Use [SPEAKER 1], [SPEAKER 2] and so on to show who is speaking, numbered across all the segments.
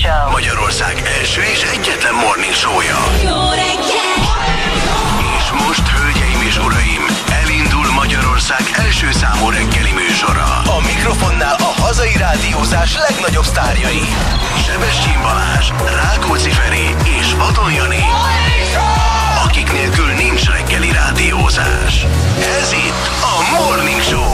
[SPEAKER 1] Show.
[SPEAKER 2] Magyarország első és egyetlen morning show-ja.
[SPEAKER 3] Jó reggel!
[SPEAKER 2] És most, hölgyeim és uraim, elindul Magyarország első számú reggeli műsora. A mikrofonnál a hazai rádiózás legnagyobb sztárjai. Sebestyén Balázs, Rákóczi Feri és Vadon Jani. Akik nélkül nincs reggeli rádiózás. Ez itt a Morning Show.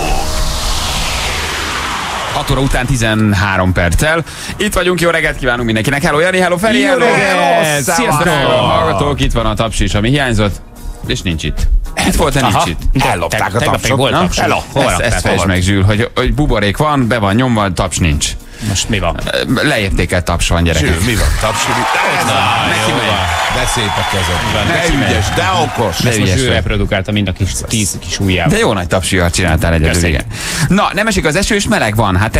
[SPEAKER 4] 6 óra után 13 perccel. Itt vagyunk, jó reggelt kívánunk mindenkinek. Hello Jani, hello Feri, hello! Sziasztok! Hallgatók, itt van a taps is, ami hiányzott, és nincs itt. Itt volt, de nincs itt.
[SPEAKER 5] Ellopták a tapsot.
[SPEAKER 4] Ezt fejtsd meg, Zsül, hogy buborék van, be van nyomva, taps nincs.
[SPEAKER 5] Most mi van?
[SPEAKER 4] Leértékelt taps van, gyerekek.
[SPEAKER 6] Zsül, mi van? Tapsuli. De szép a kezed. De ügyes, de okos.
[SPEAKER 5] Ezt most Zsül reprodukálta mind a kis 10 kis ujjával.
[SPEAKER 4] De jó nagy tapsiat csináltál egyedül, igen. Na, nem esik az eső, és meleg van. Hát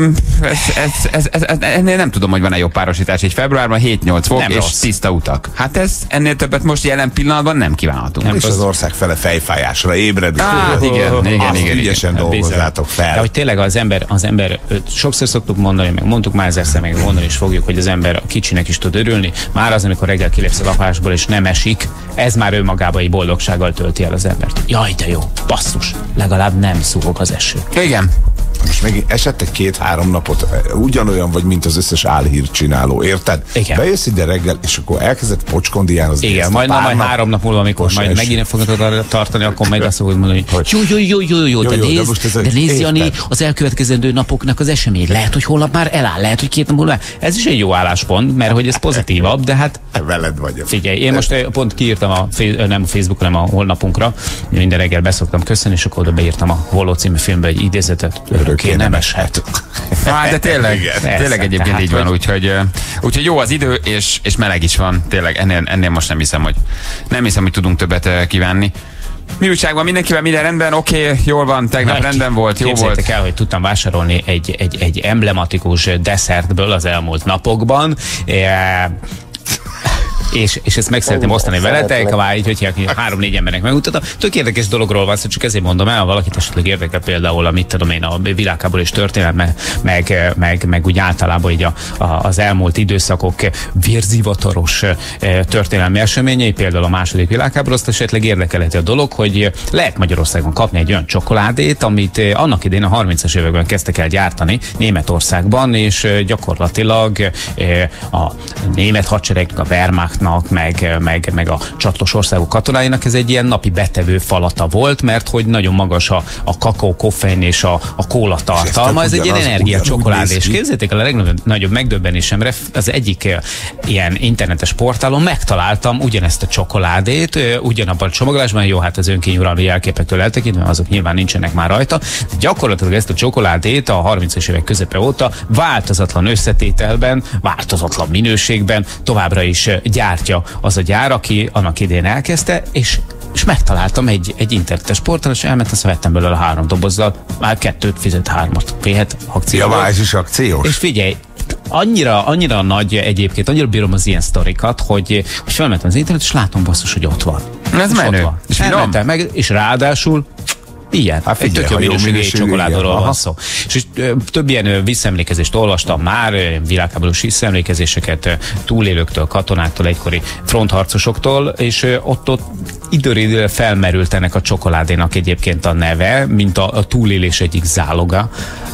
[SPEAKER 4] ennél nem tudom, hogy van-e jobb párosítás. Egy februárban 7-8 fok
[SPEAKER 5] Nem
[SPEAKER 4] és
[SPEAKER 5] rossz.
[SPEAKER 4] tiszta utak. Hát ennél többet most jelen pillanatban nem kívánhatunk.
[SPEAKER 6] És az ország fele fejfájásra ébredik.
[SPEAKER 4] Igen.
[SPEAKER 6] Ügyesen dolgozzátok fel.
[SPEAKER 5] De hogy tényleg az ember sokszor szoktuk mondani, meg mondtuk már ezerszer, meg mondani is fogjuk, hogy az ember a kicsinek is tud örülni. Már az, amikor reggel kilépsz a lakásból és nem esik, ez már önmagában egy boldogsággal tölti el az embert. Jaj, de jó, basszus, legalább nem szúrok az eső.
[SPEAKER 4] Igen.
[SPEAKER 6] Most meg esett egy 2-3 napot, ugyanolyan vagy, mint az összes álhírt csináló, érted?
[SPEAKER 5] Igen.
[SPEAKER 6] Bejössz ide reggel, és akkor elkezdett pocskondiánozni.
[SPEAKER 5] Igen, majd 3 nap múlva, amikor majd megint fogod tartani, akkor majd azt fogod mondani, hogy jó, de nézd, Jani, az elkövetkezendő napoknak az esemény. Lehet, hogy holnap már eláll, lehet, hogy 2 nap múlva. Ez is egy jó álláspont, mert hogy ez pozitívabb, de hát
[SPEAKER 6] veled vagyok.
[SPEAKER 5] figyelj, én most pont kiírtam nem a Facebookon, hanem a honlapunkra, minden reggel beszoktam köszönni, és akkor oda beírtam a Holló című filmbe egy idézetet. Örökké nem eshet.
[SPEAKER 4] Hát, de tényleg egyébként
[SPEAKER 5] tehát,
[SPEAKER 4] így van, úgyhogy jó az idő, és meleg is van. Tényleg ennél most nem hiszem, hogy tudunk többet kívánni. Mi újságban mindenkivel minden rendben, oké, jól van, tegnap rendben volt, jó volt.
[SPEAKER 5] Képzeljétek el, hogy tudtam vásárolni egy emblematikus desszertből az elmúlt napokban. És ezt meg szeretném osztani veletek, ha már így, hogy 3-4 embernek megmutatom. Tök érdekes dologról van szó, csak ezért mondom el, ha valakit esetleg érdekel például a a világháborús történet, meg úgy általában így az elmúlt időszakok vérzivataros történelmi eseményei, például a második világháború, azt esetleg érdekelheti a dolog, hogy lehet Magyarországon kapni egy olyan csokoládét, amit annak idén a 30-as években kezdtek el gyártani Németországban, és gyakorlatilag a német hadseregnek, a Wehrmachtnak, meg a csatos országok katonáinak ez egy ilyen napi betevő falata volt, mert hogy nagyon magas a kakaó, koffein és a kóla tartalma. Ez egy ilyen energiacsokoládé. És képzeljétek el, a legnagyobb megdöbbenésemre az egyik ilyen internetes portálon megtaláltam ugyanezt a csokoládét, ugyanabban a csomagolásban, jó, hát az önkényuralmi jelképektől eltekintve, azok nyilván nincsenek már rajta. De gyakorlatilag ezt a csokoládét a 30-as évek közepe óta változatlan összetételben, változatlan minőségben továbbra is gyártja az a gyár, aki annak idén elkezdte, és megtaláltam egy internetes portálon, és elmentem, vettem belőle 3 dobozzal, már 2-t fizet 3-at. Féhet akcióval.
[SPEAKER 6] Ja, ez is akciós.
[SPEAKER 5] És figyelj, annyira nagy egyébként, annyira bírom az ilyen sztorikat, hogy felmentem az internet, és látom basszus, hogy ott van.
[SPEAKER 4] Ez menő.
[SPEAKER 5] És elmentem meg, és ráadásul ilyen. Hát egy tök jó minőségű csokoládéról van szó. És több ilyen visszaemlékezést olvastam már, világháborús visszaemlékezéseket túlélőktől, katonáktól, egykori frontharcosoktól, és ott időre felmerült ennek a csokoládénak egyébként a neve, mint a túlélés egyik záloga,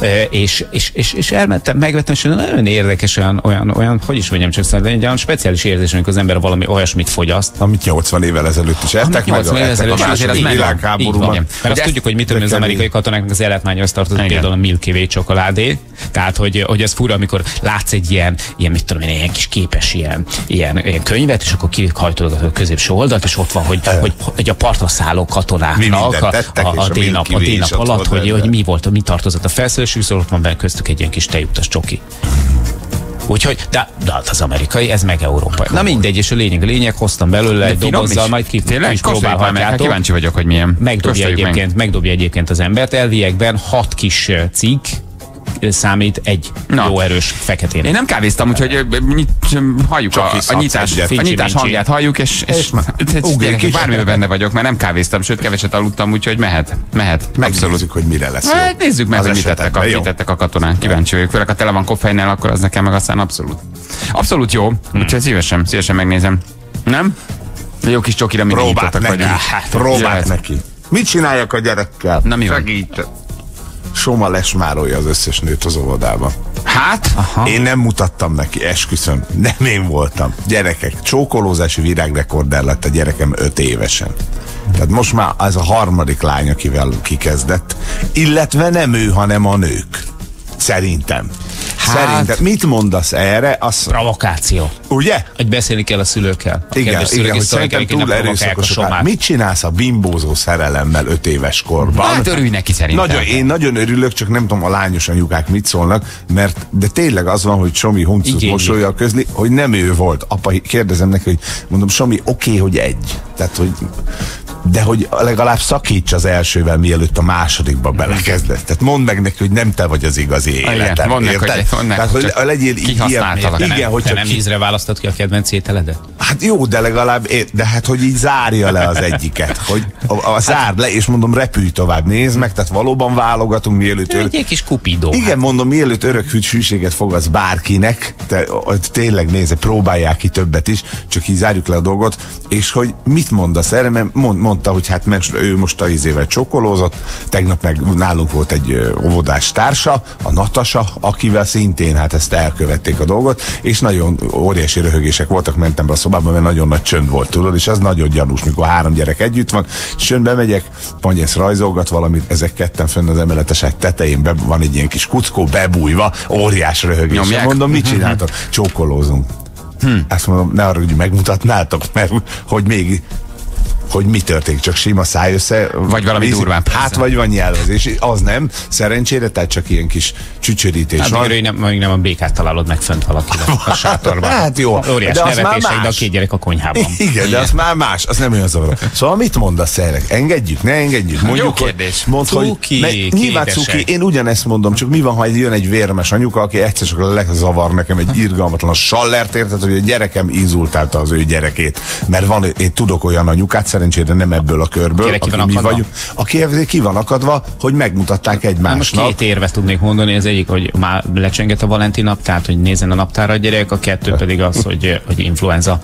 [SPEAKER 5] és elmentem, megvettem, és nagyon érdekes, olyan hogy is mondjam, csak szerintem egy olyan speciális érzés, amikor az ember valami olyasmit fogyaszt.
[SPEAKER 6] Amit 80 évvel ezelőtt is ettek, meg a második világháborúban.
[SPEAKER 5] Mert azt tudjuk, hogy mit tudom, az amerikai katonáknak az életmányhoz tartozott például a Milky Way csokoládé. Tehát, hogy ez fura, amikor látsz egy ilyen mit tudom én, ilyen kis képes ilyen könyvet, és akkor kihajtod a középső oldalt, és ott van, hogy a partra szálló katonáknak a D-nap alatt, hogy mi volt, mi tartozott a felszerelés, viszont ott van benne köztük egy ilyen kis tejutas csoki. Úgyhogy, de az amerikai, ez meg európai. Na mindegy, és a lényeg, hoztam belőle egy dobozzal, majd ki is próbálhatjátok.
[SPEAKER 4] Kíváncsi vagyok, hogy milyen.
[SPEAKER 5] Megdobja egyébként az embert. Elviekben 6 kis cikk, számít egy jó erős feketén.
[SPEAKER 4] Én nem kávéztam, úgyhogy halljuk a nyitás hangját halljuk, és bármiben benne vagyok, mert nem kávéztam, sőt keveset aludtam, úgyhogy mehet.
[SPEAKER 6] Megnézzük, hogy mire lesz.
[SPEAKER 4] Hát nézzük meg, hogy mit tettek a katonák. Kíváncsi vagyok. Főleg, ha tele van koffeinnel, akkor az nekem meg aztán abszolút jó. Úgyhogy szívesen megnézem. Nem? Jó kis csokira mindig nyitottak vagyunk.
[SPEAKER 6] Próbáld neki. Mit csináljak a gyerekkel?
[SPEAKER 4] Na mi van?
[SPEAKER 6] Soma lesmárolja az összes nőt az óvodában.
[SPEAKER 4] Hát?
[SPEAKER 6] Aha. Én nem mutattam neki, esküszöm. Nem én voltam. Gyerekek, csókolózási világrekorder lett a gyerekem 5 évesen. Tehát most már ez a harmadik lány, akivel kikezdett. Illetve nem ő, hanem a nők. Szerintem. Szerintem. Mit mondasz erre?
[SPEAKER 5] Provokáció.
[SPEAKER 6] Ugye?
[SPEAKER 5] Hogy beszélni kell a szülőkkel.
[SPEAKER 6] Igen, hogy szerintem túl erőszakosak. Mit csinálsz a bimbózó szerelemmel 5 éves korban?
[SPEAKER 4] Hát örülj neki szerintem.
[SPEAKER 6] Én nagyon örülök, csak nem tudom a lányos anyukák mit szólnak, de tényleg az van, hogy Somi huncut mosollyal közli, hogy nem ő volt. Apa, kérdezem neki, hogy mondom, Somi, oké, hogy egy. Tehát, de hogy legalább szakíts az elsővel, mielőtt a másodikba belekezdett. Tehát mondd meg neki, hogy nem te vagy az igazi életem.
[SPEAKER 4] Mondd meg, hogy
[SPEAKER 6] legyél ilyen.
[SPEAKER 5] Igen, hogy nem ízre választod ki a kedvenc ételedet?
[SPEAKER 6] Hát jó, de legalább, de hát, hogy így zárja le az egyiket. Hogy zárd le, és mondom, repülj tovább, nézd meg, tehát valóban válogatunk, mielőtt...
[SPEAKER 5] Egy kis kupidó.
[SPEAKER 6] Igen, mondom, mielőtt örök hűséget fogadsz bárkinek, tényleg nézze, próbálják ki többet is, csak így zárjuk le a dolgot, és hogy mit mondasz erre, mert mondta, hogy hát ő most a izével csokolózott, tegnap meg nálunk volt egy óvodás társa, a Natasa, akivel szintén hát ezt elkövették a dolgot, és nagyon óriási röhögések voltak, mentem be a szobába, mert nagyon nagy csönd volt, tudod, és az nagyon gyanús, mikor 3 gyerek együtt van, csöndbe megyek, Pangyesz rajzolgat valamit, ezek ketten fönn az emeletesek tetején van egy ilyen kis kuckó bebújva, óriás röhögés.
[SPEAKER 4] Nyomják.
[SPEAKER 6] Mondom, mit csináltok? Csókolózunk. Azt mondom, ne arra, hogy megmutatnátok, mert hogy mi történik, csak sima száj össze.
[SPEAKER 4] Vagy valami durván.
[SPEAKER 6] Hát vagy van nyelvezés, az nem. Szerencsére, tehát csak ilyen kis csücsörítés
[SPEAKER 5] hát
[SPEAKER 6] van.
[SPEAKER 5] Nem a békát találod meg fönt valakivel a sátorban.
[SPEAKER 6] Hát jó.
[SPEAKER 5] Óriás nevetések, de a 2 gyerek a konyhában.
[SPEAKER 6] Igen, de az már más, az nem olyan zavaró. Szóval mit mondasz erre? Engedjük, ne engedjük?
[SPEAKER 4] Mondjuk, jó kérdés.
[SPEAKER 6] Mondd, hogy nyilván cuki, én ugyanezt mondom, csak mi van, ha jön egy vérmes anyuka, aki egyszer csak lezavar nekem egy irgalmatlan sallert, érted, hogy a gyerekem inzultálta az ő gyerekét. Mert én tudok olyan anyukát, szerencsére nem ebből a körből, aki ki van akadva, hogy megmutatták egymásnak.
[SPEAKER 5] Most 2 érvet tudnék mondani, az egyik, hogy már lecsengett a Valentin nap, tehát hogy nézzen a naptára a gyerek, a 2 pedig az, hogy influenza.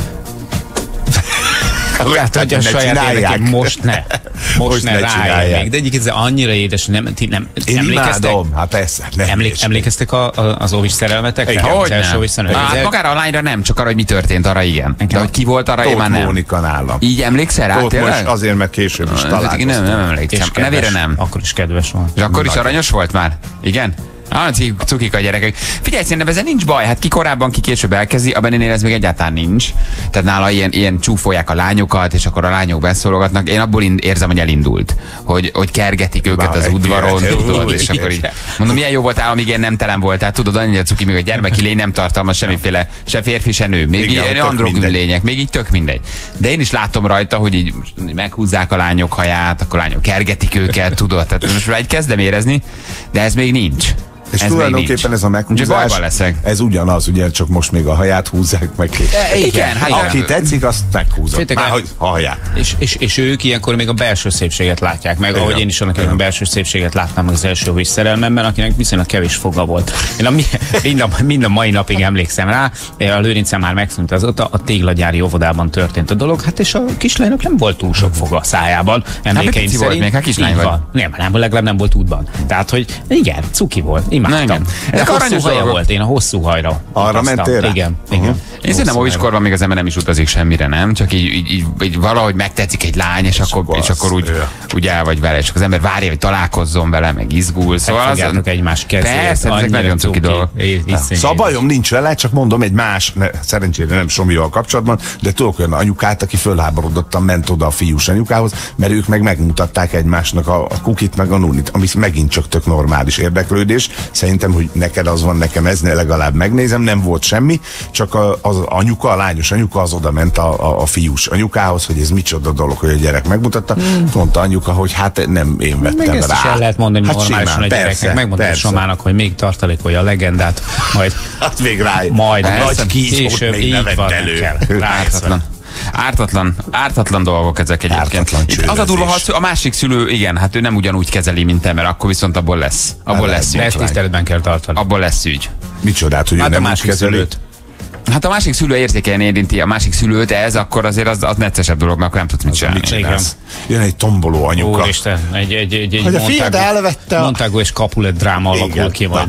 [SPEAKER 5] Tehát, hogy a saját érdekében most ne rájönnek. De egyébként ez annyira édes, nem
[SPEAKER 6] én imádom, hát persze.
[SPEAKER 5] Emlékeztek az óvis szerelmetekre?
[SPEAKER 4] Hogy nem. Hát magára a lányra nem, csak arra, hogy mi történt, arra igen. De hogy ki volt, arra én már nem.
[SPEAKER 6] Mónika nálam.
[SPEAKER 4] Így emlékszel rá?
[SPEAKER 6] Most azért, mert később is találkoztam.
[SPEAKER 4] Nem emlékszem. A nevére nem.
[SPEAKER 5] Akkor is kedves volt.
[SPEAKER 4] És akkor is aranyos volt már? Igen? Cukik a gyerekek. Figyelj, szerintem ezen nincs baj, hát ki korábban, ki később elkezdi, a Bennél ez még egyáltalán nincs. Tehát nála ilyen csúfolják a lányokat, és akkor a lányok beszólogatnak. Én abból érzem, hogy elindult. Hogy kergetik őket az udvaron, tudod, és akkor így mondom, milyen jó voltál, amíg én nem telen voltál, tudod, annyira cuki, még a gyermeki lény nem tartalmaz semmiféle, se férfi, se nő. Még ilyen androgyn lények, még így tök mindegy. De én is látom rajta, hogy így meghúzzák a lányok haját, akkor a lányok kergetik őket, tudod. Tehát most már egy kezdem érezni, de ez még nincs.
[SPEAKER 6] És tulajdonképpen ez a meghúzás, ez ugyanaz, ugye, csak most még a haját húzzák meg.
[SPEAKER 4] Igen,
[SPEAKER 6] aki tetszik, azt meghúzom. Hogy haját.
[SPEAKER 5] És ők ilyenkor még a belső szépséget látják meg, ahogy én is annak a belső szépséget láttam meg az első óvis szerelmemben, akinek viszonylag kevés foga volt. Én mind a mai napig emlékszem rá, a Lőrincen már megszűnt azóta, a téglagyári óvodában történt a dolog, hát és a kislánynak nem volt túl sok foga a szájában. Emlékeim szerint.
[SPEAKER 4] Még, hát kislány vagy.
[SPEAKER 5] Nem, legalább nem volt útban. Tehát, hogy igen, cuki volt. Imádtam. Ez hosszú haja volt, én a hosszú hajra.
[SPEAKER 6] Arra mentél?
[SPEAKER 5] Igen.
[SPEAKER 4] Én szerintem óviskorban még az ember nem is utazik semmire, nem? Csak így valahogy megtetszik egy lány, és akkor úgy el vagy vele, és az ember várja, hogy találkozzon vele, meg izgul. Szóval
[SPEAKER 5] fogjátok egymás kezét.
[SPEAKER 4] Persze, ezek nagyon cuki dolgok.
[SPEAKER 6] Szóval bajom nincs vele, csak mondom egy más, szerencsére nem Somival kapcsolatban, de tudok olyan anyukát, aki fölháborodottan ment oda a fiús anyukához, mert ők meg megmutatták egymásnak a kukit, meg a nunit, ami megint csak tök normális érdeklődés, Szerintem, hogy neked az van, nekem ez, legalább megnézem, nem volt semmi, csak az anyuka, a lányos anyuka az oda ment a fiús anyukához, hogy ez micsoda dolog, hogy a gyerek megmutatta. Mondta anyuka, hogy hát nem én vettem
[SPEAKER 5] meg ezt
[SPEAKER 6] rá.
[SPEAKER 5] is el lehet mondani
[SPEAKER 6] hát
[SPEAKER 5] normálisan a gyereknek. Megmondta a Somának, hogy még tartalékolja a legendát, majd
[SPEAKER 6] hát még rá.
[SPEAKER 5] Majd
[SPEAKER 6] nagy kígyót
[SPEAKER 5] később
[SPEAKER 6] még nem vett elő.
[SPEAKER 4] Ártatlan dolgok ezek egyébként. Itt az a durva, ha a másik szülő, igen, hát ő nem ugyanúgy kezeli, mint te, mert akkor viszont abból lesz. Abból lesz ügy.
[SPEAKER 5] ezt tiszteletben kell tartani.
[SPEAKER 4] Abból lesz ügy.
[SPEAKER 6] Micsodát, hogy
[SPEAKER 5] Hát
[SPEAKER 6] ő
[SPEAKER 5] a
[SPEAKER 6] nem
[SPEAKER 5] másik
[SPEAKER 6] kezeli.
[SPEAKER 5] szülőt.
[SPEAKER 4] Hát a másik szülő érzékenyen érinti a másik szülőt, ez akkor azért az neccesebb dolog, mert akkor nem tudsz mit csinálni.
[SPEAKER 6] Mit csinálsz? Jön egy tomboló anyuka.
[SPEAKER 5] Úristen, egy
[SPEAKER 6] Hogy a fiad elvette a...
[SPEAKER 5] Montagu és Capulet dráma alakul ki majd.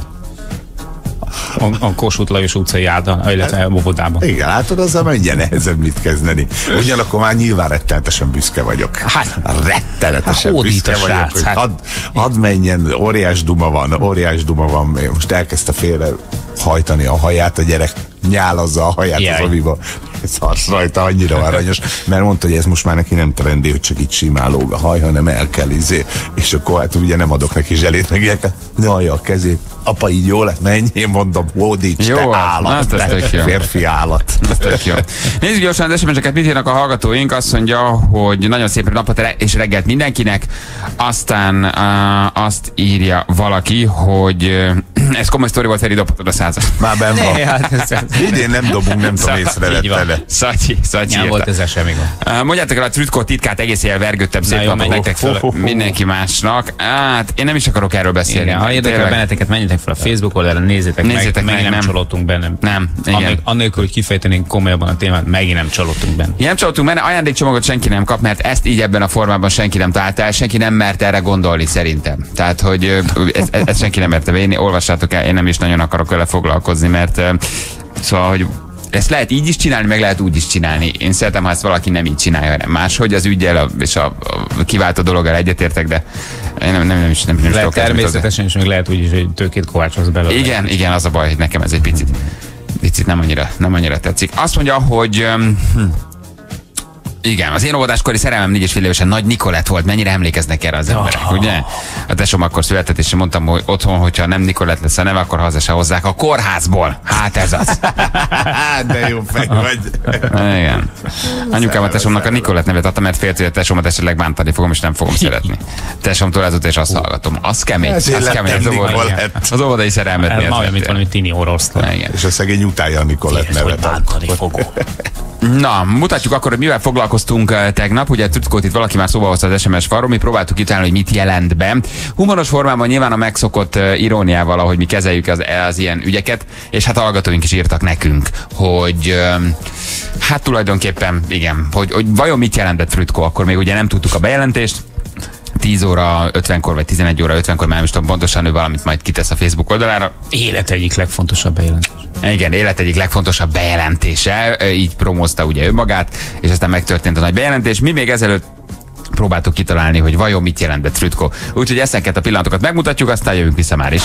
[SPEAKER 5] A Kossuth Lajos utcai illetve óvodában.
[SPEAKER 6] Igen, látod, azzal mennyire nehezebb mit kezdeni. Ugyanakkor már nyilván rettenetesen büszke vagyok.
[SPEAKER 5] Hát,
[SPEAKER 6] rettenetesen büszke vagyok, hogy hadd menjen, óriás duma van. Most elkezdte félre hajtani a haját, a gyerek nyálazza a haját az oviba. Ez harc rajta, annyira aranyos, mert mondta, hogy ez most már neki nem trendi, hogy csak itt simán lóg a haj, hanem el kell és akkor hát ugye nem adok neki zselét, meg ilyeneket, nyalja a kezét. Apa, így jó lett, menj, én mondom, hódíts, te állat, te férfi állat.
[SPEAKER 4] Nézzük gyorsan az SMS-eket, mit írnak a hallgatóink. Azt mondja, hogy nagyon szép napot és reggelt mindenkinek. Aztán azt írja valaki, hogy ez komoly sztori volt, Feri, dobhatod a 100-at.
[SPEAKER 6] Már benn van. Idén nem dobunk, nem tudom, észrevette.
[SPEAKER 4] Szatyi
[SPEAKER 5] nem volt ezzel semmi gond.
[SPEAKER 4] Mondjátok el a Trütkó titkát, egész éjjel vergődtem, szép napot nektek fel mindenki másnak. Hát én nem is akarok erről beszélni.
[SPEAKER 5] Ha érdekel benneteket, menjetek fel a Facebook oldalra, nézzétek meg, megint nem csalódtunk benne.
[SPEAKER 4] Nem, igen.
[SPEAKER 5] Annélkül, hogy kifejtenénk komolyabban a témát, megint nem csalódtunk benne.
[SPEAKER 4] Nem csalódtunk benne, ajándékcsomagot senki nem kap, mert ezt így ebben a formában senki nem találta el, senki nem mert erre gondolni szerintem. Tehát, hogy ezt senki nem merte venni, olvassátok el, én nem is nagyon akarok vele foglalkozni, mert szóval, hogy ezt lehet így is csinálni, meg lehet úgy is csinálni. Én szeretem, ha ezt valaki nem így csinálja, hanem máshogy az ügyel és a kiváltó dologgal egyetértek, de én nem is
[SPEAKER 5] lehet természetesen, és még lehet úgy is, hogy tőkét kovácsolsz belőle.
[SPEAKER 4] Igen, az a baj, hogy nekem ez egy picit nem annyira tetszik. Azt mondja, hogy igen, az én óvodáskori szerelmem 4,5 évesen Nagy Nikolett volt. Mennyire emlékeznek erre az emberek, ugye? A tesóm akkor született, és mondtam, hogy otthon, hogyha nem Nikolett lesz a neve, akkor haza se hozzák a kórházból. Hát ez az.
[SPEAKER 6] De jó fej vagy.
[SPEAKER 4] Igen. Anyukám a tesómnak a Nikolett nevet adta, mert félt, hogy a tesómat esetleg bántani fogom, és nem fogom szeretni. Tesómtól ezúttal és azt hallgatom. Az kemény. Az kemény. Az óvodai szerelmet miért?
[SPEAKER 5] Olyan, mint valami tini oroszlán.
[SPEAKER 6] És a szegény utálja a Nikolett nevet.
[SPEAKER 5] Bántani fogom.
[SPEAKER 4] Na, mutatjuk akkor, hogy mivel foglalkoztunk tegnap. Ugye Trütkót itt valaki már szóba hozta az SMS falról, mi próbáltuk kitalálni, hogy mit jelent be. Humoros formában nyilván a megszokott iróniával, ahogy mi kezeljük az ilyen ügyeket, és hát hallgatóink is írtak nekünk, hogy hát tulajdonképpen igen, hogy vajon mit jelentett Trütkó, akkor még ugye nem tudtuk a bejelentést. 10 óra 50-kor, vagy 11 óra 50-kor, már nem is tudom pontosan, ő valamit majd kitesz a Facebook oldalára.
[SPEAKER 5] Élet egyik legfontosabb bejelentés.
[SPEAKER 4] Igen, élet egyik legfontosabb bejelentése, így promózta ugye önmagát, és aztán megtörtént a nagy bejelentés. Mi még ezelőtt próbáltuk kitalálni, hogy vajon mit jelent be Trütkó. Úgyhogy ezeket a pillanatokat megmutatjuk, aztán jövünk vissza már is.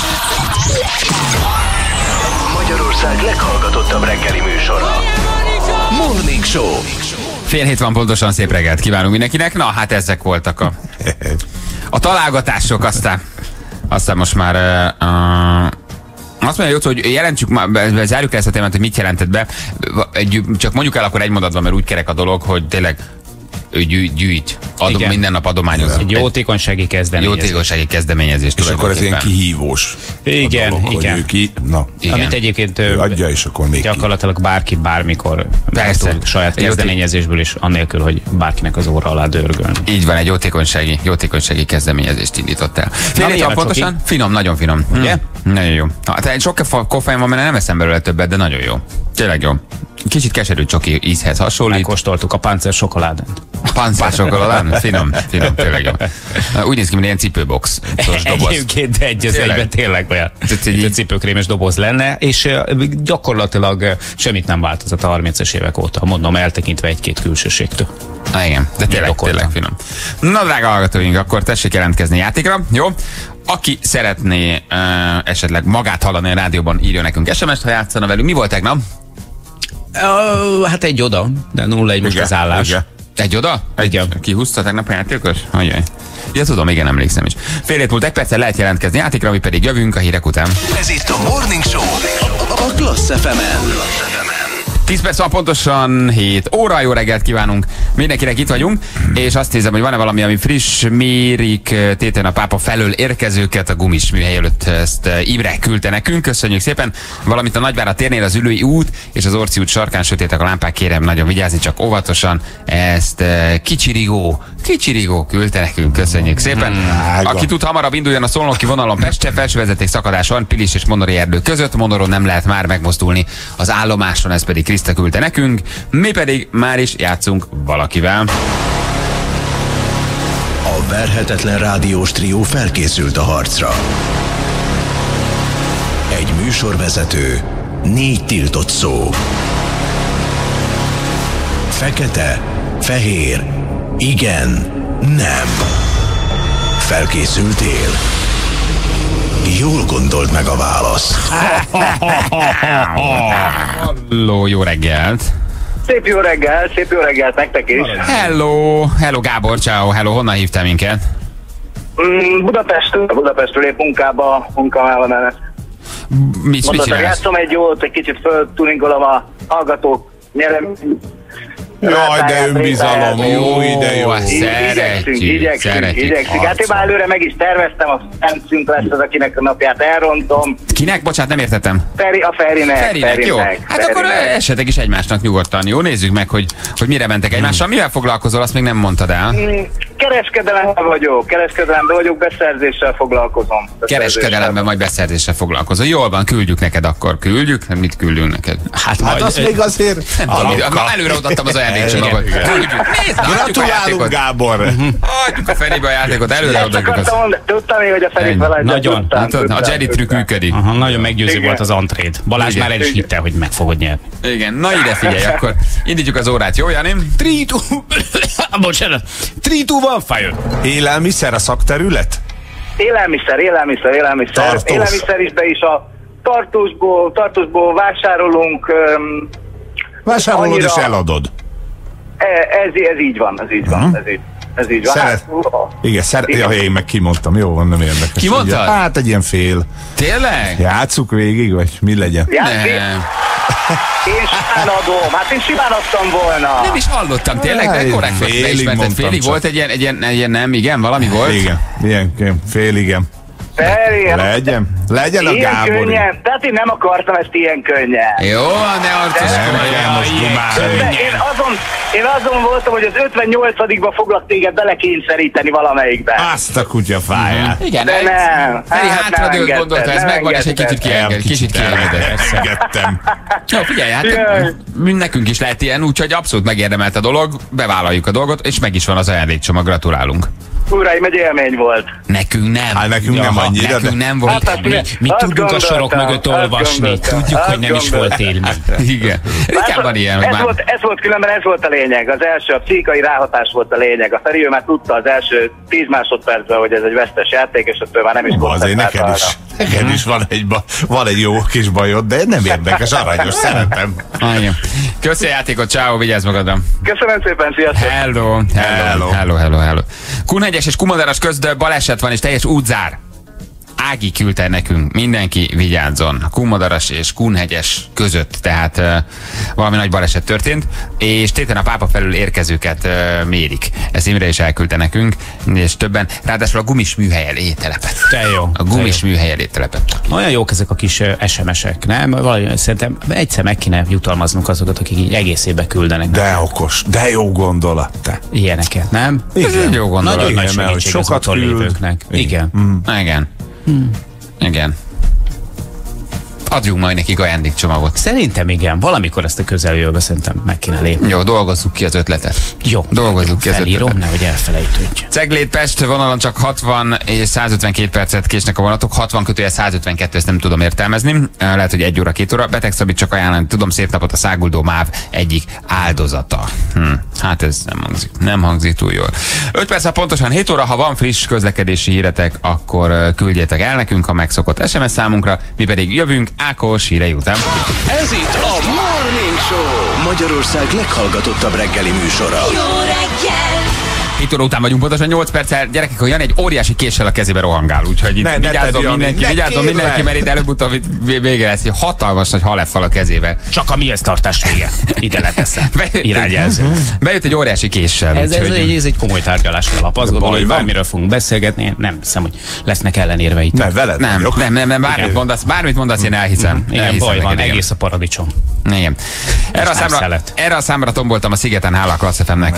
[SPEAKER 2] Magyarország leghallgatottabb reggeli műsora. Morning Show.
[SPEAKER 4] 6:30 van pontosan, szép reggelt kívánunk mindenkinek. Na, hát ezek voltak a találgatások, aztán most már azt mondja, hogy jelentsük, zárjuk el ezt a témát, hogy mit jelentett be. Csak mondjuk el akkor egy mondatban, mert úgy kerek a dolog, hogy tényleg gyűjt. Minden nap adományozunk.
[SPEAKER 5] Egy jótékonysági kezdeményezés.
[SPEAKER 4] Jótékonysági kezdeményezés.
[SPEAKER 6] És akkor ez ilyen kihívós.
[SPEAKER 5] Igen,
[SPEAKER 6] dolog,
[SPEAKER 5] igen. Amit egyébként
[SPEAKER 6] adja, és akkor még
[SPEAKER 5] gyakorlatilag bárki bármikor tud saját kezdeményezésből is, annélkül, hogy bárkinek az óra alá dörgölni.
[SPEAKER 4] Így van, egy jótékonysági kezdeményezést indított el. Fél van pontosan? Finom, nagyon finom. Ugye? Nagyon jó. Hát sok koffein van, mert nem eszem belőle többet, de nagyon jó. Tényleg jó. Kicsit keserű csoki ízhez hasonlít.
[SPEAKER 5] Megkóstoltuk a Panzer sokoládát.
[SPEAKER 4] Panzer sokoládát? Finom, tényleg jó. Úgy néz ki, mint ilyen cipőbox.
[SPEAKER 5] Egyébként egy az egyben tényleg olyan. Egy cipőkrémes doboz lenne, és gyakorlatilag semmit nem változott a 30-es évek óta. Mondom, eltekintve egy-két külsőségtől.
[SPEAKER 4] Igen, de tényleg finom. Na, drága hallgatóink, akkor tessék jelentkezni játékra, jó? Aki szeretné esetleg magát hallani a rádióban, írja nekünk SMS-t, ha játszana velünk. Mi volt tegnap?
[SPEAKER 5] Hát egy oda, de 0-1 most az állás.
[SPEAKER 4] Egy oda?
[SPEAKER 5] Igen.
[SPEAKER 4] Ki húzta tegnap a játékos? Ajaj. Ja, tudom, igen, emlékszem is. Fél hét múlt 1 perccel lehet jelentkezni játékra, mi pedig jövünk a hírek után.
[SPEAKER 2] Ez itt a Morning Show a Klassz FM-en.
[SPEAKER 4] 10 perc van pontosan 7 óra, jó reggelt kívánunk. Mindenkinek itt vagyunk, és azt nézem, hogy van-e valami, ami friss, mérik téten a pápa felől érkezőket a gumis műhely előtt. Ezt Imre küldte nekünk, köszönjük szépen. Valamint a Nagyvárad térnél az Ülői út és az Orci út sarkán sötétek a lámpák, kérem nagyon vigyázni, csak óvatosan. Ezt Kicsirigó küldte nekünk, köszönjük szépen. Aki tud, hamarabb induljon a Szolnoki vonalon Pestre, felsővezeték szakadás van Pilis és Mondori erdő között, Mondoron nem lehet már megmozdulni az állomáson, ez pedig Kriszta küldte nekünk, mi pedig már is játszunk valakivel.
[SPEAKER 2] A verhetetlen rádiós trió felkészült a harcra. Egy műsorvezető, 4 tiltott szó. Fekete, fehér, igen, nem. Felkészültél? Jól gondold meg a választ.
[SPEAKER 4] Halló, jó reggelt!
[SPEAKER 1] Szép jó reggelt nektek is.
[SPEAKER 4] Hello Gábor, ciao, hello, honnan hívtál minket?
[SPEAKER 1] Budapestről épp munkában menet.
[SPEAKER 4] Mit csinálsz?
[SPEAKER 1] Játszom egy jót, egy kicsit föltuningolom a hallgatók nyelem.
[SPEAKER 6] Jaj, de önbizalom, jó ide, jó.
[SPEAKER 1] Igyekszünk. Hát én már előre meg is terveztem, a Ferencünk lesz az, akinek a napját elrontom.
[SPEAKER 4] Kinek? Bocsánat, nem értettem.
[SPEAKER 1] A Ferinek.
[SPEAKER 4] Jó. Hát akkor esetek is egymásnak nyugodtan. Jó, nézzük meg, hogy mire mentek egymással. Mivel foglalkozol, azt még nem mondtad el.
[SPEAKER 1] Kereskedelemben vagyok, beszerzéssel foglalkozom.
[SPEAKER 4] Kereskedelemben majd beszerzéssel foglalkozol. Jól van, küldjük neked akkor. Küldjük? Mit küldünk neked?
[SPEAKER 6] Hát azt még azért...
[SPEAKER 4] Előre odaadtam az ajándékcsomagot.
[SPEAKER 6] Gratulálunk, Gábor!
[SPEAKER 4] Adjuk a fenébe a játékot, előre odaadjuk az...
[SPEAKER 1] Tudtam én, hogy a fenébe lehet.
[SPEAKER 5] Nagyon.
[SPEAKER 4] A Jedi trükk működik.
[SPEAKER 5] Nagyon meggyőző volt az antréd. Balázs már el is hitte, hogy meg fogod nyerni.
[SPEAKER 4] Igen, na ide figyelj, akkor indítjuk az órát, jó, Jani?
[SPEAKER 5] 3, 2, 1, fire!
[SPEAKER 6] Élelmiszer a szakterület?
[SPEAKER 1] Élelmiszer.
[SPEAKER 6] Tartós.
[SPEAKER 1] Élelmiszer is, de is a tartósból vásárolunk.
[SPEAKER 6] Vásárolod
[SPEAKER 1] annyira...
[SPEAKER 6] és eladod.
[SPEAKER 1] Ez így van. Ez így van.
[SPEAKER 6] Igen, én meg kimondtam, jó van, nem érdekes.
[SPEAKER 4] Ki mondtad?
[SPEAKER 6] Hát egy ilyen fél.
[SPEAKER 4] Tényleg?
[SPEAKER 6] Játsszuk végig, vagy mi legyen?
[SPEAKER 4] Nem.
[SPEAKER 1] Én simán adtam volna.
[SPEAKER 4] Nem is hallottam, tényleg, de korrekt vagy beismerted. Félig volt egy ilyen nem, igen, valami volt.
[SPEAKER 6] Igen, fél igen. Legyen a Gábor.
[SPEAKER 1] Könnyen. Tehát én nem akartam ezt ilyen könnyen.
[SPEAKER 4] Jó, ne
[SPEAKER 1] Én azon voltam, hogy az 58-ba foglak téged belekényszeríteni valamelyikbe.
[SPEAKER 6] Azt a kutyafáját.
[SPEAKER 4] Igen,
[SPEAKER 1] de nem.
[SPEAKER 4] Feri hátradőlt gondolta, ez megvan, és egy kicsit kiengedett. Jó, figyelj, hát nekünk is lehet ilyen, úgyhogy abszolút megérdemelt a dolog, bevállaljuk a dolgot, és meg is van az ajándékcsomag, gratulálunk.
[SPEAKER 1] Uraim, egy élmény volt.
[SPEAKER 4] Nekünk nem.
[SPEAKER 6] Hát nekünk nem annyira.
[SPEAKER 4] Nekünk nem volt.
[SPEAKER 1] Hát,
[SPEAKER 5] mi tudunk a sorok mögött olvasni. Tudjuk, hogy nem is volt élmény.
[SPEAKER 4] Igen. Ritkán van ilyen.
[SPEAKER 1] Ez volt a lényeg. Az első, a pszichikai ráhatás volt a lényeg. A Feri már tudta az első 10 másodpercben, hogy ez egy vesztes játék, és attól már nem is
[SPEAKER 6] koncentrált. Neked is van egy jó kis bajod, de nem érdekes, aranyos, szeretem.
[SPEAKER 4] Köszi a játékot, ciao, vigyázz magadra.
[SPEAKER 1] Köszönöm szépen, sziasztok.
[SPEAKER 4] Hello. Kunhegyes és Kumadaras közt baleset van, és teljes útzár. Ági küldte nekünk, mindenki vigyázzon. Kumadaras és Kunhegyes között, tehát valami nagy baleset történt, és téten a pápa felül érkezőket mérik. Ezt Imre is elküldte nekünk, és többen, ráadásul a gumis műhely elé telepett. A gumis műhely elé telepett.
[SPEAKER 5] Olyan jók ezek a kis SMS-ek, nem? Valahogy szerintem egyszer meg kéne jutalmaznunk azokat, akik így egész évben küldenek.
[SPEAKER 6] De okos, de jó gondolat, te.
[SPEAKER 5] Ilyeneket, nem?
[SPEAKER 6] Igen.
[SPEAKER 4] Jó gondolat.
[SPEAKER 5] Nagyon nagy segítség az otthon lévőknek. Igen.
[SPEAKER 4] Igen. Adjunk majd nekik ajándékcsomagot.
[SPEAKER 5] Szerintem igen. Valamikor ezt a közeljövőbe szerintem meg kéne lépni.
[SPEAKER 4] Jó, dolgozzuk ki az ötletet.
[SPEAKER 5] Jó.
[SPEAKER 4] Dolgozzuk ki az ötletet.
[SPEAKER 5] Felírom, nehogy elfelejtődj.
[SPEAKER 4] Ceglét Pest vonalon csak 60 és 152 percet késnek a vonatok. 60-152, ezt nem tudom értelmezni. Lehet, hogy 1 óra, 2 óra. Beteg Szabit csak ajánlani tudom, szép napot, a száguldó MÁV egyik áldozata. Hát ez nem hangzik túl jól. 5 perc, pontosan 7 óra, ha van friss közlekedési híretek, akkor küldjétek el nekünk a megszokott SMS számunkra, mi pedig jövünk Ákos hírei után.
[SPEAKER 2] Ez itt a Morning Show, Magyarország leghallgatottabb reggeli műsora.
[SPEAKER 3] Jó reggel!
[SPEAKER 4] 7 óra után vagyunk pontosan 8 perccel. Gyerekek, hogy Jani egy óriási késsel a kezébe rohangál, úgyhogy itt vigyázzon mindenki, mert itt előbb-utóbb vége lesz. Egy hatalmas nagy haleffal a kezébe.
[SPEAKER 5] Csak a mihez tartás vége. Ide leteszem. Irányjelző.
[SPEAKER 4] Bejött egy óriási késsel.
[SPEAKER 5] Ez egy komoly tárgyalási alap. Azt gondolom, hogy bármiről fogunk beszélgetni. Nem hiszem, hogy lesznek ellenérveik.
[SPEAKER 6] Nem, veled
[SPEAKER 4] nem, bármit mondasz, én elhiszem.
[SPEAKER 5] Igen, baj van, egész a paradicsom.
[SPEAKER 4] Igen. Erre a számra tomboltam a szigeten, hála a Klassz FM-nek.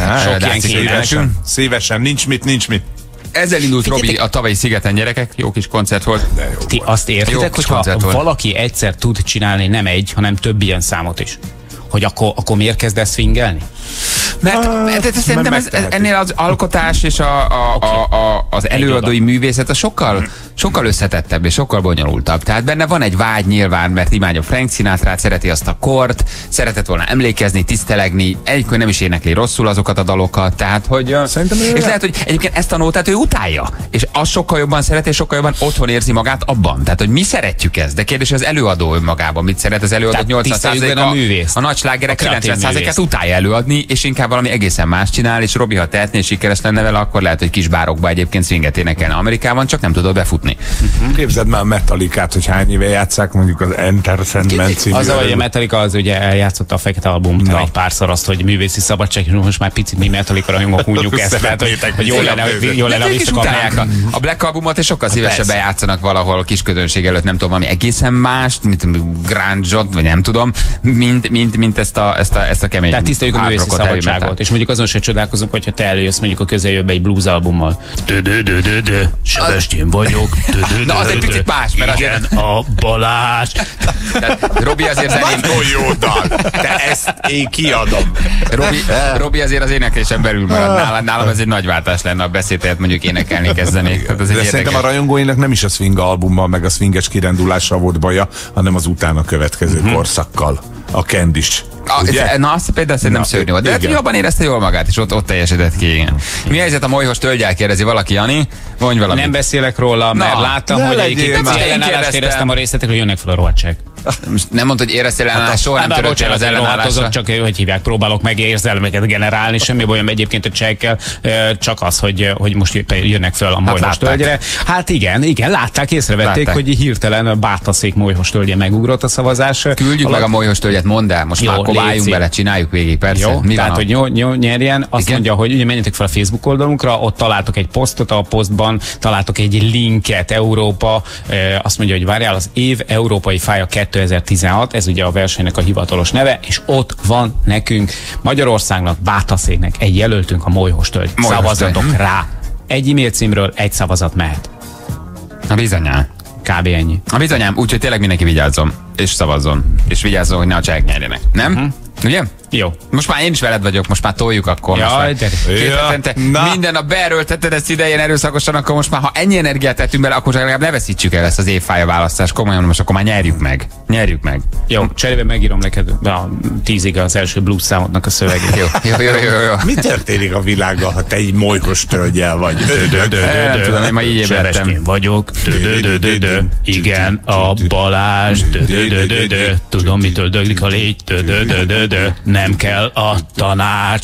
[SPEAKER 6] Szívesen, nincs mit.
[SPEAKER 4] Ezzel indult Robi a tavalyi szigeten, gyerekek. Jó kis koncert volt.
[SPEAKER 5] Ti azt értitek, hogyha valaki egyszer tud csinálni nem egy, hanem több ilyen számot is, hogy akkor miért kezdesz swingelni?
[SPEAKER 4] Mert szerintem ennél az alkotás és az előadói művészet a sokkal összetettebb és sokkal bonyolultabb. Tehát benne van egy vágy nyilván, mert imádja Frank Sinatrát, szereti azt a kort, szeretett volna emlékezni, tisztelegni, egykor nem is énekli rosszul azokat a dalokat, tehát hogy... És lehet, hogy egyébként ezt a nótát ő utálja, és azt sokkal jobban szereti, és sokkal jobban otthon érzi magát abban. Tehát, hogy mi szeretjük ezt, de kérdés az előadó önmagában mit szeret, az előadók 80%-a, a nagy slágerek 90%-át utálja előadni, és inkább valami egészen más csinál, és Robi, ha tehetné, és sikeres lenne vele, akkor lehet, hogy kis bárokba egyébként swinget énekelne Amerikában, csak nem tudod befutni.
[SPEAKER 6] Képzeld már Metallicát, hogy hány éve játsszák, mondjuk az Enter Sandman című.
[SPEAKER 5] Az, hogy a Metallica az ugye eljátszotta a Fekete Album egy párszor azt, hogy művészi szabadság, és most már picit mi Metallica rajongók unjuk ezt, tehát hogy jól lenne visszakapnánk.
[SPEAKER 4] A Black Albumot és sokkal szívesebben játszanak valahol kis közönség előtt, nem tudom, valami egészen más, mint grunge-ot, vagy nem tudom, mint ezt a kemény.
[SPEAKER 5] Tehát tiszteljük a művészi szabadságot, és mondjuk azon se csodálkozunk, hogyha te előjössz mondjuk a közeljövőbe egy blues albummal. Sebestyén vagyok.
[SPEAKER 4] Na, az egy picit más, mert azért...
[SPEAKER 5] a Balázs.
[SPEAKER 4] Robi azért
[SPEAKER 6] nagyon jó dal. De ezt én kiadom.
[SPEAKER 4] Robi azért az éneklésen belül marad. Nálam ez egy nagy váltás lenne, a beszédet mondjuk énekelni kezdeni.
[SPEAKER 6] De szerintem a rajongóinak nem is a swing albummal, meg a swinges kirándulással volt baja, hanem az utána következő korszakkal. A Candice.
[SPEAKER 4] Na, azt például szerintem szörnyű volt. De hát jobban érezte jól magát, és ott teljesített ki. Igen. Mi a helyzet a molyhos tölgyel, kérdezi valaki, Jani? Mondj valamit.
[SPEAKER 5] Nem beszélek róla, mert láttam, hogy egyébként ellenállást éreztem a részletekről, jönnek fel a rohadtság.
[SPEAKER 4] Nem mondta, hogy éreztél ellenállást, soha nem törődtél az ellenállásra.
[SPEAKER 5] Csak hogy hívják, próbálok meg érzelmeket generálni, semmi bajom egyébként a csekkel, csak az, hogy most jönnek fel a molyhos tölgyre. Hát igen, látták, észrevették, hogy hirtelen Bátaszék molyhos tölgye megugrott a szavazás.
[SPEAKER 4] Küldjük meg a molyhos tölgyet, mondd el, most már akkor váljunk bele, csináljuk végig, persze.
[SPEAKER 5] Jó, tehát, hogy jó nyerjen, azt mondja, hogy ugye menjetek fel a Facebook oldalunkra, ott találtok egy posztot, a posztban találtok egy linket, Európa, azt mondja, hogy várjál, az év európai fája 2016, ez ugye a versenynek a hivatalos neve, és ott van nekünk Magyarországnak, Bátaszéknek egy jelöltünk, a molyhos tölgy. Szavazatok rá. Egy e-mail címről egy szavazat mehet.
[SPEAKER 4] A bizonyán.
[SPEAKER 5] Kb. Ennyi.
[SPEAKER 4] A bizonyám, úgyhogy tényleg mindenki vigyázzon, és szavazzon, és vigyázzon, hogy ne a csehek nyerjenek. Nem? Ugye?
[SPEAKER 5] Jó.
[SPEAKER 4] Most már én is veled vagyok, most már toljuk akkor.
[SPEAKER 5] Jaj,
[SPEAKER 4] minden nap beerőlteted ezt idején erőszakosan, akkor most már, ha ennyi energiát tettünk bele, akkor legalább ne veszítsük el ezt az évfája választást. Komolyan, most akkor már nyerjük meg.
[SPEAKER 5] Jó, cserébe megírom neked a 10-ig az első blues számodnak a szövegét.
[SPEAKER 4] Jó.
[SPEAKER 6] Mi történik a világgal, ha te egy molykos tölgyel vagy?
[SPEAKER 4] Nem tudom, én ma így ébredtem.
[SPEAKER 5] Vagyok. Igen, a Balázs. Tudom, mitől döglik a légy. Nem kell a tanács.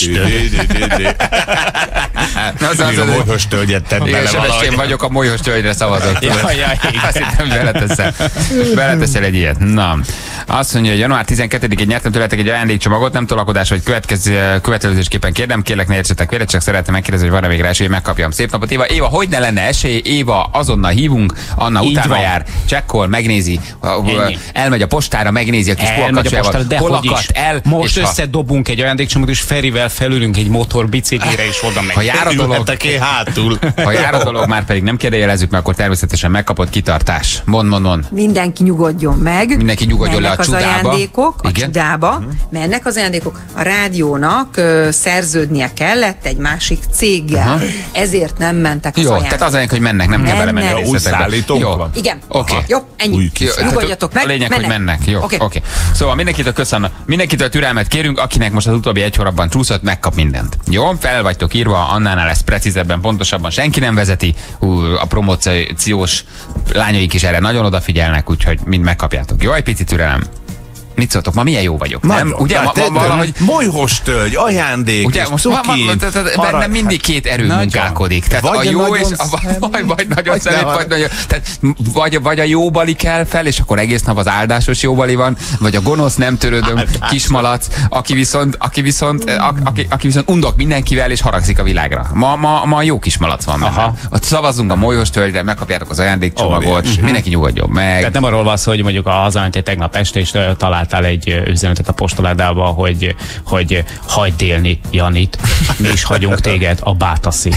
[SPEAKER 6] A molyhos tölgyet tett bele valahogy.
[SPEAKER 4] Én vagyok, a molyhos tölgyre szavazok. Azt hittem, beleteszel egy ilyet. Na, azt mondja, hogy január 12-én nyertem tőletek egy ajándékcsomagot, nem tolakodás, hogy következésképpen kérdem, kérlek, ne értsetek félre, csak szeretném megkérdezni, hogy van-e végre esély, megkapjam. Szép napot, Éva, hogy ne lenne esély? Éva, azonnal hívunk, Anna utána jár, csekkol, megnézi, elmegy a postára, megnézi a kis polkacsával, hol akadt el.
[SPEAKER 5] Most összedobunk egy ajándékcsomagot, és Ferivel felülünk egy motorbiciklire, és oda meg.
[SPEAKER 4] Ha jár a dolog, már pedig nem kérdejelezzük meg, akkor természetesen megkapott kitartás. Mond.
[SPEAKER 3] Mindenki nyugodjon meg.
[SPEAKER 4] Mindenki nyugodjon le a csudába.
[SPEAKER 3] Az ajándékok, a csudába. Mennek az ajándékok. A rádiónak szerződnie kellett egy másik céggel. Ezért nem mentek az ajándékok.
[SPEAKER 4] Tehát az ajándék, hogy mennek, nem kell belemenni a részletekbe.
[SPEAKER 6] Jó.
[SPEAKER 3] Igen.
[SPEAKER 4] Oké.
[SPEAKER 3] Jó, ennyi. Nyugodjatok meg.
[SPEAKER 4] A lényeg, hogy mennek. Jó. Oké. Szóval mindenkitől köszönöm. Mindenkitől türelmet kérünk, akinek most az utóbbi egy hónapban csúszott, megkap mindent. Jó? Fel vagytok írva, Annánál lesz precízebben, pontosabban senki nem vezeti. A promóciós lányaik is erre nagyon odafigyelnek, úgyhogy mind megkapjátok. Jó? Egy picit türelem. Mit szóltok? Ma milyen jó vagyok, nem? Ugye valahogy...
[SPEAKER 6] Molyhos tölgy, ajándék,
[SPEAKER 4] ugye, most bennem mindig két erő munkálkodik. Tehát a jó és vagy nagyon szemét, vagy nagyon... Tehát vagy a jóbali kell fel, és akkor egész nap az áldásos jóbali van, vagy a gonosz nem törődöm kismalac, aki viszont undok mindenkivel, és haragszik a világra. Ma jó kismalac van benne. Ott szavazzunk a molyhos tölgyre, megkapjátok az ajándékcsomagot, mindenki nyugodjon meg.
[SPEAKER 5] Tehát nem arról van szó, hogy mondjuk hazamentél tegnap este, és találtál egy üzenetet a postaládába, hogy hagyd élni Janit, mi is hagyunk téged a Bátaszi.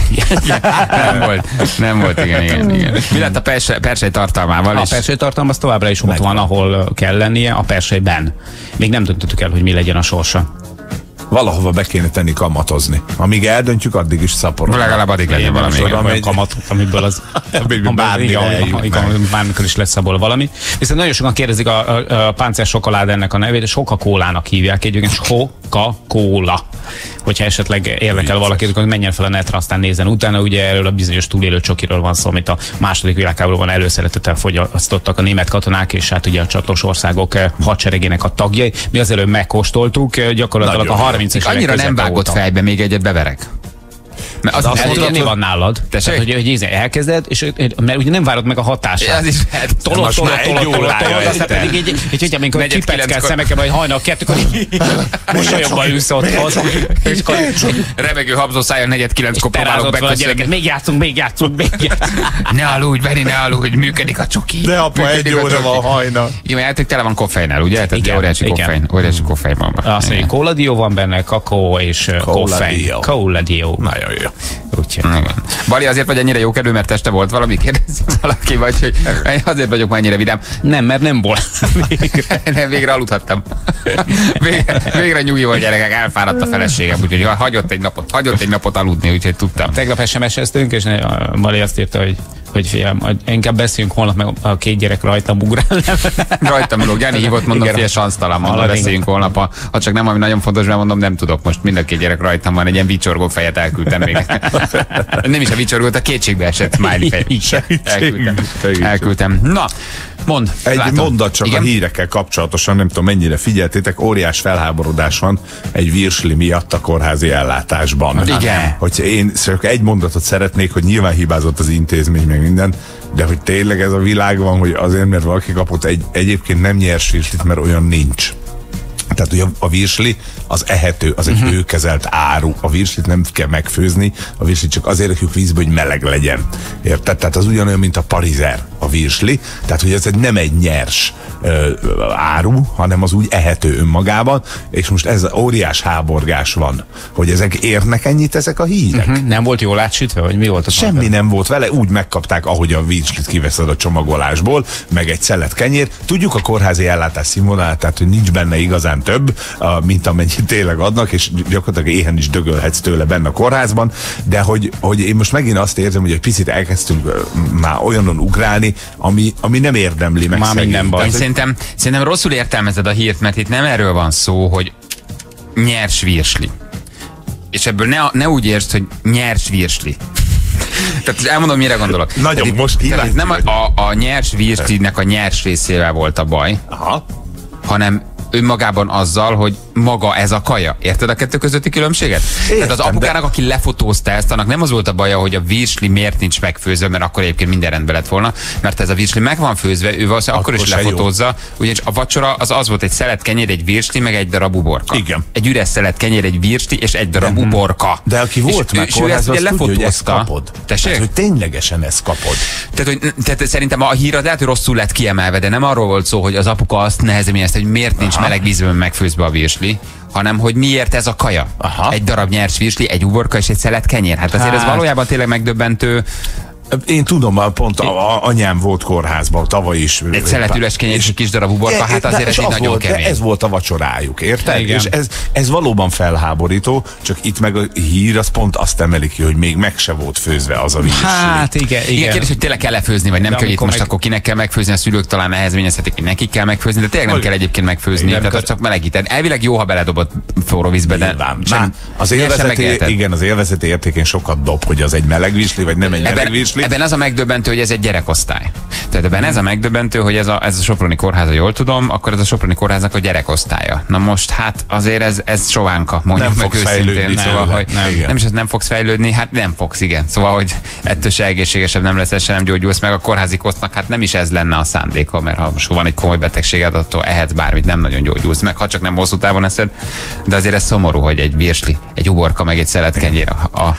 [SPEAKER 4] Nem volt, igen. Mi lett a persely tartalmával?
[SPEAKER 5] A persely tartalma az továbbra is ott van, ahol kell lennie, a perselyben. Még nem döntöttük el, hogy mi legyen a sorsa.
[SPEAKER 6] Valahova be kéne tenni kamatozni. Amíg eldöntjük, addig is szaporod.
[SPEAKER 4] Legalább addig legyen valami.
[SPEAKER 5] Kamat, amiből az bármikor is lesz abból valami. Viszont nagyon sokan kérdezik a páncél sokolád ennek a nevét, Coca-Colának hívják egyébként, Coca-Cola. Hogyha esetleg érdekel valakit, akkor menjen fel a netre, aztán nézzen utána. Ugye erről a bizonyos túlélő csokiról van szó, amit a második világháborúban előszeretettel fogyasztottak a német katonák, és hát ugye a csatlós országok hadseregének a tagjai. Mi az előbb megkóstoltuk, gyakorlatilag a 30 es
[SPEAKER 4] annyira nem vágott fejbe, még egyet beverek.
[SPEAKER 5] Mert azt tudod, mi van nálad? Tehát, hogy elkezded, és mert ugye nem várod meg a hatását.
[SPEAKER 4] Ez is
[SPEAKER 5] tolod, aztán pedig egy amikor csipeckel szemekkel, vagy hajnal kettőkor mosolyogva ülsz otthon.
[SPEAKER 4] Remegő habzószájjal 4-9-kor próbálok beköszönni.
[SPEAKER 5] Még játszunk.
[SPEAKER 4] Ne aludj, működik a csoki.
[SPEAKER 6] De apa, 1 óra van hajnal.
[SPEAKER 4] Jó, mert tele van koffeinnel, ugye? Tehát óriási koffein van.
[SPEAKER 5] Azt mondja, kóladió van benne, kakaó és koffein. Kóladió.
[SPEAKER 6] Nagyon jó.
[SPEAKER 4] Bali, azért vagy ennyire jókedvű, mert este volt valami? Kérdezi valaki, vagy hogy azért vagyok már ennyire vidám.
[SPEAKER 5] Nem, mert nem volt.
[SPEAKER 4] Végre aludhattam. Végre nyugi volt, gyerekek, elfáradt a feleségem, úgyhogy hagyott egy napot aludni, úgyhogy tudtam.
[SPEAKER 5] Tegnap SMS-eztünk, és Bali azt írta, hogy fiam, inkább beszéljünk holnap, meg a 2 gyerek rajtam ugrál.
[SPEAKER 4] Rajtam ülök, Jani hívott, mondom, hogy sansztalan, mondom, beszéljünk holnap. Ha csak nem, ami nagyon fontos, mert mondom, nem tudok, most mind a 2 gyerek rajtam van, egy ilyen vicsorgó fejet elküldtem még. Nem is a vicsorgót, a kétségbe esett smiley fejet. Elküldtem. Na, mondd.
[SPEAKER 6] Egy mondat csak a hírekkel kapcsolatosan, nem tudom mennyire figyeltétek, óriás felháborodás van egy virsli miatt a kórházi ellátásban.
[SPEAKER 4] Igen.
[SPEAKER 6] Hogy én csak egy mondatot szeretnék, hogy nyilván hibázott az intézmény, meg minden, de hogy tényleg ez a világ van, hogy azért, mert valaki kapott egyébként nem nyers virslit, mert olyan nincs. Tehát ugye a virsli az ehető, az egy hőkezelt áru. A virslit nem kell megfőzni, a virslit csak azért rakjuk vízbe, hogy meleg legyen. Érted? Tehát az ugyanolyan, mint a parizer, a virsli. Tehát, hogy ez nem egy nyers áru, hanem az úgy ehető önmagában, és most ez óriás háborgás van, hogy ezek érnek ennyit, ezek a hírek.
[SPEAKER 5] Nem volt jól átsütve, vagy mi volt a
[SPEAKER 6] semmi nem volt vele, úgy megkapták, ahogy a virslit kiveszed a csomagolásból, meg egy szelet kenyér. Tudjuk a kórházi ellátás színvonalát, tehát, hogy nincs benne igazán több, mint amennyit tényleg adnak, és gyakorlatilag éhen is dögölhetsz tőle benne a kórházban, de hogy én most megint azt érzem, hogy egy picit elkezdtünk már olyanon ugrálni, ami nem érdemli meg.
[SPEAKER 5] Már minden baj.
[SPEAKER 4] Szerintem rosszul értelmezed a hírt, mert itt nem erről van szó, hogy nyers virsli. És ebből ne úgy értsd, hogy nyers virsli. Tehát elmondom, mire gondolok.
[SPEAKER 6] Nagyon most
[SPEAKER 4] hívják. Nem a nyers virslinek a nyers részével volt a baj, hanem önmagában azzal, hogy maga ez a kaja. Érted a kettő közötti különbséget? Értem, tehát az apukának, aki lefotózta ezt, annak nem az volt a baja, hogy a virsli miért nincs megfőzve, mert akkor egyébként minden rendben lett volna, mert ez a virsli meg van főzve, ő valószínűleg akkor is lefotózza, ugyanis a vacsora az volt egy szelet kenyér, egy virsli, meg egy darab uborka.
[SPEAKER 6] Igen.
[SPEAKER 4] Egy üres szelet kenyér, egy virsli és egy darab uborka.
[SPEAKER 6] De aki volt meg kórházban, azt tudja, hogy ezt kapod.
[SPEAKER 4] Tehát,
[SPEAKER 6] hogy ténylegesen ezt kapod.
[SPEAKER 4] Tehát szerintem a hír az lehet, hogy rosszul lett kiemelve, de nem arról volt szó, hogy az apuka azt nehezeményezte, hogy miért nincs meleg vízben megfőzve a virsli, hanem hogy miért ez a kaja. Egy darab nyers virsli, egy uborka és egy szelet kenyér. Hát azért ez valójában tényleg megdöbbentő.
[SPEAKER 6] Én tudom, pont anyám volt kórházban tavaly is.
[SPEAKER 4] Egy szelet üres kenyér és egy kis darab uborka, hát azért ez így nagyon kemény.
[SPEAKER 6] Ez volt a vacsorájuk, érted? És ez valóban felháborító, csak itt meg a hír az pont azt emelik ki, hogy még meg se volt főzve az a virsli.
[SPEAKER 5] Hát igen.
[SPEAKER 4] Kérdés, hogy tényleg kell lefőzni, vagy nem kell, itt most akkor kinek kell megfőzni, a szülők talán nehezményezhetik, hogy nekik kell megfőzni, de tényleg nem kell egyébként megfőzni, tehát az csak melegíted. Elvileg jó, ha beledobod forró vízbe, de
[SPEAKER 6] az élvezeti értékén sokat dob, hogy az egy meleg virsli, vagy nem egy meleg virsli.
[SPEAKER 4] Ebben az a megdöbbentő, hogy ez egy gyerekosztály. Tehát ebben ez a megdöbbentő, hogy ez a Soproni kórház, ha jól tudom, akkor ez a Soproni kórháznak a gyerekosztálya. Na most hát azért ez sovánka, mondjuk meg őszintén. Szóval, hogy nem is, hogy nem fogsz fejlődni, hát nem fogsz, igen. Szóval, hogy ettől se egészségesebb nem lesz, se nem gyógyulsz meg. A kórházi kosznak, hát nem is ez lenne a szándéka, mert ha most van egy komoly betegséged, attól ehetsz bármit, nem nagyon gyógyulsz meg, ha csak nem hosszú távon eszed. De azért ez szomorú, hogy egy virsli, egy uborka, meg egy szeletkenyér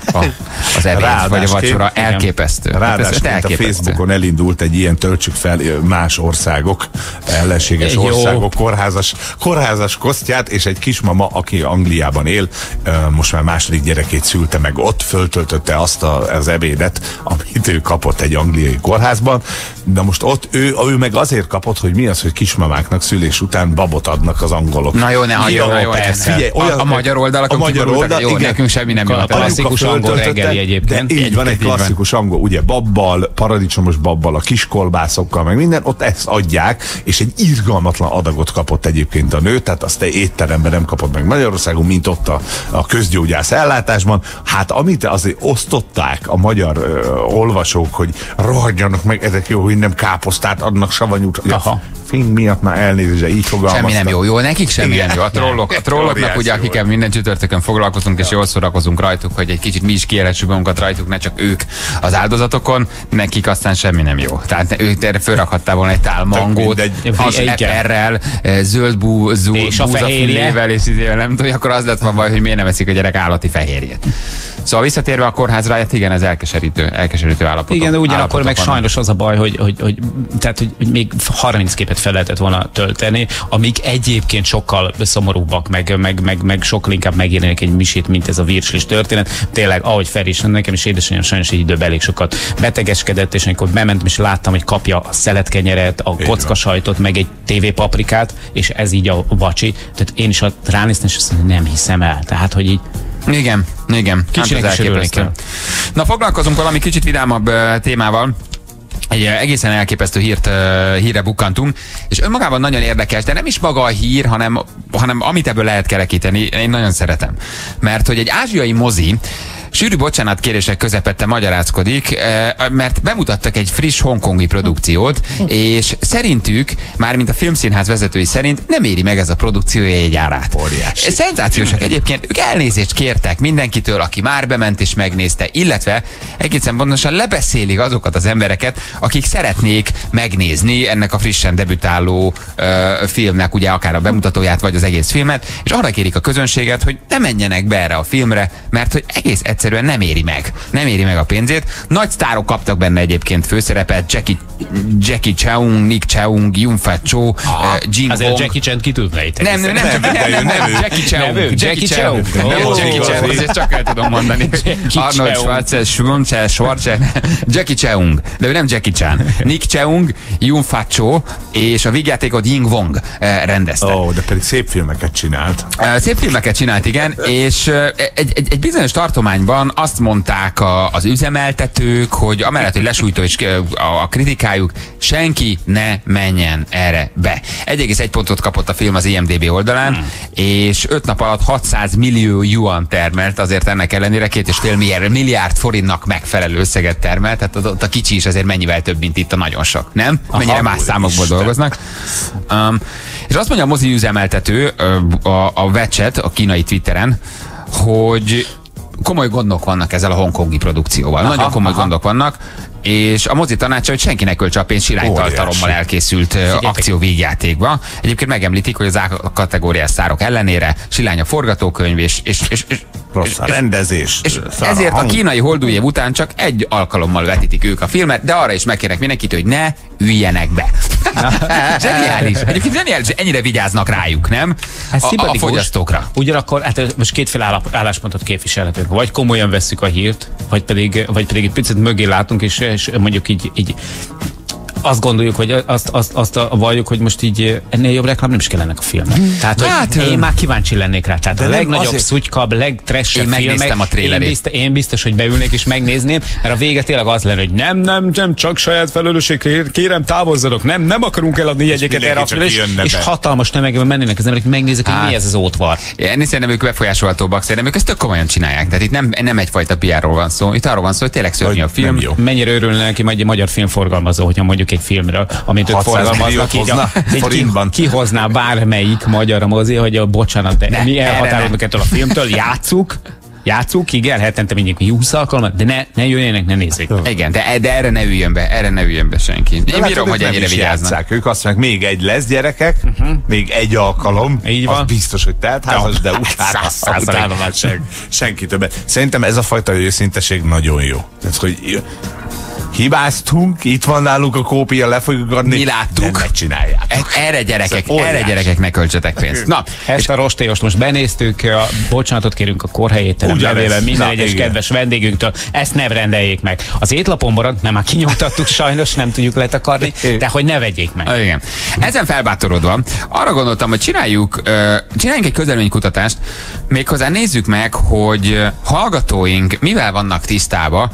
[SPEAKER 4] az ebéd, vagy a vacsora elképesztő.
[SPEAKER 6] Ráadásul a Facebookon elindult egy ilyen töltsük fel más országok, ellenséges országok kórházas kosztját, és egy kismama, aki Angliában él, most már második gyerekét szülte meg ott, föltöltötte azt az ebédet, amit ő kapott egy angliai kórházban, de most ott ő meg azért kapott, hogy mi az, hogy kismamáknak szülés után babot adnak az angolok.
[SPEAKER 4] Na jó, ne hagyjon, figyelj, a magyar oldalak, jó, nekünk semmi nem jön.
[SPEAKER 5] Klasszikus angol reggeli egyébként.
[SPEAKER 6] De így van, egy klasszikus angol, ugye babbal, paradicsomos babbal, a kiskolbászokkal, meg minden, ott ezt adják, és egy irgalmatlan adagot kapott egyébként a nő, tehát azt étteremben nem kapott meg Magyarországon, mint ott a közgyógyász ellátásban. Hát amit azért osztották a magyar olvasók, hogy rohadjanak meg, ezek jó, hogy nem káposztát adnak, savanyút. Fing miatt már elnézést, de így fogalmaztam.
[SPEAKER 4] Semmi nem jó, nekik semmi nem jó. A trolloknak ugye, akikkel minden csütörtökön foglalkozunk, és jól szórakozunk rajtuk, hogy egy kicsit mi is kiélessük magunkat rajtuk, ne csak ők az áldozatokon, nekik aztán semmi nem jó. Tehát ők erre fölrakhattál volna egy tál mangót, az eperrel, zöld búzafillével, és nem tudom, akkor az lett van baj, hogy miért nem eszik a gyerek állati fehérjét. Szóval visszatérve a kórházra, hát igen, ez elkeserítő állapot.
[SPEAKER 5] Igen, de ugyanakkor meg sajnos az a baj, hogy még 30 képet fel lehetett volna tölteni, amik egyébként sokkal szomorúbbak, meg sokkal inkább megjelenik egy misét, mint ez a virslis történet. Tényleg, ahogy Feri is, nekem is édesanyám sajnos egy időben elég sokat betegeskedett, és amikor bementem, és láttam, hogy kapja a szeletkenyeret, a kockasajtot, meg egy tévépaprikát, és ez így a vacsi. Tehát én is ránéztem, és azt mondom, nem hiszem el. Tehát, hogy így
[SPEAKER 4] igen.
[SPEAKER 5] Kicsinek is örülni kell.
[SPEAKER 4] Na, foglalkozunk valami kicsit vidámabb témával. Egy egészen elképesztő hírre bukkantunk, és önmagában nagyon érdekes, de nem is maga a hír, hanem amit ebből lehet kerekíteni, én nagyon szeretem. Mert hogy egy ázsiai mozi sűrű bocsánatkérések közepette magyarázkodik, mert bemutattak egy friss hongkongi produkciót, és szerintük, mármint a filmszínház vezetői szerint nem éri meg ez a produkció jegyárát. Szenzációsak egyébként, ők elnézést kértek mindenkitől, aki már bement és megnézte, illetve egészen pontosan lebeszélik azokat az embereket, akik szeretnék megnézni ennek a frissen debütáló filmnek, ugye akár a bemutatóját, vagy az egész filmet, és arra kérik a közönséget, hogy ne menjenek be erre a filmre, mert hogy egész egyszerűen nem éri meg a pénzét. Nagy sztárok kaptak benne egyébként főszerepet, Jackie Cheung, Nick Cheung, Yun Fat Cho, Jin Hong.
[SPEAKER 5] Azért Jackie Chan ki tud melyik?
[SPEAKER 4] Nem, Jackie Cheung, ezt csak el tudom mondani. Arnold Schwarzenegger, Jackie Cheung, de ő nem Jackie Chan. Nick Cheung, Yun Fat Cho és a vígjátékot Ying Wong rendezte.
[SPEAKER 6] De pedig szép filmeket csinált.
[SPEAKER 4] Szép filmeket csinált, igen, és egy bizonyos tartományban azt mondták az üzemeltetők, hogy amellett, hogy lesújtó és a kritikájuk, senki ne menjen erre be. 1,1 pontot kapott a film az IMDb oldalán, és 5 nap alatt 600 millió yuan termelt, azért ennek ellenére 2,5 milliárd forintnak megfelelő összeget termelt, tehát ott a kicsi is azért mennyivel több, mint itt a nagyon sok, nem? Mennyire más számokból dolgoznak. És azt mondja a mozi üzemeltető a WeChat, a kínai Twitteren, hogy komoly gondok vannak ezzel a hongkongi produkcióval. Nagyon komoly gondok vannak, és a mozi tanácsa, hogy senki ne költse a pénzt siránytartalommal elkészült akcióvígjátékba. Egyébként megemlítik, hogy az A kategóriás szárok ellenére silány a forgatókönyv, és
[SPEAKER 6] rossz a rendezés.
[SPEAKER 4] És ezért a kínai holdújév után csak egy alkalommal vetítik ők a filmet, de arra is megkérnek mindenkit, hogy ne üljenek be. Zseniális. Egyébként zseniális, ennyire vigyáznak rájuk, nem? A fogyasztókra.
[SPEAKER 5] Ugyanakkor, hát most kétféle álláspontot képviselhetünk. Vagy komolyan vesszük a hírt, vagy pedig egy picit mögé látunk, és mondjuk így azt gondoljuk, hogy azt valljuk, hogy most így ennél jobb reklám nem is kell ennek a filmnek. Tehát, hát, én már kíváncsi lennék rá. Tehát a legnagyobb szutykabb, legtressebb filmek.
[SPEAKER 4] Én megnéztem a trélerét.
[SPEAKER 5] Én biztos, hogy beülnék és megnézném, mert a vége tényleg az lenne, hogy nem, csak saját felelősség, kérem távozzatok, nem akarunk eladni jegyeket erre a filmre, és hatalmas tömegben mennének az emberek, megnézik, hogy mi ez az ótvar.
[SPEAKER 4] Én szerintem ők befolyásolhatóbbak, szerintem ők ezt tök komolyan csinálják. Tehát itt nem egyfajta PR-ról van szó. Itt arról van szó, hogy tényleg szörnyű a film.
[SPEAKER 5] Mennyire örülne neki egy magyar filmforgalmazó, hogyha mondjuk mondjuk egy filmről, amit ők
[SPEAKER 6] 600
[SPEAKER 5] forgalmaznak, így
[SPEAKER 6] forintban.
[SPEAKER 5] kihozná bármelyik magyar mozi, hogy bocsánat, de mi elhatárolunk ettől a filmtől, játsszuk, igen, hetente mindig 20 alkalmat, de ne jöjjenek, ne nézzék.
[SPEAKER 4] Igen, de erre ne üljön be senki. Én bírom, hogy ennyire vigyáznak.
[SPEAKER 6] Ők azt mondják, még egy lesz, gyerekek, még egy alkalom,
[SPEAKER 5] így van.
[SPEAKER 6] az biztos, hogy teltházas, de utána már senki többet. Szerintem ez a fajta őszinteség nagyon jó. Tehát, hogy hibáztunk, itt van nálunk a kópia, le fogjuk adni.
[SPEAKER 4] Mi láttuk.
[SPEAKER 6] Ne csinálják.
[SPEAKER 4] Erre gyerekek, ne költsetek pénzt. Na,
[SPEAKER 5] ezt a rostélyos most benéztük, bocsánatot kérünk a Kórhelyétterem nevében minden egyes kedves vendégünktől, ezt ne rendeljék meg. Az étlapon maradt, mert már kinyomtattuk, sajnos nem tudjuk letakarni, de hogy ne vegyék meg.
[SPEAKER 4] Igen. Ezen felbátorodva, arra gondoltam, hogy csináljunk egy közleménykutatást, méghozzá nézzük meg, hogy hallgatóink mivel vannak tisztába,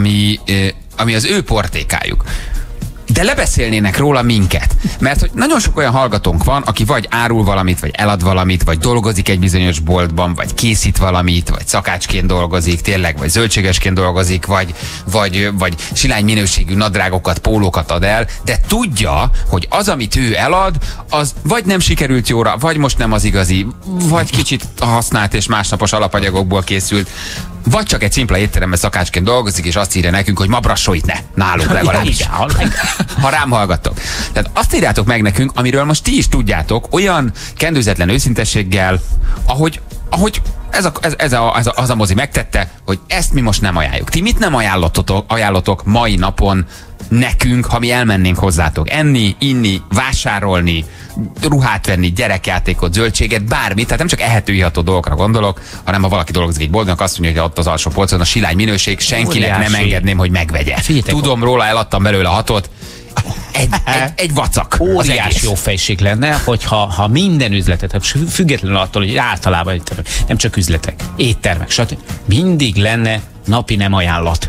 [SPEAKER 4] ami az ő portékájuk. De lebeszélnének róla minket. Mert hogy nagyon sok olyan hallgatónk van, aki vagy árul valamit, vagy elad valamit, vagy dolgozik egy bizonyos boltban, vagy készít valamit, vagy szakácsként dolgozik, tényleg, vagy zöldségesként dolgozik, vagy silány minőségű nadrágokat, pólókat ad el, de tudja, hogy az, amit ő elad, az vagy nem sikerült jóra, vagy most nem az igazi, vagy kicsit használt és másnapos alapanyagokból készült, vagy csak egy szimpla étteremben szakácsként dolgozik, és azt írja nekünk, hogy ma brassóit ne, nálunk legalábbis. Ha rám hallgattok. Tehát azt írjátok meg nekünk, amiről most ti is tudjátok, olyan kendőzetlen őszintességgel, ahogy az a mozi megtette, hogy ezt mi most nem ajánljuk. Ti mit nem ajánlotok mai napon nekünk, ha mi elmennénk hozzátok? Enni, inni, vásárolni, ruhát venni, gyerekjátékot, zöldséget, bármit, tehát nem csak ehető, iható dolgokra gondolok, hanem ha valaki dolgozik egy boltban, azt mondja, hogy ott az alsó polcon a silány minőség, senkinek
[SPEAKER 5] óriási.
[SPEAKER 4] nem engedném, hogy megvegye.
[SPEAKER 5] Figyeljetek,
[SPEAKER 4] tudom róla, eladtam belőle 6-ot. Egy vacak.
[SPEAKER 5] Óriási jó fejség lenne, hogyha minden üzletet, függetlenül attól, hogy általában nem csak üzletek, éttermek, stb. Mindig lenne napi nem ajánlat.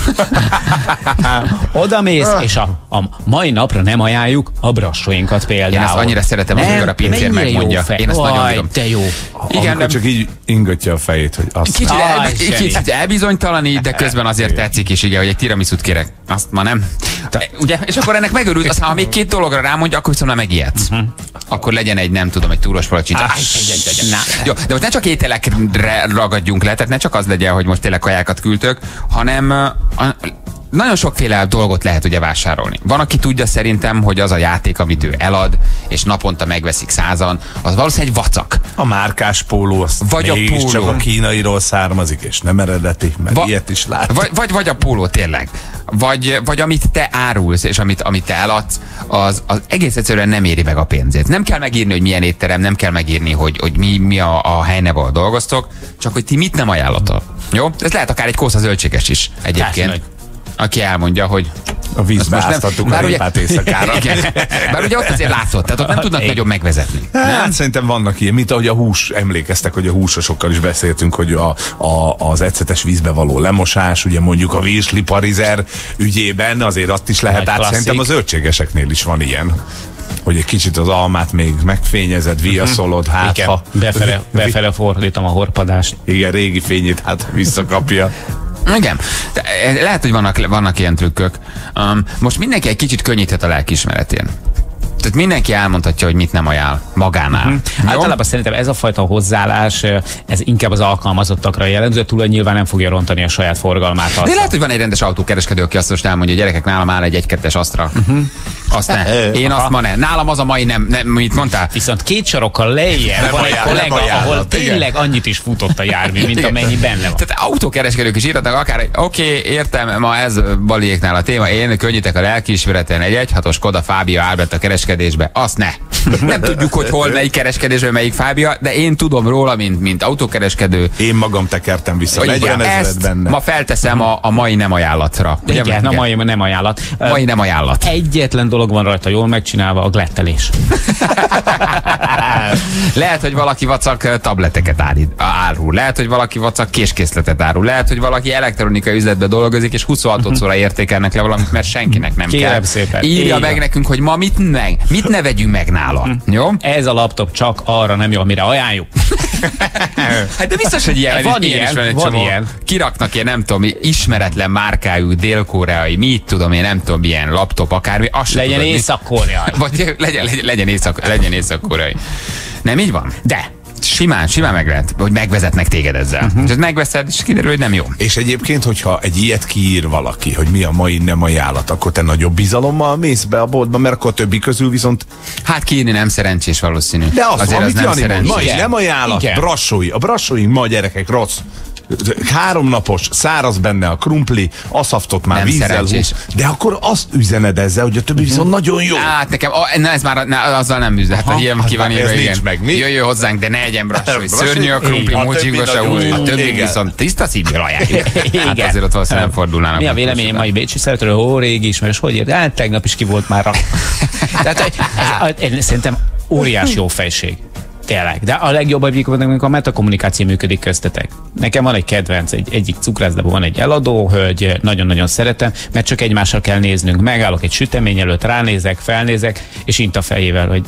[SPEAKER 5] Oda mész, és a mai napra nem ajánljuk a brassóinkat például.
[SPEAKER 4] Én ezt annyira szeretem, amikor a pincér megmondja. Én ezt nagyon bírom.
[SPEAKER 5] Te jó.
[SPEAKER 6] Igen, nem csak így ingatja a fejét, hogy azt...
[SPEAKER 4] Kicsit elbizonytalanít, de közben azért tetszik is, igen, hogy egy tiramisút kérek. Azt ma nem. Ugye? És akkor ennek megörült, aztán ha még 2 dologra rámondja, akkor viszont nem megijedsz. Akkor legyen egy, nem tudom, egy túros palacsinta. Jó, de most ne csak ételekre ragadjunk le, tehát ne csak az legyen, hogy most tényleg kajákat küldtök, hanem nagyon sokféle dolgot lehet ugye vásárolni. Van, aki tudja szerintem, hogy az a játék, amit ő elad, és naponta megveszik 100-an, az valószínűleg egy vacak.
[SPEAKER 6] A márkás póló, az
[SPEAKER 4] vagy a póló.
[SPEAKER 6] Csak a kínairól származik, és nem eredeti, mert ilyet is lát.
[SPEAKER 4] Vagy a póló tényleg. Vagy amit te árulsz, és amit te eladsz, az egész egyszerűen nem éri meg a pénzét. Nem kell megírni, hogy milyen étterem, nem kell megírni, hogy mi a helyneve, ahol dolgoztok, csak hogy ti mit nem ajánlotok. Jó? Ez lehet akár egy kósza zöldséges is egyébként. Aki elmondja, hogy
[SPEAKER 6] a vízbe áztattuk a répát éjszakára.
[SPEAKER 4] Bár ugye ott azért látszott, tehát ott nem tudnak nagyon megvezetni.
[SPEAKER 6] Hát, szerintem vannak ilyen, mint ahogy a hús, emlékeztek, hogy a húsosokkal is beszéltünk, hogy az ecetes vízbe való lemosás, ugye mondjuk a virsli parizer ügyében, azért azt is lehet át. Szerintem az zöldségeseknél is van ilyen. Hogy egy kicsit az almát még megfényezed, viaszolod, hát
[SPEAKER 5] igen, ha... Befele fordítom a horpadást.
[SPEAKER 6] Igen, régi fényét hát visszakapja.
[SPEAKER 4] Igen, de lehet, hogy vannak ilyen trükkök. Most mindenki egy kicsit könnyíthet a lelkiismeretén. Tehát mindenki elmondhatja, hogy mit nem ajánl magánál.
[SPEAKER 5] Általában szerintem ez a fajta hozzáállás, ez inkább az alkalmazottakra jellemző, túl nyilván nem fogja rontani a saját forgalmát.
[SPEAKER 4] De lehet, hogy van egy rendes autókereskedő, aki azt most elmondja, hogy gyerekek, nálam áll egy 1-2-es Astra. Azt ne. Én azt ma ne. Nálam az a mai nem mit mondtál?
[SPEAKER 5] Viszont 2 sarokkal lejjebb van egy kollega, ahol tényleg annyit is futott a jármű, mint amennyi benne van.
[SPEAKER 4] Tehát autókereskedők is írhatnak akár, oké, értem, ma ez Baliéknál a téma, én könnyítek a lelkiismereten, egy 1.6-os Skoda Fabia áll a kereskedésbe, azt ne. Nem tudjuk, hogy hol melyik kereskedésben melyik Fabia, de én tudom róla, mint autókereskedő.
[SPEAKER 6] Én magam tekertem vissza, 40 000 benne.
[SPEAKER 4] Ma felteszem a mai nem ajánlatra.
[SPEAKER 5] Igen, a mai nem ajánlat.
[SPEAKER 4] Mai nem ajánlat.
[SPEAKER 5] Egyetlen dolog van rajta jól megcsinálva, a glettelés.
[SPEAKER 4] Lehet, hogy valaki vacak tableteket árul. Lehet, hogy valaki vacak késkészletet árul. Lehet, hogy valaki elektronikai üzletben dolgozik, és 26-szorra értékelnek le valamit, mert senkinek nem
[SPEAKER 5] kérem
[SPEAKER 4] kell.
[SPEAKER 5] Szépen.
[SPEAKER 4] Írja meg nekünk, hogy ma mit ne vegyünk meg nála. Jó?
[SPEAKER 5] Ez a laptop csak arra nem jó, amire ajánljuk.
[SPEAKER 4] Hát de biztos, hogy ilyen,
[SPEAKER 5] Van ilyen,
[SPEAKER 4] is van egy
[SPEAKER 5] van
[SPEAKER 4] csomó.
[SPEAKER 5] ilyen.
[SPEAKER 4] Kiraknak ilyen, nem tudom, ismeretlen márkájú, dél-koreai, mit tudom én, nem tudom, ilyen laptop, akármi.
[SPEAKER 5] Legyen észak-koreai.
[SPEAKER 4] Vagy legyen észak-koreai. Nem így van?
[SPEAKER 5] De.
[SPEAKER 4] Simán meg lehet, hogy megvezetnek téged ezzel. És ezt megveszed, és kiderül, hogy nem jó.
[SPEAKER 6] És egyébként, hogyha egy ilyet kiír valaki, hogy mi a mai nem ajánlat, akkor te nagyobb bizalommal mész be a boltba, mert akkor a többi közül viszont...
[SPEAKER 4] Hát kiírni nem szerencsés valószínű.
[SPEAKER 6] De az,
[SPEAKER 4] azért
[SPEAKER 6] amit
[SPEAKER 4] az nem
[SPEAKER 6] Jani mond,
[SPEAKER 4] szerencsés.
[SPEAKER 6] mai nem ajánlat,
[SPEAKER 5] Igen.
[SPEAKER 6] brassói. A brassói ma gyerekek rossz. 3 napos, száraz benne a krumpli, aszaftot már
[SPEAKER 4] Nem
[SPEAKER 6] vízzel
[SPEAKER 4] szerencsés.
[SPEAKER 6] húz. De akkor azt üzened ezzel, hogy a többi viszont nagyon jó.
[SPEAKER 4] Hát nekem, ez már azzal nem üzlet. Hát ilyen ki van
[SPEAKER 6] ez
[SPEAKER 4] írva,
[SPEAKER 6] nincs
[SPEAKER 4] igen.
[SPEAKER 6] meg, mi?
[SPEAKER 4] Jöjjön hozzánk, de ne egyen brassói.
[SPEAKER 6] Brassói?
[SPEAKER 4] Szörnyű a krumpli,
[SPEAKER 6] A
[SPEAKER 4] mocsingos a
[SPEAKER 6] többi
[SPEAKER 4] úgy.
[SPEAKER 6] nagyon
[SPEAKER 4] A
[SPEAKER 6] jó.
[SPEAKER 4] többi
[SPEAKER 6] Igen.
[SPEAKER 4] viszont tiszta szívből ajánljuk. Hát
[SPEAKER 5] Igen.
[SPEAKER 4] azért ott valószínűleg nem fordulnának.
[SPEAKER 5] Mi a véleményem mai bécsi szeretről? Ó, régi ismerős, hogy érde? Hát tegnap is ki volt már. Tehát én szerintem óriási jó fejség. Tényleg. De a legjobb, amikor a metakommunikáció működik köztetek. Nekem van egy kedvenc, egyik cukrászdában van egy eladó hölgy, nagyon-nagyon szeretem, mert csak egymással kell néznünk. Megállok egy sütemény előtt, ránézek, felnézek, és int a fejével, hogy...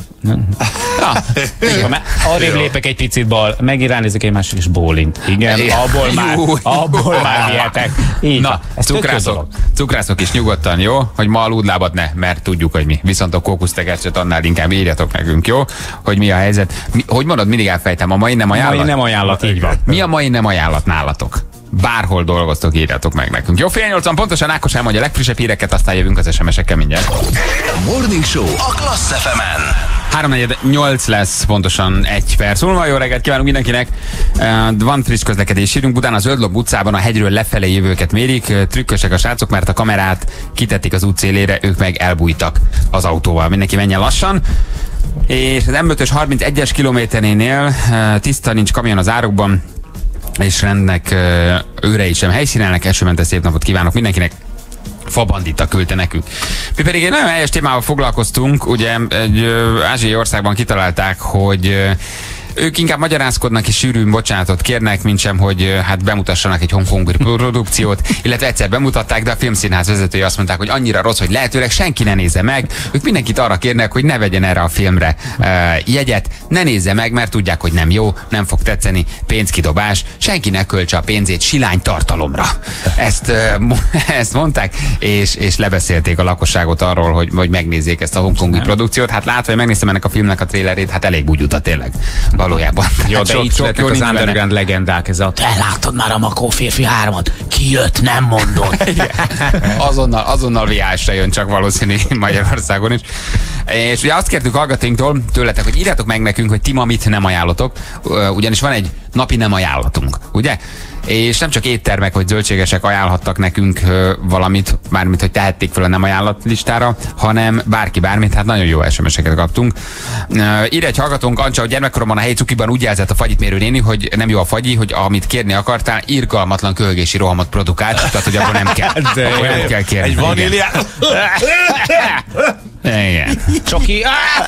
[SPEAKER 5] Arrébb lépek egy picit bal, megint ránézek egymásra, és bólint. Igen, abból már vihetek. Így
[SPEAKER 4] Na,
[SPEAKER 5] van. Ez tök jó dolog.
[SPEAKER 4] cukrászok is nyugodtan, jó? Hogy ma aludlábat ne, mert tudjuk, hogy mi. Viszont a kókusztekercset annál inkább írjatok nekünk, jó? Hogy mi a helyzet. Hogy mondod, mindig elfejtem, a mai nem ajánlat?
[SPEAKER 5] Mai nem ajánlat, így van.
[SPEAKER 4] Mi a mai nem ajánlat nálatok? Bárhol dolgoztok, írjatok meg nekünk. Jó, 7:30 pontosan Ákos elmondja a legfrissebb híreket, aztán jövünk az SMS-ekkel mindjárt.
[SPEAKER 2] Morning Show a Klassz FM-en.
[SPEAKER 4] 3:48 lesz pontosan 1 perc múlva. Jó reggelt kívánunk mindenkinek. Van friss közlekedés hírünk. Budán az Ördlob utcában a hegyről lefelé jövőket mérik. Trükkösek a srácok, mert a kamerát kitették az út szélére, ők meg elbújtak az autóval. Mindenki menjen lassan. És az M5-ös 31-es kilométerénél tiszta, nincs kamion az árokban, és rendnek őrei sem helyszínelnek. Esőmentes szép napot kívánok mindenkinek. Fabandita küldte nekünk. Mi pedig egy nagyon helyes témával foglalkoztunk, ugye egy ázsiai országban kitalálták, hogy ők inkább magyarázkodnak és sűrűn bocsánatot kérnek, mintsem, hogy hát bemutassanak egy hongkongi produkciót, illetve egyszer bemutatták, de a filmszínház vezetői azt mondták, hogy annyira rossz, hogy lehetőleg senki ne nézze meg. Ők mindenkit arra kérnek, hogy ne vegyen erre a filmre jegyet, ne nézze meg, mert tudják, hogy nem jó, nem fog tetszeni, pénzkidobás, senki ne költse a pénzét silány tartalomra. Ezt mondták, és lebeszélték a lakosságot arról, hogy megnézzék ezt a hongkongi produkciót. Hát látva, hogy megnéztem ennek a filmnek a trailerét, hát elég bugyuta tényleg. Valójában.
[SPEAKER 5] Jó, de így születnek az underground
[SPEAKER 4] benne.
[SPEAKER 5] legendák, ez a te látod már a Makó férfi 3-at? Ki jött, nem mondod.
[SPEAKER 4] azonnal VHS-re jön csak valószínű Magyarországon is. És ugye azt kértük hallgatóinktól tőletek, hogy írjátok meg nekünk, hogy ti ma mit nem ajánlotok, ugyanis van egy napi nem ajánlatunk, ugye? És nem csak éttermek vagy zöldségesek ajánlhattak nekünk valamit, mármint, hogy tehették fel a nem ajánlat listára, hanem bárki bármit, hát nagyon jó SMS-eket kaptunk. Ír egy hallgatónk, Ancsa, hogy gyermekkoromban a helyi cukiban úgy jelzett a fagyitmérő néni, hogy nem jó a fagyi, hogy amit kérni akartál, irgalmatlan köhögési rohamot produkált, tehát hogy akkor nem kell. Akkor nem kell kérni.
[SPEAKER 6] Egy vaníliát.
[SPEAKER 4] Igen.
[SPEAKER 5] Csoki.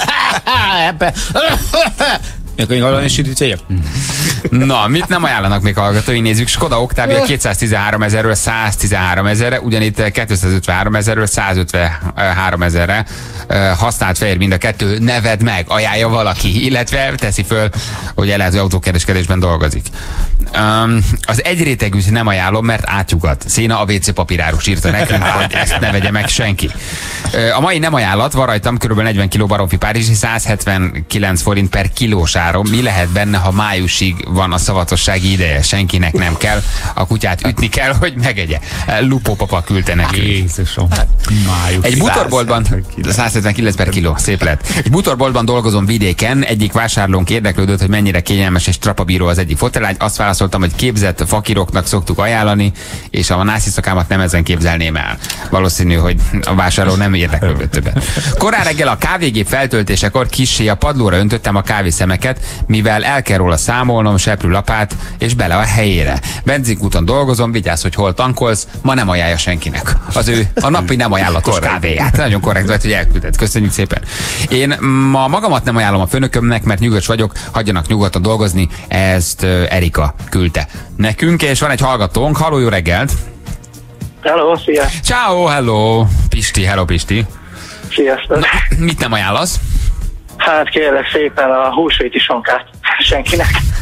[SPEAKER 5] Akkor valami sütítője?
[SPEAKER 4] Na, mit nem ajánlanak még hallgatói? Nézzük, Skoda Octavia 213 000-ről 113 000-re, ugyanitt 253 000-ről 153 000-re használt fehér mind a kettő, neved meg, ajánlja valaki, illetve teszi föl, hogy elhelyező autókereskedésben dolgozik. Az egyrétegű nem ajánlom, mert átjugat. Széna a WC papírárus írta nekünk, hogy ezt ne vegye meg senki. A mai nem ajánlat, van rajtam kb. 40 kg baromfi párizsi, 179 forint per kilós áron. Mi lehet benne, ha májusig van a szavatossági ideje? Senkinek nem kell. A kutyát ütni kell, hogy megegye. Lupó papa küldte nekünk.
[SPEAKER 5] Jézusom. Május.
[SPEAKER 4] Egy bútorboltban 179 per kiló, szép lett. Egy bútorboltban dolgozom vidéken, egyik vásárlónk érdeklődött, hogy mennyire kényelmes és trapabíró az egyik fotelágy. Azt válaszoltam, hogy képzett fakiroknak szoktuk ajánlani, és a nászisztokámat nem ezen képzelném el. Valószínű, hogy a vásárló nem érdeklődött többet. Korán reggel a kávégép feltöltésekor kissé a padlóra öntöttem a kávészemeket, mivel el kell róla számolnom, seprűlapát, és bele a helyére. Benzinkúton dolgozom, vigyázz, hogy hol tankolsz, ma nem ajánlja senkinek. Az ő a napi nem ajánlatos kávéját. Nagyon korrekt volt, hogy elküldted. Köszönjük szépen. Én ma magamat nem ajánlom a főnökömnek, mert nyugodt vagyok, hagyjanak nyugodtan dolgozni. Ezt Erika küldte nekünk, és van egy hallgatónk. Halló, jó reggelt!
[SPEAKER 7] Hello, szia!
[SPEAKER 4] Ciao, hello! Pisti, hello Pisti!
[SPEAKER 7] Sziasztok!
[SPEAKER 4] Mit nem ajánlasz?
[SPEAKER 7] Hát kérlek szépen a húsvéti sonkát senkinek.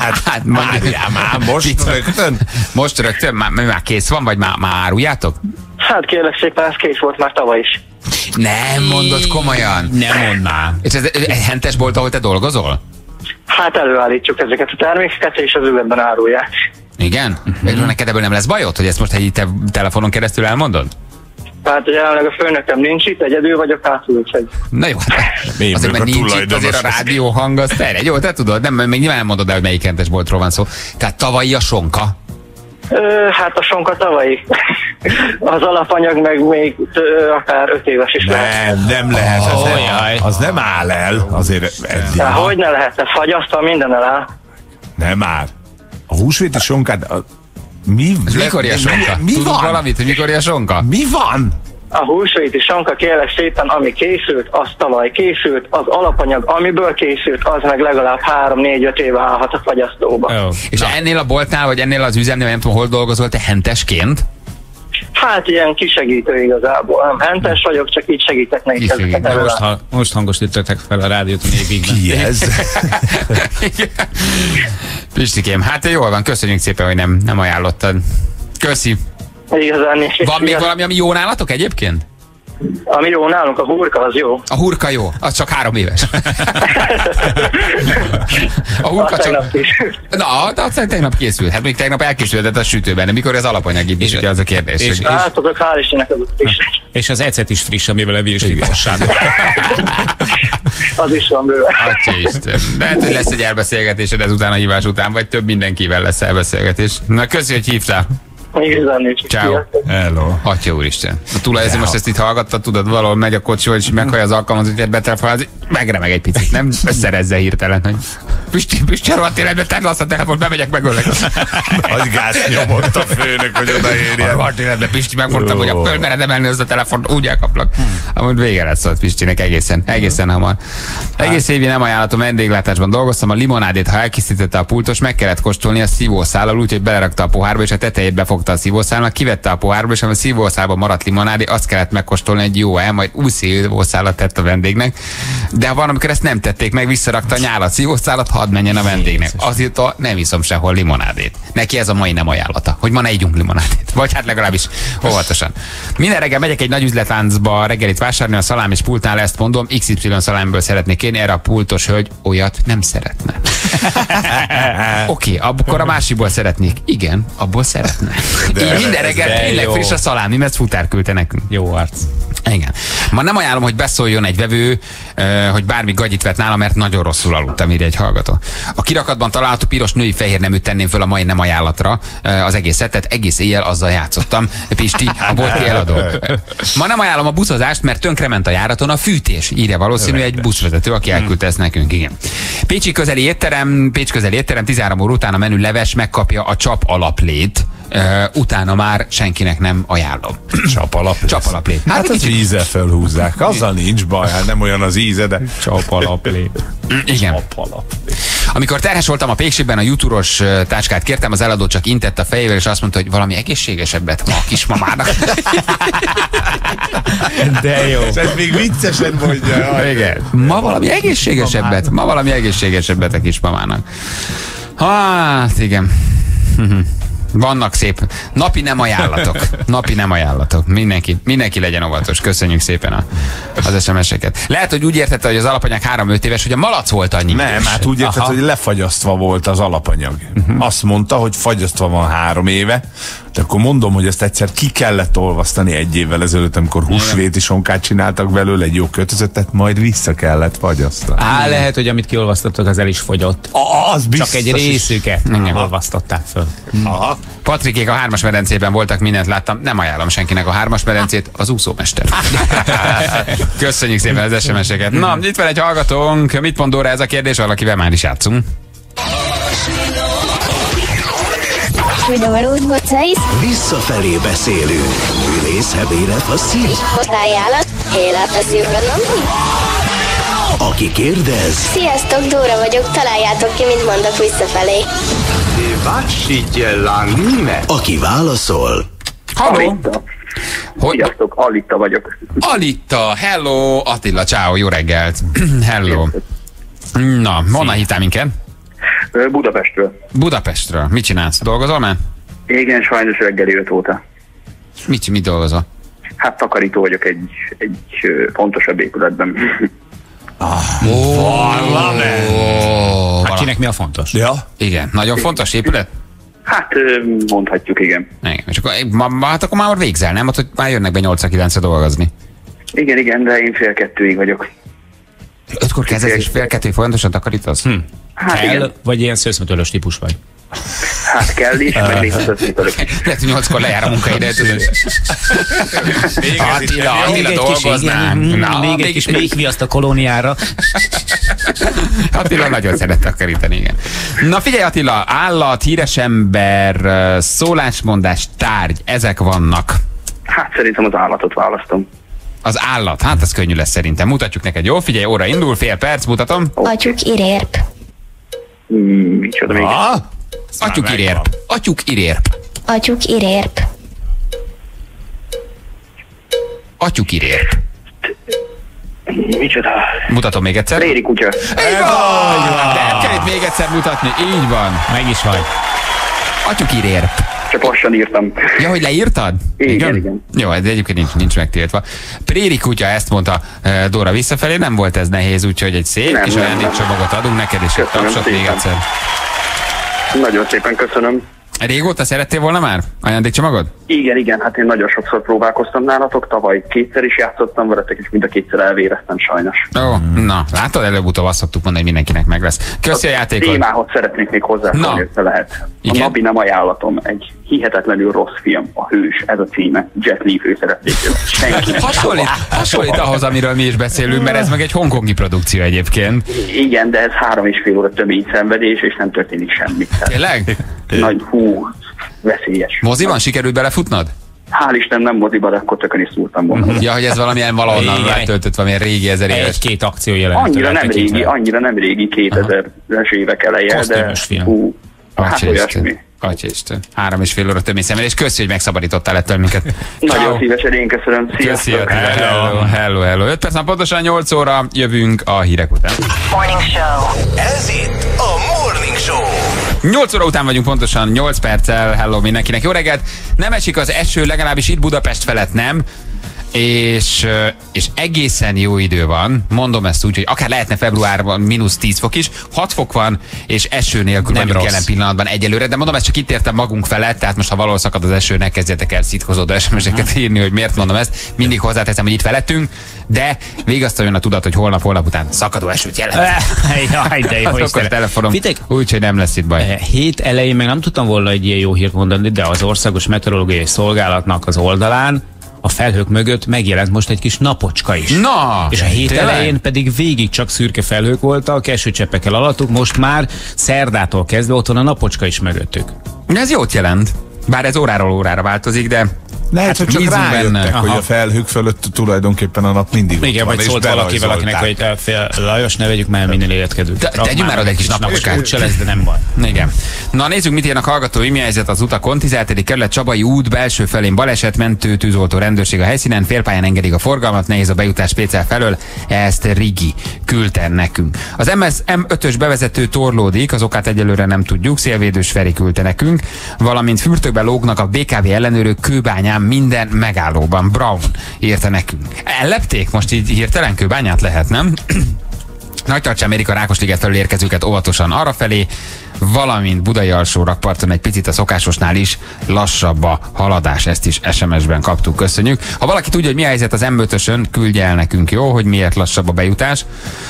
[SPEAKER 6] Hát várjál már, most rögtön?
[SPEAKER 4] Most rögtön? Már kész van, vagy már áruljátok?
[SPEAKER 7] Hát kérlek szépen, ez kész volt már tavaly is.
[SPEAKER 4] Nem mondod komolyan.
[SPEAKER 5] Nem mondd már.
[SPEAKER 4] És ez egy hentes bolt, ahol te dolgozol?
[SPEAKER 7] Hát előállítjuk ezeket a termékeket, és az üzletben árulják.
[SPEAKER 4] Igen? Neked ebből nem lesz bajod, hogy ezt most egy telefonon keresztül elmondod?
[SPEAKER 7] Hát jelenleg a főnököm nincs itt, egyedül vagyok hátul, úgyhogy...
[SPEAKER 4] Na jó,
[SPEAKER 6] Én
[SPEAKER 4] azért, mert
[SPEAKER 6] vagyok a
[SPEAKER 4] nincs itt azért a
[SPEAKER 6] tulajdonos.
[SPEAKER 4] rádióhang, az terjed. Jó, te tudod, nem, még nyilván nem mondod el, hogy melyik hentes boltról van szó. Tehát tavalyi a sonka.
[SPEAKER 7] Hát a sonka tavalyi. Az alapanyag meg még akár 5 éves is lehet.
[SPEAKER 6] Nem lehet,
[SPEAKER 5] Jaj.
[SPEAKER 6] az nem áll el, azért eddig.
[SPEAKER 7] Hát hogy ne lehet, ez fagyasztva minden eláll.
[SPEAKER 6] Nem áll. A húsvéti sonkát... Mi?
[SPEAKER 4] Mikor a sonka?
[SPEAKER 6] Mi
[SPEAKER 4] Tudunk
[SPEAKER 6] van?
[SPEAKER 4] valamit, hogy mikor a sonka?
[SPEAKER 6] Mi van?
[SPEAKER 7] A húsvéti sonka kérlek szépen, ami készült, az tavaly készült, az alapanyag, amiből készült, az meg legalább 3-4-5 éve állhat a fagyasztóba.
[SPEAKER 5] Jó.
[SPEAKER 4] És ennél a boltnál, vagy ennél az üzemnél, nem tudom, hol dolgozol, te hentesként?
[SPEAKER 7] Hát ilyen kisegítő igazából. Nem hentes vagyok, csak így segítek nekik
[SPEAKER 4] Kisegítő.
[SPEAKER 7] ezeket előre.
[SPEAKER 5] Most hangosították fel a rádiót a népigben.
[SPEAKER 6] Ki ez?
[SPEAKER 4] Pistikém, hát jól van, köszönjük szépen, hogy nem ajánlottad. Köszi.
[SPEAKER 7] Igazán nincs.
[SPEAKER 4] Van még valami, ami jó nálatok egyébként?
[SPEAKER 7] Ami jó nálunk, a hurka az jó.
[SPEAKER 4] A hurka jó, az csak 3 éves. A hurka
[SPEAKER 7] Azt
[SPEAKER 4] csak...
[SPEAKER 7] tegnap is.
[SPEAKER 4] Na, de aztán tegnap készült. Hát még tegnap elkészült a sütőben, de mikor az alapanyag itt is, ugye az a kérdés.
[SPEAKER 5] és-
[SPEAKER 7] Hát azok hál' Istennek azok is.
[SPEAKER 5] És az ecet is friss, amivel levírsíthassák.
[SPEAKER 7] Az is van bőven.
[SPEAKER 4] Atya Isten. De hát, hogy lesz egy elbeszélgetésed ezután a hívás után, vagy több mindenkivel lesz elbeszélgetés. Na, köszi, hogy hívtál.
[SPEAKER 7] Igazán nincs.
[SPEAKER 4] Ciao.
[SPEAKER 6] Hello.
[SPEAKER 4] Atya úristen. A tulajdonos most ezt itt hallgatta, tudod, valahol megy a kocsival, és meghallja az alkalmazott, hogy betelefonál, megremeg egy picit, nem összerezze hirtelen, hogy Pisti, rohadt életben, tedd le azt a telefont, bemegyek, megöllek.
[SPEAKER 6] Nagy gáz nyomott a főnök, hogy
[SPEAKER 4] A
[SPEAKER 6] odaérjen.
[SPEAKER 4] rohadt életben, Pisti, megmondtam, hogy a fölmered emelni azt a telefont, úgy elkaplak. Amúgy vége lesz ott Pistinek egészen hamar. Egész évig nem ajánlatom, vendéglátásban dolgoztam, a limonádét, ha elkészítette a pultos, meg kellett kóstolni a szívószállal, úgyhogy belerakta a pohárba, és a tetejét befogta a szívószálnak, kivette a pohárba, és a szívószálban maradt limonádé, azt kellett megkóstolni egy jó majd új szívószálat tett a vendégnek. De van, amikor ezt nem tették meg, visszarakta a nyálat, szívószálat, hadd menjen a vendégnek. Azért nem iszom sehol limonádét. Neki ez a mai nem ajánlata, hogy ma ne ígyunk limonádét. Vagy hát legalábbis óvatosan. Minden reggel megyek egy nagy üzletláncba reggelit vásárolni, a szalám és pultnál ezt mondom, XY szalámból szeretnék kérni, erre a pultos hölgy olyat nem szeretne. Oké, akkor a másikból szeretnék. Igen, abból szeretne. Így minden reggel tényleg friss a szalámi, mert futár küldte nekünk.
[SPEAKER 5] Jó arc.
[SPEAKER 4] Igen. Ma nem ajánlom, hogy beszóljon egy vevő, hogy bármi gagyit vett nála, mert nagyon rosszul aludtam, írja egy hallgató. A kirakatban található piros női fehér neműt tenném föl a mai nem ajánlatra az egész szettet, egész éjjel azzal játszottam. Pisti, a bolti eladó. Ma nem ajánlom a buszozást, mert tönkrement a járaton a fűtés, írja valószínű egy buszvezető, aki elküldte ezt nekünk, igen. Pécs közeli étterem, 13 óra után a menü leves megkapja a csap alaplét. Utána már senkinek nem ajánlom. Csapalaplét.
[SPEAKER 6] Hát az íze felhúzzák, azzal nincs baj, hát nem olyan az íze, de
[SPEAKER 5] Csapalaplét.
[SPEAKER 4] Igen. Amikor terhes voltam a Péksében, a jutúros táskát kértem, az eladó csak intett a fejével, és azt mondta, hogy valami egészségesebbet ma a kismamának.
[SPEAKER 5] De jó.
[SPEAKER 6] ez még viccesen mondja.
[SPEAKER 4] Igen. Ma valami egészségesebbet a kismamának. Hát, igen. Vannak szép napi nem ajánlatok. Mindenki legyen óvatos. Köszönjük szépen az SMS-eket. Lehet, hogy úgy értette, hogy az alapanyag 3-5 éves, hogy a malac volt annyi.
[SPEAKER 6] Nem, hát úgy érted, hogy lefagyasztva volt az alapanyag. Azt mondta, hogy fagyasztva van 3 éve, de akkor mondom, hogy ezt egyszer ki kellett olvasztani 1 évvel ezelőtt, amikor húsvéti sonkát csináltak belőle, egy jó kötözetet, majd vissza kellett fagyasztani.
[SPEAKER 5] Lehet, hogy amit kiolvasztottak, az el is fogyott.
[SPEAKER 6] Az biztos.
[SPEAKER 5] Csak egy részüket olvasztották föl.
[SPEAKER 6] Aha.
[SPEAKER 4] Patrikék a 3-as medencében voltak, mindent láttam. Nem ajánlom senkinek a 3-as medencét, az úszómester. Köszönjük szépen az SMS-eket. Na, itt van egy hallgatónk. Mit mond Dóra ez a kérdés? Valakivel már is játszunk.
[SPEAKER 2] Visszafelé beszélünk. Ülész, hebére, faszín.
[SPEAKER 8] Ajánlat, életeszívben.
[SPEAKER 2] Aki kérdez,
[SPEAKER 8] Sziasztok, Dóra vagyok, találjátok ki, mit mondok visszafelé.
[SPEAKER 2] aki válaszol,
[SPEAKER 4] Halló! Hogy?
[SPEAKER 7] Sziasztok, Alitta vagyok.
[SPEAKER 4] Alitta, hello! Attila, ciao, jó reggelt! Hello! Na, honnan hittál minket?
[SPEAKER 1] Budapestről.
[SPEAKER 4] Budapestről. Mit csinálsz? Dolgozol már?
[SPEAKER 1] Igen, sajnos reggeli 5 óta.
[SPEAKER 4] Mit dolgozol?
[SPEAKER 1] Hát takarító vagyok egy fontosabb épületben.
[SPEAKER 5] Hát kinek mi a fontos?
[SPEAKER 6] Ja.
[SPEAKER 4] Igen, nagyon fontos épület?
[SPEAKER 1] Hát mondhatjuk, igen.
[SPEAKER 4] Igen. És akkor, hát akkor már végzel, nem? Hogy már jönnek be 8-9-re dolgozni.
[SPEAKER 1] Igen, de én 1:30-ig vagyok.
[SPEAKER 4] 5-kor kezdesz és 1:30 folyamatosan takarítasz?
[SPEAKER 1] Hát
[SPEAKER 5] Kell,
[SPEAKER 1] igen.
[SPEAKER 5] vagy ilyen szőszmetölös típus vagy?
[SPEAKER 1] Hát kell is, meg még az
[SPEAKER 4] Lehet, hogy 8-kor lejár a munkaidő, tudod. Attila dolgoznánk.
[SPEAKER 5] Még egy kis méhviaszt a kolóniára.
[SPEAKER 4] Attila nagyon szeret takarítani, igen. Na figyelj Attila, állat, híres ember, szólásmondás, tárgy, ezek vannak.
[SPEAKER 1] Hát szerintem az állatot választom.
[SPEAKER 4] Az állat, hát ez könnyű lesz szerintem. Mutatjuk neked, jó? Figyelj, óra indul, fél perc, mutatom.
[SPEAKER 8] Atyuk irérp.
[SPEAKER 1] Micsoda még?
[SPEAKER 4] Atyuk irérp. Atyuk irérp.
[SPEAKER 8] Atyuk irérp.
[SPEAKER 4] Atyuk irérp.
[SPEAKER 1] Micsoda?
[SPEAKER 4] Mutatom még egyszer.
[SPEAKER 1] Préri kutya.
[SPEAKER 4] Így van! Nem kell itt még egyszer mutatni, így van.
[SPEAKER 5] Meg is vagy.
[SPEAKER 4] Atyuk irérp.
[SPEAKER 1] Csak lassan írtam.
[SPEAKER 4] Ja, hogy leírtad?
[SPEAKER 1] Igen.
[SPEAKER 4] Jó, de egyébként nincs megtiltva. Préri kutya, ezt mondta Dóra visszafelé, nem volt ez nehéz, úgyhogy egy szép kis ajándékcsomagot adunk neked, és egy tapsot még egyszer.
[SPEAKER 1] Nagyon szépen köszönöm.
[SPEAKER 4] Régóta szerettél volna már ajándékcsomagot?
[SPEAKER 1] Igen, hát én nagyon sokszor próbálkoztam nálatok, tavaly 2-szer is játszottam veletek, és mind a 2-szer elvéreztem sajnos.
[SPEAKER 4] Ó, na, látod, előbb-utóbb azt szoktuk mondani, hogy mindenkinek meg lesz. Köszi a játékot.
[SPEAKER 1] Témához szeretnék még hozzáfogni, hogy lehet.
[SPEAKER 4] Igen?
[SPEAKER 1] A Nabi nem ajánlatom, egy hihetetlenül rossz film, a Hős, ez a címe, Jet Li főszereplésével. Senkinek.
[SPEAKER 4] Hasonlít ahhoz, amiről mi is beszélünk, mert ez meg egy hongkongi produkció egyébként.
[SPEAKER 1] Igen, de ez 3,5 óra tömény szenvedés, és nem történik semmi.
[SPEAKER 4] Tényleg?
[SPEAKER 1] Nagy veszélyes.
[SPEAKER 4] Moziban sikerült belefutnod?
[SPEAKER 1] Hál' Isten nem moziba, de akkor tökön is szúrtam volna.
[SPEAKER 4] Ja, hogy ez valamilyen valahonnan letöltött, valamilyen régi 1000 éves.
[SPEAKER 5] Egy-két akció jelent.
[SPEAKER 1] Annyira nem régi 2000-es évek eleje,
[SPEAKER 5] kosztümös film.
[SPEAKER 1] Hát olyasmi.
[SPEAKER 4] Atyaisten. 3,5 óra tömény szenvedés. Köszi, hogy megszabadítottál ettől minket.
[SPEAKER 1] Nagyon szívesen, én köszönöm. Sziasztok.
[SPEAKER 4] Hello. 5 perc, pontosan 8 óra jövünk a hírek után.
[SPEAKER 2] Morning Show. Ez itt a Morning Show.
[SPEAKER 4] 8 óra után vagyunk pontosan, 8 perccel. Hello mindenkinek. Jó reggelt! Nem esik az eső, legalábbis itt Budapest felett nem. És egészen jó idő van, mondom ezt úgy, hogy akár lehetne februárban -10 fok is, 6 fok van, és eső nélkül vagyunk jelen pillanatban egyelőre, de mondom, ezt csak itt értem magunk felett, tehát most ha valahol szakad az eső, ne kezdjetek el szitkozódó SMS-eket írni, hogy miért mondom ezt, mindig hozzáteszem, hogy itt felettünk, de végigasztaljon a tudat, hogy holnap után szakadó esőt jelent.
[SPEAKER 5] Jaj, de jó
[SPEAKER 4] Akkor telefonom, úgyhogy nem lesz itt baj.
[SPEAKER 5] Hét elején meg nem tudtam volna egy ilyen jó hírt mondani, de az Országos Meteorológiai Szolgálatnak az oldalán a felhők mögött megjelent most egy kis napocska is.
[SPEAKER 4] Na!
[SPEAKER 5] És a hét elején pedig végig csak szürke felhők voltak, esőcseppekkel alattuk, most már szerdától kezdve ott van a napocska is mögöttük.
[SPEAKER 4] Ez jót jelent. Bár ez óráról órára változik, de
[SPEAKER 6] lehet, hogy csak
[SPEAKER 4] bízunk
[SPEAKER 6] rájöttek, hogy a felhők fölött tulajdonképpen a nap mindig
[SPEAKER 5] igen,
[SPEAKER 6] ott van,
[SPEAKER 5] vagy szólt valakivel, akinek, hogy Lajos, ne vegyük már minden életkedőt.
[SPEAKER 4] Tegyünk már oda egy kis napocskát.
[SPEAKER 5] Úgyse lesz, de nem baj.
[SPEAKER 4] Igen. Na nézzük, mit írnak hallgatói, mi helyzet az utakon. 17. kerület Csabai út belső felén baleset, mentő, tűzoltó, rendőrség a helyszínen, félpályán engedik a forgalmat, nehéz a bejutás Pécel felől, ezt Rigi küldte nekünk. Az M5-ös bevezető torlódik, az okát egyelőre nem tudjuk, Szélvédős Feri küldte nekünk, valamint fürtökbe lógnak a BKV ellenőrök Kőbányán minden megállóban. Brown írta nekünk. Ellepték most így hirtelen Kőbányát, lehet, nem? Nagytartsán mérik a Rákosliget felől érkezőket óvatosan arrafelé, valamint Budai alsó rakparton egy picit a szokásosnál is lassabb a haladás, ezt is SMS-ben kaptuk, köszönjük. Ha valaki tudja, hogy mi a helyzet az M5-ösön, küldje el nekünk, jó, hogy miért lassabb a bejutás.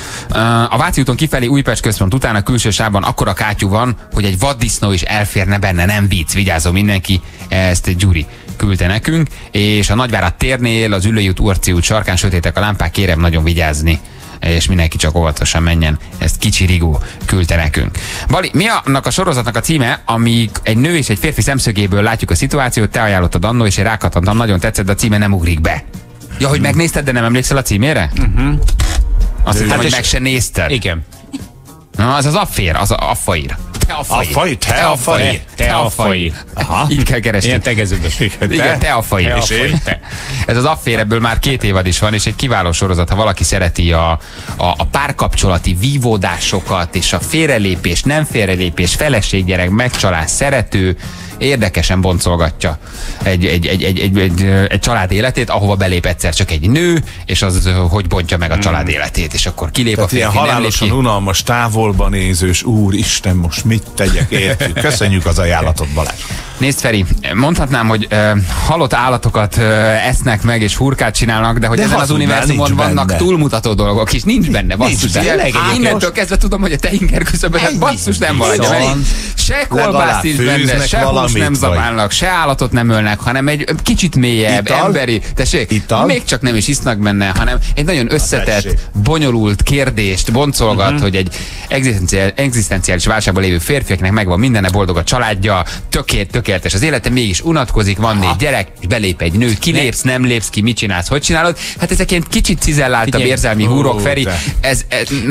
[SPEAKER 4] A Váci úton kifelé Újpest központ után a külső sávban akkora kátyú van, hogy egy vaddisznó is elférne benne, nem vicc, vigyázzon mindenki, ezt Gyuri küldte nekünk, és a Nagyvárad térnél az Üllői út, Urci út sarkán sötétek a lámpák, kérem nagyon vigyázni, és mindenki csak óvatosan menjen. Ezt Kicsi Rigó küldte nekünk. Bali, mi annak a sorozatnak a címe, amíg egy nő és egy férfi szemszögéből látjuk a szituációt, te ajánlottad annó, és én rákattantam, nagyon tetszett, de a címe nem ugrik be. Ja, hogy megnézted, de nem emlékszel a címére? Azt hittem, hogy meg se nézted.
[SPEAKER 5] Igen.
[SPEAKER 4] Na, az az affér, az a affaír.
[SPEAKER 5] Teafai.
[SPEAKER 4] Így kell keresni.
[SPEAKER 5] Ilyen tegezőbös.
[SPEAKER 4] Igen, Teafai. Ez az Affair, ebből már 2 évad is van, és egy kiváló sorozat, ha valaki szereti a párkapcsolati vívódásokat, és a félrelépés, nem félrelépés, feleséggyerek, megcsalás, szerető, érdekesen boncolgatja egy család életét, ahova belép egyszer csak egy nő, és az hogy bontja meg a család életét, és akkor kilép a férfi,
[SPEAKER 6] ilyen halálosan unalmas, távolba nézős, úristen, most mit tegyek, értjük. Köszönjük az ajánlatot, Balázs.
[SPEAKER 4] Nézd, Feri, mondhatnám, hogy halott állatokat esznek meg, és hurkát csinálnak, de hogy ezen az univerzumon vannak túlmutató dolgok, és nincs benne, basszus. Innentől kezdve tudom, hogy a te inger küszöbödet basszus nem vagy. Se kolbászt is benne, se hús nem zabálnak, se állatot nem ölnek, hanem egy kicsit mélyebb, emberi, tessék, még csak nem is isznak benne, hanem egy nagyon összetett, bonyolult kérdést boncolgat, hogy egy egzisztenciális válságban lévő férfiaknak megvan mindenne, boldog a családja, tökéletes az élete, mégis unatkozik, van 4 gyerek, és belép egy nő, kilépsz, nem lépsz ki, mit csinálsz, hogy csinálod? Hát ezek ilyen kicsit cizelláltabb érzelmi húrok, Feri. Ez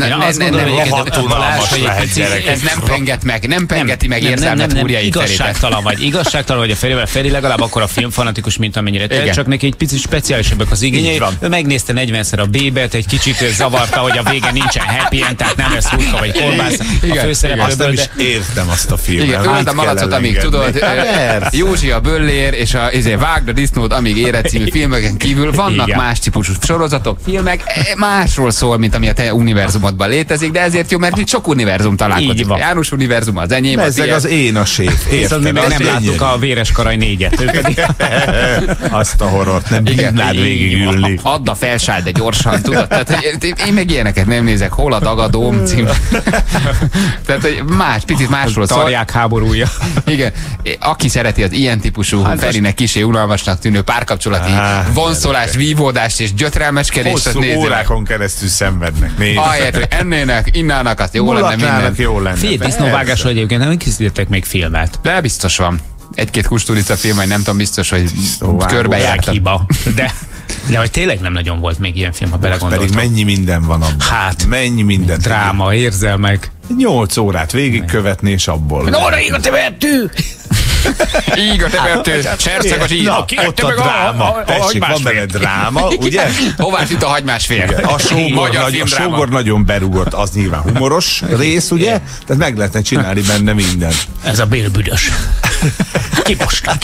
[SPEAKER 4] nem pengeti meg érzelmet húrjait.
[SPEAKER 5] Igazságtalan vagy a Ferivel. Feri legalább akkor a filmfanatikus, mint amennyire te, csak neki egy picit speciálisabbak az igényei. Ő megnézte 40-szer a Bébet, egy kicsit zavarta, hogy a vége nincsen happy end, tehát nem lesz hurka vagy kolbász a főszereplőből.
[SPEAKER 6] Nem is értem azt a filmet.
[SPEAKER 4] Igen, öld a malacot, amíg tudod, Józsi a böllér, és a Vágd a disznót, amíg éred című filmeken kívül vannak más típusú sorozatok, filmek, másról szól, mint ami a te univerzumodban létezik, de ezért jó, mert itt sok univerzum találkozik. A János univerzum, az enyém,
[SPEAKER 6] az én a séf.
[SPEAKER 5] Viszont mi nem láttuk a Véres Karaj 4-et.
[SPEAKER 6] Azt a horrort nem bírnád végigülni.
[SPEAKER 4] Add a felsáld, de gyorsan, tudod? Tehát, én meg ilyeneket nem nézek. Hol a Dagadóm cím. Tehát, hogy picit másról szól.
[SPEAKER 5] Tarják háborúja.
[SPEAKER 4] Igen. Aki szereti az ilyen típusú, Ferinek kisé unalmasnak tűnő párkapcsolati vonzolást, vívódást és gyötrelmeskedést,
[SPEAKER 6] hosszú órákon keresztül szenvednek.
[SPEAKER 4] Ahelyett, hogy ennének, innának, azt jó lenne minden.
[SPEAKER 6] Jó lenne.
[SPEAKER 5] Fél disznóvágásról egyébként nem készítettek még filmet.
[SPEAKER 4] De biztos van. Egy-két Kusturica film, vagy nem tudom, biztos, hogy körbejártak.
[SPEAKER 5] De hogy tényleg nem nagyon volt még ilyen film, ha belegondoltam.
[SPEAKER 6] Pedig mennyi minden van abban.
[SPEAKER 5] Hát,
[SPEAKER 6] mennyi minden.
[SPEAKER 5] Dráma, érzelmek.
[SPEAKER 6] 8 órát végigkövetni, és abból.
[SPEAKER 5] Nóra, íg a tevertő!
[SPEAKER 4] Íg a tevertő, cserszakos íg.
[SPEAKER 6] Ott a dráma. Tessék, van benne dráma, ugye?
[SPEAKER 4] Hová itt a hagymásfél?
[SPEAKER 6] A sógor nagyon berúgott, az nyilván humoros rész, ugye? Tehát meg lehetne csinálni benne minden.
[SPEAKER 5] Ez a bélbüdös. Kiposnak.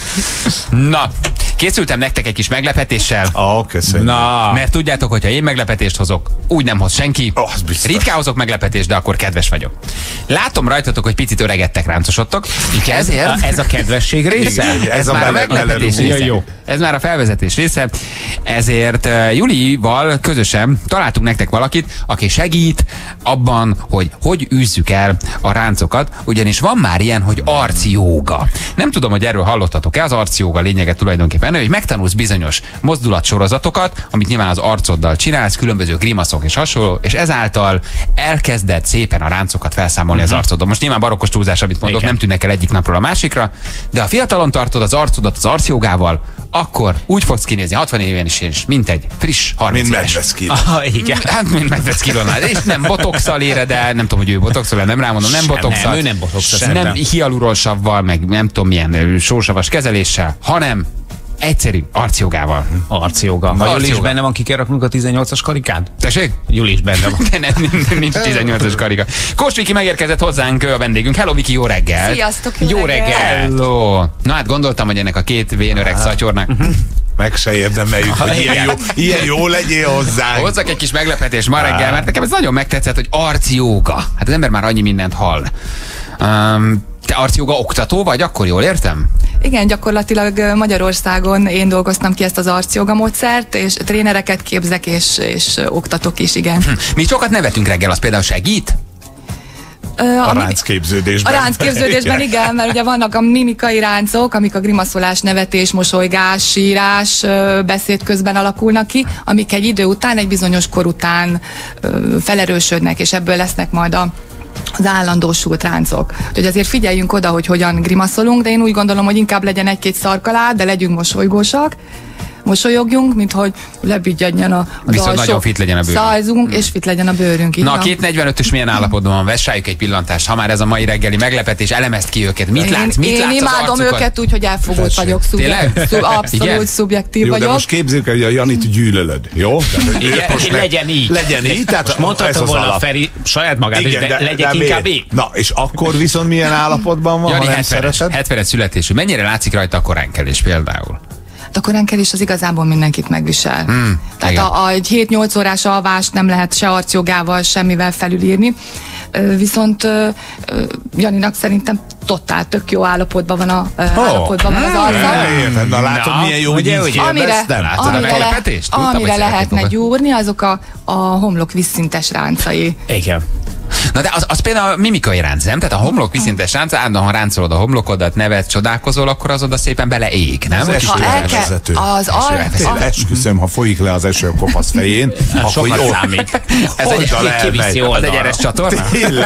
[SPEAKER 4] Na, készültem nektek egy kis meglepetéssel.
[SPEAKER 6] Köszönjük.
[SPEAKER 4] Na, mert tudjátok, hogyha én meglepetést hozok, úgy nem hoz senki. Ritkán hozok meglepetést, de akkor kedves vagyok. Látom rajtatok, hogy picit öregedtek, ráncosodtok. Ezért ez a kedvesség része.
[SPEAKER 6] Ez már a meglepetés
[SPEAKER 4] része. Jó. Ez már a felvezetés része. Ezért Julival közösen találtunk nektek valakit, aki segít abban, hogy űzzük el a ráncokat, ugyanis van már ilyen, hogy arcjóga. Nem tudom, hogy erről hallottatok-e, az arcjóga lényege tulajdonképpen, hogy megtanulsz bizonyos mozdulatsorozatokat, amit nyilván az arcoddal csinálsz, különböző grimaszok és hasonló, és ezáltal elkezded szépen a ráncokat felszámolni az arcoddon. Most nyilván barokkos túlzás, amit mondok, nem tűnnek el egyik napról a másikra, de ha fiatalon tartod az arcodat az arcjogával, akkor úgy fogsz kinézni 60 éven is, mint egy friss 30 éves.
[SPEAKER 5] Igen.
[SPEAKER 4] Hát, mint Medveszkilónál. És nem botoxal éred el, nem tudom, hogy ő botoxol, nem rámondom, nem botoxal.
[SPEAKER 5] Nem, ő nem botoxal.
[SPEAKER 4] Nem hialuronsavval, meg nem tudom milyen sósavas kezeléssel, hanem egyszerű arcjogával.
[SPEAKER 5] Arcjoga. Juli is benne van, ki kell raknunk a 18-as karikát?
[SPEAKER 4] Tessék?
[SPEAKER 5] Juli is benne van.
[SPEAKER 4] De nincs 18-as karika. Kós Viki megérkezett hozzánk, a vendégünk. Hello Viki, jó reggel.
[SPEAKER 9] Sziasztok,
[SPEAKER 4] jó reggel. Hello. Na hát gondoltam, hogy ennek a 2 vén öreg szatyornak
[SPEAKER 6] meg se érdemeljük, hogy ilyen jó legyél hozzánk.
[SPEAKER 4] Hozzak egy kis meglepetés ma reggel, mert nekem ez nagyon megtetszett, hogy arcjóga. Hát az ember már annyi mindent hall. Te arcjóga oktató vagy, akkor jól értem?
[SPEAKER 9] Igen, gyakorlatilag Magyarországon én dolgoztam ki ezt az arcjóga módszert, és trénereket képzek, és oktatok is, igen.
[SPEAKER 4] Mi sokat nevetünk reggel, az például segít?
[SPEAKER 6] A ráncképződésben.
[SPEAKER 9] A ráncképződésben, igen, mert ugye vannak a mimikai ráncok, amik a grimaszolás, nevetés, mosolygás, sírás, beszéd közben alakulnak ki, amik egy idő után, egy bizonyos kor után felerősödnek, és ebből lesznek majd az állandósult ráncok. Úgyhogy azért figyeljünk oda, hogy hogyan grimaszolunk, de én úgy gondolom, hogy inkább legyen egy-két szarkalád, de legyünk mosolygósak. mosolyogjunk, mint hogy lebügyedjen az
[SPEAKER 4] viszont
[SPEAKER 9] alsó
[SPEAKER 4] nagyon fit legyen a bőrünk.
[SPEAKER 9] szajzunk, és fit legyen a bőrünk.
[SPEAKER 4] Na, a 245-ös milyen állapotban van? Vessájuk egy pillantást, ha már ez a mai reggeli meglepetés, elemezd ki őket. Mit látsz? Mit látsz
[SPEAKER 9] én imádom őket úgy, hogy elfogult vagyok. Abszolút szubjektív
[SPEAKER 6] jó,
[SPEAKER 9] vagyok.
[SPEAKER 6] de most képzeljük, hogy a Janit gyűlölöd, jó?
[SPEAKER 5] Legyen így.
[SPEAKER 6] Legyen így. Tehát
[SPEAKER 5] mondhatta volna a Feri saját magát, igen, de legyek inkább így.
[SPEAKER 6] Na, és akkor viszont milyen állapotban van,
[SPEAKER 4] Jani,
[SPEAKER 6] ha nem
[SPEAKER 4] 70-es születésű. Mennyire látszik rajta a koránkelés például?
[SPEAKER 9] A koránkelés az igazából mindenkit megvisel. Tehát egy 7-8 órás alvást nem lehet se arcjogával, semmivel felülírni. Viszont Janinak szerintem tök jó állapotban van állapotban van az arca.
[SPEAKER 6] Na látod, milyen jó, hogy így kérdeztem.
[SPEAKER 9] Amire lehetne gyúrni, azok a homlok vízszintes ráncai.
[SPEAKER 5] Igen.
[SPEAKER 4] Na de az például a mimikai ránc, nem? Tehát a homlok vízszintes ránc, állandóan ráncolod a homlokodat, nevetsz, csodálkozol, akkor az oda szépen beleég, nem?
[SPEAKER 6] Esküszöm, ha folyik le az eső a kopasz fején, akkor
[SPEAKER 5] sokat számít.
[SPEAKER 4] Ez egy eres csatorna?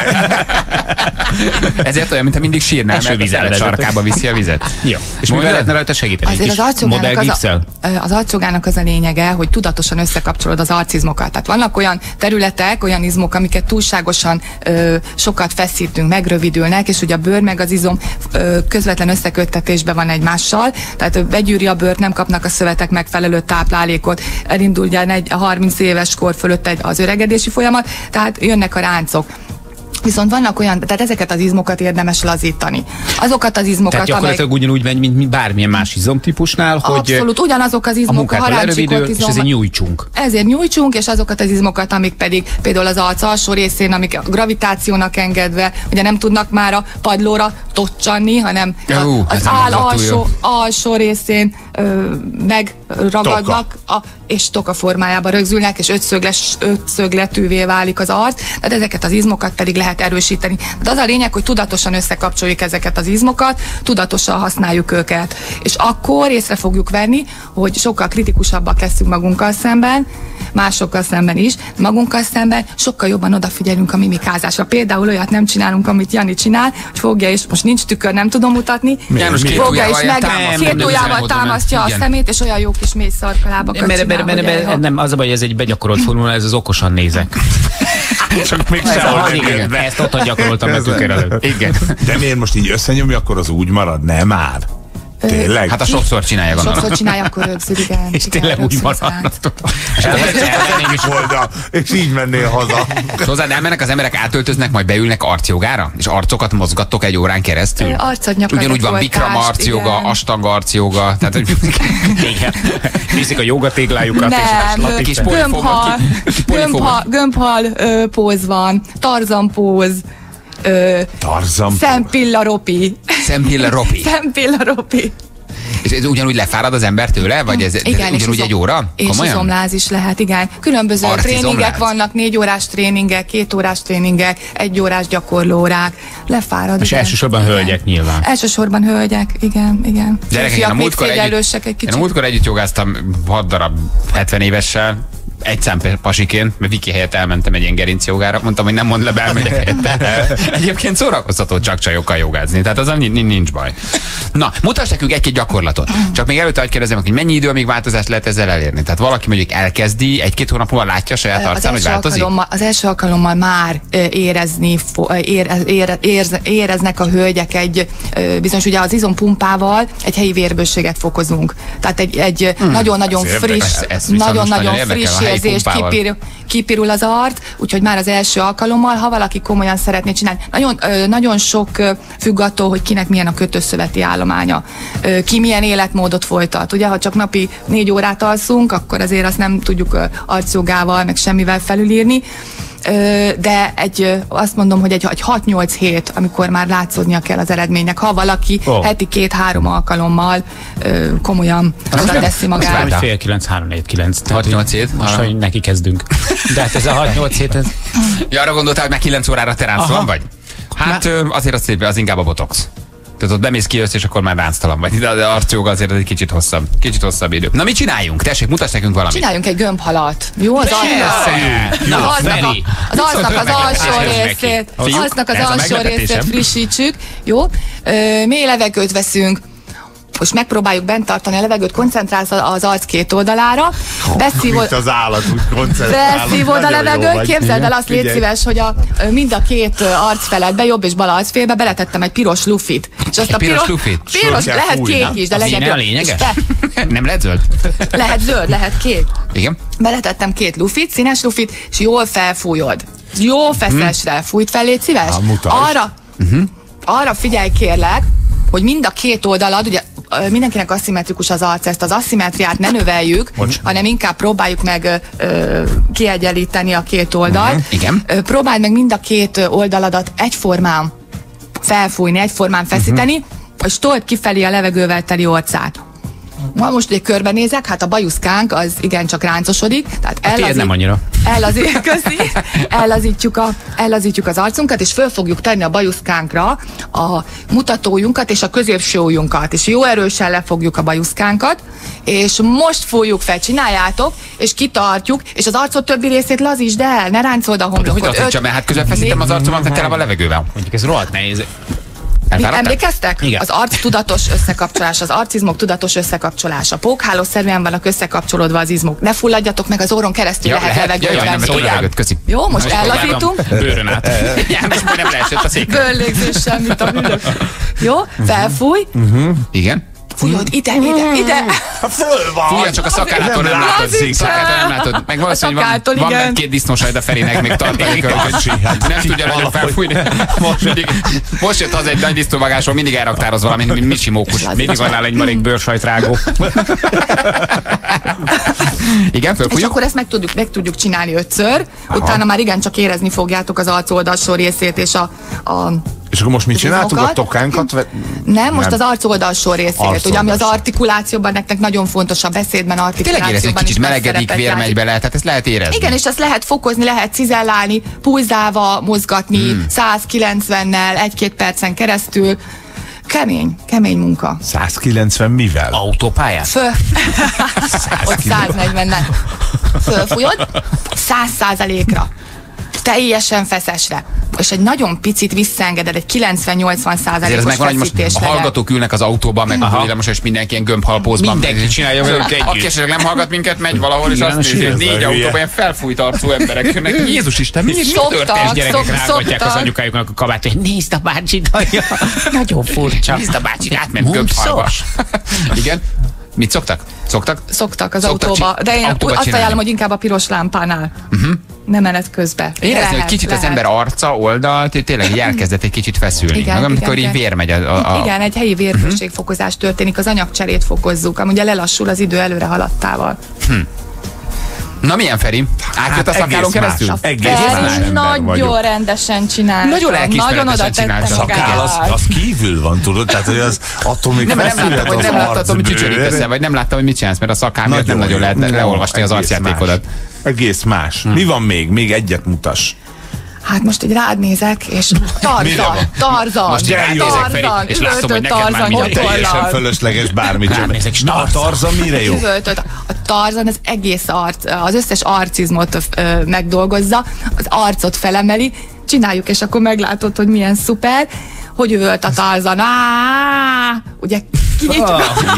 [SPEAKER 4] Ezért olyan, mintha mindig sírnál, mert a sarkába viszi a vizet.
[SPEAKER 5] Jó. És mi lehetne rajta segíteni?
[SPEAKER 9] Azért az arcjogának az a lényege, hogy tudatosan összekapcsolod az arcizmokat. Tehát vannak olyan területek, olyan izmok, amiket túlságosan sokat feszítünk, megrövidülnek, és ugye a bőr meg az izom közvetlen összeköttetésben van egymással, tehát begyűri a bőrt, nem kapnak a szövetek megfelelő táplálékot, elindul ugye a 30 éves kor fölött az öregedési folyamat, tehát jönnek a ráncok. Viszont vannak olyan, tehát ezeket az izmokat érdemes lazítani. Azokat az izmokat,
[SPEAKER 5] tehát gyakorlatilag ugyanúgy megy, mint bármilyen más izomtípusnál, hogy
[SPEAKER 9] abszolút ugyanazok az izmok, a haráncsikot izom.
[SPEAKER 5] És ezért nyújtsunk.
[SPEAKER 9] Ezért nyújtsunk, és azokat az izmokat, amik pedig például az arc alsó részén, amik a gravitációnak engedve, ugye nem tudnak már a padlóra tocsanni, hanem az alsó részén megragadnak, és toka formájába rögzülnek, és ötszögletűvé válik az arc. Tehát ezeket az izmokat pedig lehet erősíteni. De az a lényeg, hogy tudatosan összekapcsoljuk ezeket az izmokat, tudatosan használjuk őket. És akkor észre fogjuk venni, hogy sokkal kritikusabbak leszünk magunkkal szemben, másokkal szemben is, magunkkal szemben sokkal jobban odafigyelünk a mimikázásra. Például olyat nem csinálunk, amit Jani csinál, hogy fogja, és most nincs tükör, nem tudom mutatni. Fogja, és két ujjával támasztja a szemét, és olyan jó kis mély szarkalábakat csinál.
[SPEAKER 5] Nem, az a baj, hogy ez egy begyakorolt formula, ez az okosan nézek.
[SPEAKER 6] Csak még sem.
[SPEAKER 5] Ezt otthon gyakoroltam meg tükör előtt.
[SPEAKER 6] Igen. De miért most így összenyomja, akkor az úgy marad? Nem már. Tényleg?
[SPEAKER 4] Hát a sokszor csinálja, gondolom.
[SPEAKER 9] Sokszor csinálja, akkor rögzül, igen.
[SPEAKER 5] És tényleg úgy marad.
[SPEAKER 6] És így mennél haza.
[SPEAKER 4] Hozzád elmennek az emberek, átöltöznek, majd beülnek arcjogára? És arcokat mozgattok egy órán keresztül? Ugyanúgy van bikram arcjoga, astang arcjoga. Tehát, hogy...
[SPEAKER 5] Igen. Viszik a jogatéglájukat, és kis
[SPEAKER 9] gömbhal póz van, Tarzan póz. Szempillaropi.
[SPEAKER 4] És ez ugyanúgy lefárad az ember tőle? Vagy ez
[SPEAKER 9] igen,
[SPEAKER 4] ugyanúgy egy óra?
[SPEAKER 9] És izomláz is lehet, igen. Különböző tréningek vannak, 4 órás tréningek, 2 órás tréningek, 1 órás gyakorlórák. Lefárad.
[SPEAKER 5] És elsősorban hölgyek nyilván.
[SPEAKER 9] Elsősorban hölgyek, igen.
[SPEAKER 4] Gyerekek, én a múltkor együtt jogáztam 6 darab 70 évessel, egy szám pasiként, mert Viki helyett elmentem egy ilyen gerincjogára, mondtam, hogy nem mondd le, elmegyek helyette. Egyébként szórakoztató csak csajokkal jogázni, tehát az nincs baj. Na, mutass nekünk egy-két gyakorlatot. Csak még előtte kérdezem, hogy mennyi idő, amíg változást lehet ezzel elérni? Tehát valaki mondjuk elkezdi, 1-2 hónap múlva látja a saját arcán, hogy változik?
[SPEAKER 9] Az első alkalommal már éreznek a hölgyek egy bizonyos, ugye az izompumpával egy helyi vérbőséget fokozunk. Tehát egy nagyon-nagyon friss érzés kipirul az arc, úgyhogy már az első alkalommal, ha valaki komolyan szeretné csinálni. Nagyon sok függ attól, hogy kinek milyen a kötőszöveti állománya. Ki milyen életmódot folytat. Ugye, ha csak napi 4 órát alszunk, akkor azért azt nem tudjuk arcjogával, meg semmivel felülírni. De azt mondom, hogy egy 6-8 hét, amikor már látszódnia kell az eredménynek, ha valaki heti 2-3 alkalommal komolyan teszi magát.
[SPEAKER 5] Ez fél 9, 3-4-9.
[SPEAKER 4] 6-8 hét?
[SPEAKER 5] Most, hogy neki kezdünk. De hát ez a 6-8 hét, ez...
[SPEAKER 4] Ja, arra gondoltál, hogy meg 9 órára te ránctalan vagy? Hát azért az inkább a botox. Tehát ott bemész, kijössz, és akkor már ránctalan vagy. De az arcjoga azért egy kicsit hosszabb idő. Na, mit csináljunk? Tessék, mutass nekünk valamit.
[SPEAKER 9] Csináljunk egy gömbhalat. Jó, az arcnak az alsó részét frissítsük. Jó? Mély levegőt veszünk. Most megpróbáljuk bent tartani a levegőt, koncentrálsz az arc két oldalára,
[SPEAKER 6] Mint az állat, úgy koncentrálunk.
[SPEAKER 9] beszívod a levegőt, képzeld el azt, légy szíves, hogy mind a két arcfeledbe, jobb és bal arcfélbe beletettem egy piros lufit. És azt
[SPEAKER 4] piros lufit?
[SPEAKER 9] Piros, lehet kék is, de legyen
[SPEAKER 5] a lényeges?
[SPEAKER 4] Nem lehet zöld?
[SPEAKER 9] Lehet zöld, lehet kék.
[SPEAKER 4] Igen.
[SPEAKER 9] Beletettem 2 lufit, színes lufit, és jól felfújod. Jó feszesre fújt fel, légy szíves. Arra figyelj kérlek, hogy mind a két oldalad, ugye mindenkinek aszimmetrikus az arc, ezt az aszimmetriát ne növeljük, hanem inkább próbáljuk meg kiegyenlíteni a két oldalt.
[SPEAKER 4] Igen.
[SPEAKER 9] Próbáld meg mind a két oldaladat egyformán felfújni, egyformán feszíteni, és told kifelé a levegővel teli orcát. Most ugye körbenézek, hát a bajuszkánk az igencsak ráncosodik, tehát
[SPEAKER 5] nem annyira.
[SPEAKER 9] ellazítjuk az arcunkat, és föl fogjuk tenni a bajuszkánkra a mutatójunkat és a középső ujjunkat, és jó erősen lefogjuk a bajuszkánkat, és most fújjuk fel, csináljátok, és kitartjuk, és az arcod többi részét lazítsd el, ne ráncold a homlokot.
[SPEAKER 4] Hogy lazítsam, mert hát közben feszítem az arcomat, mert tele a levegővel.
[SPEAKER 5] Mondjuk ez rohadt nehéz.
[SPEAKER 9] Emlékeztek?
[SPEAKER 5] Igen.
[SPEAKER 9] Az arc tudatos összekapcsolás, az arcizmok tudatos összekapcsolása. Pókhálószerűen vannak összekapcsolódva az izmok. Ne fulladjatok meg, az orron keresztül lehet levegőt venni. Jó, most ellazítunk.
[SPEAKER 5] Bőrön át.
[SPEAKER 4] Most már nem leesett a székre.
[SPEAKER 9] Bőrlégzés semmit a hűlök. Jó, felfúj.
[SPEAKER 4] Igen.
[SPEAKER 9] Fújod ide.
[SPEAKER 6] Föl van!
[SPEAKER 4] Fújja, csak a szakállatól nem látod. Szakállatól nem látod. Meg valószínűleg van bent 2 disznósajd a Ferinek, még tartalék. Nem tudja nagyon felfújni. Most jött az egy nagy disznóvágásról, mindig elraktároz valamit, mint Micsi Mókus.
[SPEAKER 5] Mindig van nála egy marék bőrsajtrágó.
[SPEAKER 4] Igen, fölfújjuk.
[SPEAKER 9] És akkor ezt meg tudjuk csinálni 5-ször, utána már igencsak érezni fogjátok az arc oldalsó részét és
[SPEAKER 6] és akkor most mit csináltuk? A tokánkat?
[SPEAKER 9] Nem, most az arc oldalsó részét, ugye, ami az
[SPEAKER 6] Arcoldalsó.
[SPEAKER 9] artikulációban nektek nagyon fontos, a beszédben,
[SPEAKER 4] Tényleg
[SPEAKER 9] artikulációban
[SPEAKER 4] érezni, hogy
[SPEAKER 9] is
[SPEAKER 4] kicsit melegedik, vér megy bele, tehát ezt lehet érezni.
[SPEAKER 9] Igen, és ezt lehet fokozni, lehet cizellálni, pulzálva mozgatni, 190-nel, 1-2 percen keresztül. Kemény munka.
[SPEAKER 6] 190 mivel?
[SPEAKER 5] Autópályát?
[SPEAKER 9] Ott 140-nel. Fölfújod, 100%-ra. Teljesen feszesre. És egy nagyon picit visszaengeded, egy 90-80%-os feszítés
[SPEAKER 4] a hallgatók ülnek az autóban, meg a villamos, és mindenki ilyen gömbhalpózban.
[SPEAKER 5] Mindenki csinálja velük együtt.
[SPEAKER 4] Aki esetleg nem hallgat minket, megy valahol, és azt nézi, hogy 4 autóban ilyen felfújt arcú emberek jönnek. Jézus Isten, mi történt?
[SPEAKER 5] Gyerekek rágatják az anyukájuknak a kabát, hogy nézd a bácsit, haja. Nagyon furcsa.
[SPEAKER 4] Nézd a bácsi, átment gömbhalba. Igen? Mit szoktak?
[SPEAKER 9] Szoktak az autóba, de én azt ajánlom, hogy inkább a piros lámpánál. Nem menet közben.
[SPEAKER 4] Érezni, hogy kicsit az ember arca, oldalt, tényleg elkezdett egy kicsit feszülni.
[SPEAKER 9] Igen,
[SPEAKER 4] amikor így vér megy
[SPEAKER 9] Igen, egy helyi vérhőségfokozás történik, az anyagcserét fokozzuk, ami ugye lelassul az idő előre haladtával.
[SPEAKER 4] Na milyen, Feri? Átjött a szakálon keresztül?
[SPEAKER 6] Egész más ember
[SPEAKER 9] nagyon
[SPEAKER 6] vagyok.
[SPEAKER 9] rendesen csináltam.
[SPEAKER 4] Nagyon lelkiismeretesen csináltam.
[SPEAKER 6] Szakál az kívül van, tudod? Tehát, hogy az attól még
[SPEAKER 4] nem láttam, hogy csücsödik össze, vagy nem láttam, hogy mit csinálsz, mert a szakál miatt nem nagyon lehet leolvasni az arcjátékodat.
[SPEAKER 6] Egész más. Mi van még? Még egyet mutass.
[SPEAKER 9] Hát most egy rád nézek, és Tarzan.
[SPEAKER 4] Most ránézek, Feri, és látom, hogy neked már mindjárt
[SPEAKER 6] Teljesen fölösleges bármit. Na, a Tarzan mire jó?
[SPEAKER 9] A Tarzan az egész az összes arcizmot megdolgozza, az arcot felemeli, csináljuk, és akkor meglátod, hogy milyen szuper. Hogy üvölt a Tarzan? Ugye kinyitjuk.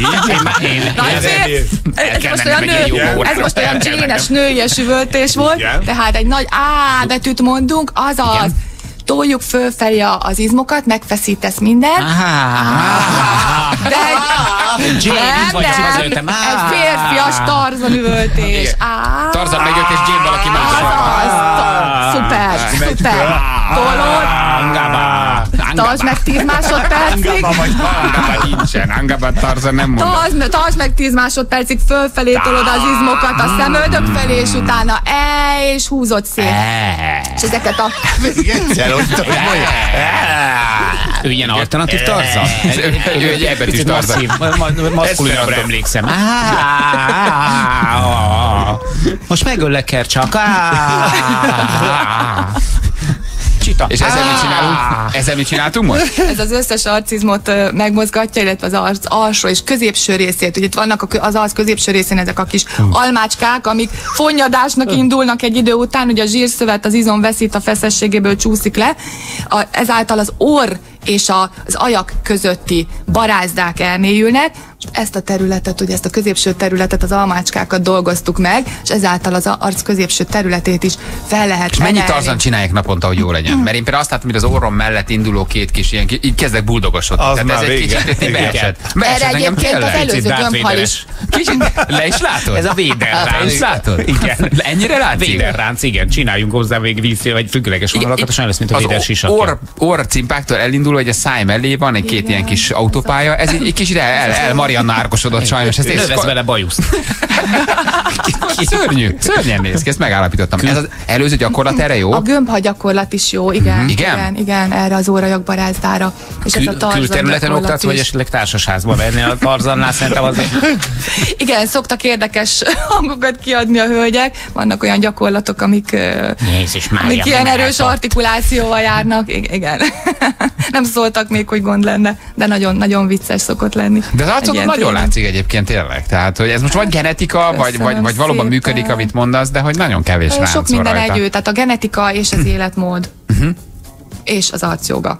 [SPEAKER 9] Ez most olyan Jane-es nőies üvöltés volt, tehát egy nagy A betűt mondunk, azaz toljuk fölfelé az izmokat, megfeszítesz mindent. De egy férfias Tarzan üvöltés.
[SPEAKER 4] Tarzan megjött, és Jane valaki más.
[SPEAKER 9] Szuper. Tolod. Tartsd meg 10 másodpercig.
[SPEAKER 4] Angaba Tarzan nem mondom.
[SPEAKER 9] Tartsd meg 10 másodpercig, fölfelé tolod az izmokat a szemöldök felé, és utána és húzod szét. És ezeket a...
[SPEAKER 5] Ő ilyen alternatív Tarzan?
[SPEAKER 4] Ő egy ebetűs Tarzan.
[SPEAKER 5] Maszkulinabra emlékszem. Most megöllek, Kercsak. Csita.
[SPEAKER 4] És ezzel mit csináltunk most?
[SPEAKER 9] Ez az összes arcizmot megmozgatja, illetve az arc alsó és középső részét. Ugye itt vannak az arc középső részén ezek a kis almácskák, amik fonnyadásnak indulnak egy idő után, ugye a zsírszövet, az izom veszít a feszességéből, csúszik le. Ezáltal az orr és az ajak közötti barázdák elmélyülnek, és ezt a területet, ugye ezt a középső területet, az almácskákat dolgoztuk meg, és ezáltal az arc középső területét is fel lehet
[SPEAKER 4] és
[SPEAKER 9] emelni.
[SPEAKER 4] mennyi Tarzan csinálják naponta, hogy jó legyen? Mert én például azt látom, hogy az orrom mellett induló két kis ilyen, így kezdek buldogosodni.
[SPEAKER 6] Az
[SPEAKER 4] tehát
[SPEAKER 6] már
[SPEAKER 4] ez egy kicsit beesett.
[SPEAKER 9] Erre egyébként az előző gömbhal is.
[SPEAKER 4] Kicsit le is látod?
[SPEAKER 5] Ez a véderránc.
[SPEAKER 4] Le is látod?
[SPEAKER 5] Igen.
[SPEAKER 4] Ennyire látszik?
[SPEAKER 5] Véderránc, igen. Csináljunk hozzá még víz, vagy függőleges vonalakat, és olyan lesz, mint a véder sisakja.
[SPEAKER 4] Orrcimpáktól elindul, hogy a száj mellé van egy két ilyen kis autópálya. Ez egy kicsit Marianna árkosodott sajnos.
[SPEAKER 5] Lövesz vele bajuszt.
[SPEAKER 4] Szörnyű. Szörnyen néz ki, ezt megállapítottam. Ez az előző gyakorlat erre jó?
[SPEAKER 9] A gömbha gyakorlat is jó, igen.
[SPEAKER 4] Igen,
[SPEAKER 9] erre az órajak barázdára. És ez a Tarzan
[SPEAKER 5] külterületen oktatsz, vagy esetleg társasházban venni a Tarzannál, szerintem az...
[SPEAKER 9] Igen, szoktak érdekes hangokat kiadni a hölgyek. Vannak olyan gyakorlatok, amik ilyen erős artikulációval járnak. Igen. Nem szóltak még, hogy gond lenne, de nagyon, nagyon vicces szokott lenni.
[SPEAKER 4] De az arcodon nagyon látszik egyébként tényleg. Tehát, hogy ez most vagy genetika, vagy valóban működik, amit mondasz, de hogy nagyon kevés ránc
[SPEAKER 9] sok minden
[SPEAKER 4] rajta.
[SPEAKER 9] együtt, tehát a genetika és az életmód. És az arcjoga.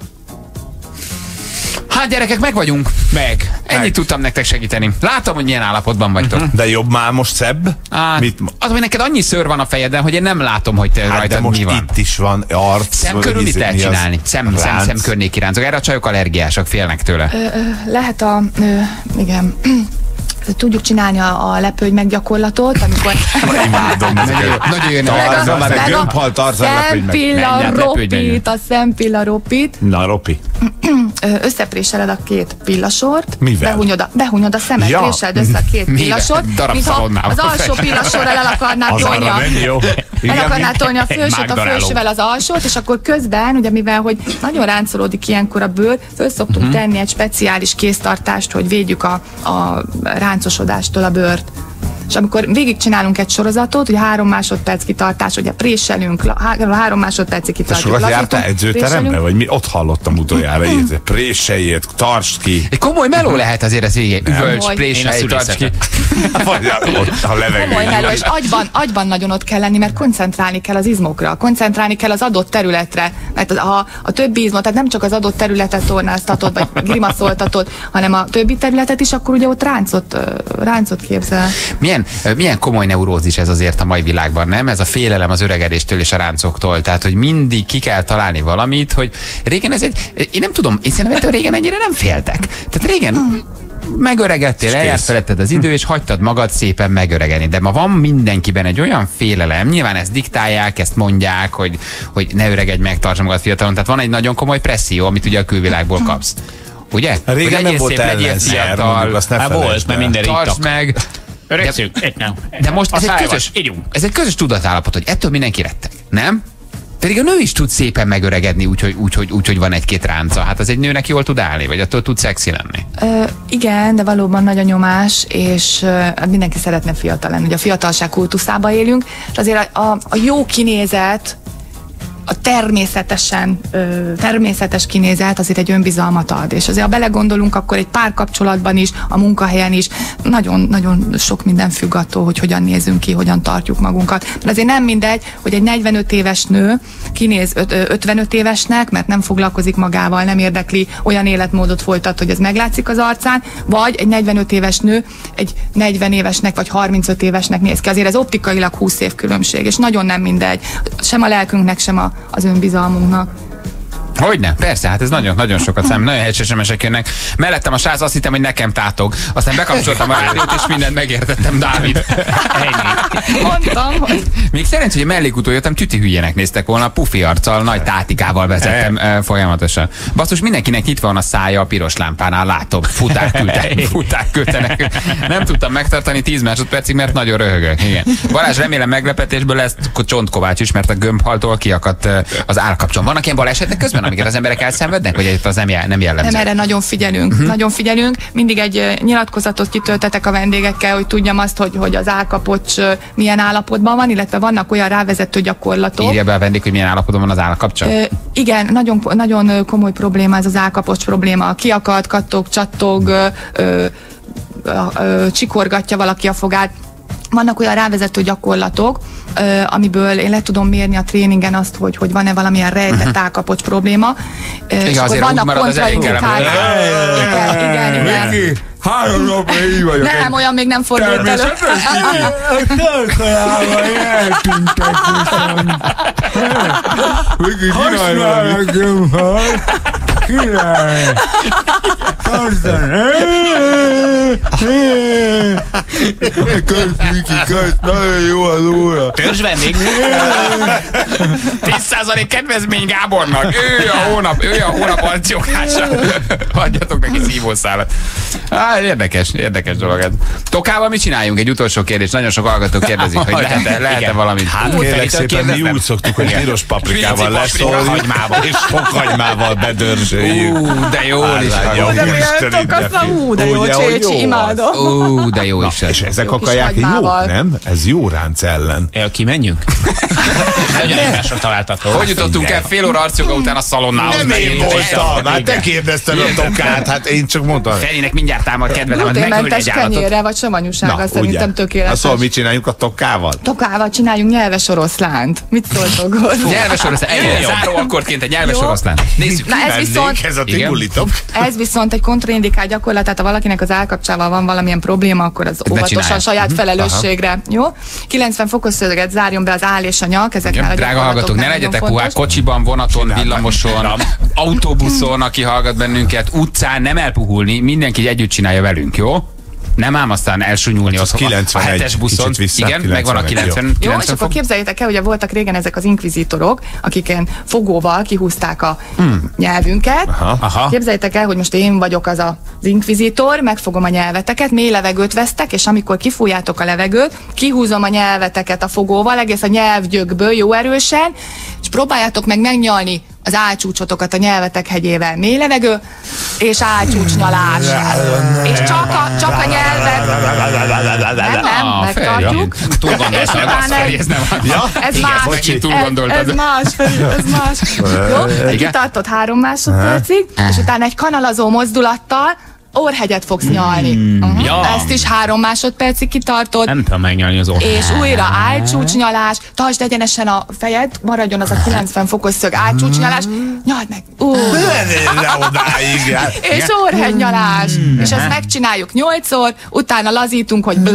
[SPEAKER 4] Hát gyerekek, meg vagyunk. Ennyit tudtam nektek segíteni. Látom, hogy milyen állapotban vagytok.
[SPEAKER 6] De jobb már most szebb?
[SPEAKER 4] Az, hogy neked annyi szőr van a fejeden, hogy én nem látom, hogy te rajtad
[SPEAKER 6] most
[SPEAKER 4] mi van.
[SPEAKER 6] Itt is van arc.
[SPEAKER 4] Szem körül mit lehet csinálni? Szem környéki ráncok. Erre a csajok allergiások, félnek tőle.
[SPEAKER 9] Lehet igen. Tudjuk csinálni a lepőgy meggyakorlatot, amikor...
[SPEAKER 6] Imádom.
[SPEAKER 4] Nagyon jön
[SPEAKER 6] a gömbhal Tarzan lepőgy meg.
[SPEAKER 9] A szempillaropit.
[SPEAKER 6] Na, Ropi.
[SPEAKER 9] Összepréseled a két pillasort.
[SPEAKER 6] Mivel?
[SPEAKER 9] Behúnyod a szemet, préseld össze a két pillasort.
[SPEAKER 4] Mintha
[SPEAKER 9] az alsó pillassorral el akarnád tolni a felsőt a felsővel az alsót, és akkor közben, ugye mivel, hogy nagyon ráncolódik ilyenkor a bőr, föl szoktunk tenni egy speciális kéztartást, hogy védjük a ráncosodástól a bőrt. És amikor végigcsinálunk egy sorozatot, hogy 3 másodperc kitartás, ugye préselünk, 3 másodpercig kitartjuk.
[SPEAKER 6] Sokat jártál edzőterembe? Vagy mi? Ott hallottam utoljára, préseljét, tartsd ki.
[SPEAKER 4] Egy komoly meló lehet azért ez végén. Üvölcs, préselj, tartsd ki.
[SPEAKER 6] A levegő.
[SPEAKER 9] Komoly meló, és agyban nagyon ott kell lenni, mert koncentrálni kell az izmokra, koncentrálni kell az adott területre. Mert a többi izmot, tehát nem csak az adott területet tornáztatod, vagy grimaszoltatod, hanem a többi területet is, akkor ugye ott ráncot képzel.
[SPEAKER 4] Milyen komoly neurózis ez azért a mai világban, nem? Ez a félelem az öregedéstől és a ráncoktól. Tehát, hogy mindig ki kell találni valamit, hogy régen én nem tudom, én szerintem, hogy régen ennyire nem féltek. Tehát régen megöregedtél, eljárt feletted az idő, és hagytad magad szépen megöregedni. De ma van mindenkiben egy olyan félelem, nyilván ezt diktálják, ezt mondják, hogy ne öregedj meg, tartsd magad fiatalon. Tehát van egy nagyon komoly presszió, amit ugye a külvilágból kapsz. Ugye?
[SPEAKER 6] Régen nem volt ellenszer, azt ne
[SPEAKER 5] volt, mert minden
[SPEAKER 4] tartsd meg. De most ez egy közös tudatállapot, hogy ettől mindenki retteg, nem? Pedig a nő is tud szépen megöregedni, úgyhogy van egy-két ránca. Hát az egy nőnek jól tud állni, vagy attól tud szexi lenni.
[SPEAKER 9] Igen, de valóban nagy a nyomás, és mindenki szeretne fiatal lenni. Ugye a fiatalság kultuszába élünk, és azért a jó kinézet, a természetes kinézet azért egy önbizalmat ad, és azért ha belegondolunk, akkor egy párkapcsolatban is, a munkahelyen is nagyon sok minden függ attól, hogy hogyan nézünk ki, hogyan tartjuk magunkat. De azért nem mindegy, hogy egy 45 éves nő kinéz 55 évesnek, mert nem foglalkozik magával, nem érdekli, olyan életmódot folytat, hogy ez meglátszik az arcán, vagy egy 45 éves nő egy 40 évesnek vagy 35 évesnek néz ki. Azért ez optikailag 20 év különbség, és nagyon nem mindegy. Sem a lelkünknek, sem az önbizalmunknak.
[SPEAKER 4] Hogyne, persze, hát ez nagyon sokat számít, nagyon helyes SMS-ek jönnek. Mellettem a srác, azt hittem, hogy nekem tátog. Aztán bekapcsoltam a rádiót, és mindent megértettem, Dávid.
[SPEAKER 9] Ennyi. Mondtam, hogy...
[SPEAKER 4] Még szerencsé, hogy mellékútól jöttem, tüti hülyének néztek volna, pufi arccal, nagy tátikával vezettem folyamatosan. Basszus, mindenkinek nyitva van a szája a piros lámpánál, látom, futák küldtenek. Nem tudtam megtartani 10 másodpercig, mert nagyon röhögök. Igen. Balázs, remélem meglepetésből lesz Csontkovács is, mert a gömbhaltól kiakadt az állkapcsolón. Vannak ilyen balesetek közben, amiket az emberek elszenvednek, vagy az nem jellemző?
[SPEAKER 9] Nem, erre nagyon figyelünk. Nagyon figyelünk. Mindig egy nyilatkozatot kitöltetek a vendégekkel, hogy tudjam azt, hogy az állkapocs milyen állapotban van, illetve vannak olyan rávezető gyakorlatok.
[SPEAKER 4] Írja be a vendég, hogy milyen állapotban van az állkapcsa?
[SPEAKER 9] Igen, nagyon komoly probléma ez az állkapocs probléma. Kiakad, kattog, csattog, csikorgatja valaki a fogát. vannak olyan rávezető gyakorlatok, amiből én le tudom mérni a tréningen azt, hogy van-e valamilyen rejtett állkapocs probléma. És akkor vannak kontraindikák. Igen.
[SPEAKER 6] 3 napra így vagyok.
[SPEAKER 9] Nem, olyan még nem fordult elő.
[SPEAKER 6] Tartalában eltűntek viszont. Használnak jön, király. Kösz, Miki, kösz, nagyon jó az óra.
[SPEAKER 5] Törzs vendég. 10% kedvezmény Gábornak. Ő a hónap arcjogása. Adjatok neki szívószálat. Érdekes dolog ez. Tokával mit csináljunk? Egy utolsó kérdés. Nagyon sok hallgató kérdezik, hogy lehet-e valamit.
[SPEAKER 6] Hát kérlek szépen, mi úgy szoktuk, hogy piros paprikával leszólni, és fokhagymával bedörzsöljük.
[SPEAKER 5] De jó is.
[SPEAKER 9] De jó, Csécsi, imádom.
[SPEAKER 5] De jó is.
[SPEAKER 6] És ezek a kaják jók, nem? Ez jó ránc ellen.
[SPEAKER 5] Kimenjünk? Nagyon egymásra találtató. Hogy jutottunk el fél óra arcjoga után a szalonnához?
[SPEAKER 6] Nem én voltam, hát te kérdezted a Tokát, hát én csak mondtam.
[SPEAKER 5] Ferinek mindjárt támad kedvedem, hogy megölj egy állatot.
[SPEAKER 9] Kenyérre vagy savanyúsággal szerintem tökéletes.
[SPEAKER 6] Szóval mit csináljunk a Tokával?
[SPEAKER 9] Tokával csináljunk nyelves oroszlánt. Mit szóltok hozzá?
[SPEAKER 5] Nyelves oroszlán. Záró akkordként egy nyelves oroszlán. Nézzük.
[SPEAKER 9] Na ez viszont egy kontraindikált gyakorlat, tehát ha valakinek az állkapcsával van valamilyen probléma, akkor az óvatosan saját felelősségre. Jó? 90 fokos szöget zárjon be az áll és a nyak, ezeknél a
[SPEAKER 5] drága hallgatók, ne legyetek puhák, kocsiban, vonaton, villamoson, autóbuszon, aki hallgat bennünket, utcán, nem elpuhulni, mindenki együtt csinálja velünk, jó? Nem ám aztán elsúnyulni ott a 7-es buszon. Igen, megvan a 90.
[SPEAKER 9] Jó, és akkor képzeljétek el, ugye voltak régen ezek az inkvizitorok, akiken fogóval kihúzták a nyelvünket.
[SPEAKER 5] Aha.
[SPEAKER 9] Képzeljétek el, hogy most én vagyok az inkvizitor, megfogom a nyelveteket, mély levegőt vesztek, és amikor kifújjátok a levegőt, kihúzom a nyelveteket a fogóval, egész a nyelvgyökből jó erősen, és próbáljátok meg megnyalni az álcsúcsotokat a nyelvetek hegyével. Mély levegő, és álcsúcsnyalás. És csak a nyelvet. Nem, megtartjuk.
[SPEAKER 5] Túl gondoltad, ez nem.
[SPEAKER 9] Ez más. Jó, kitartod 3 másodpercig, és utána egy kanalazó mozdulattal orrhegyet fogsz nyalni. Ezt is 3 másodpercig kitartod.
[SPEAKER 5] Nem tudom megnyalni az orrhegyet.
[SPEAKER 9] És újra álcsúcsnyalás, tartsd egyenesen a fejed, maradjon az a 90 fokos szög álcsúcsnyalás, nyald meg. És orrhegynyalás. És ezt megcsináljuk 8-szor, utána lazítunk, hogy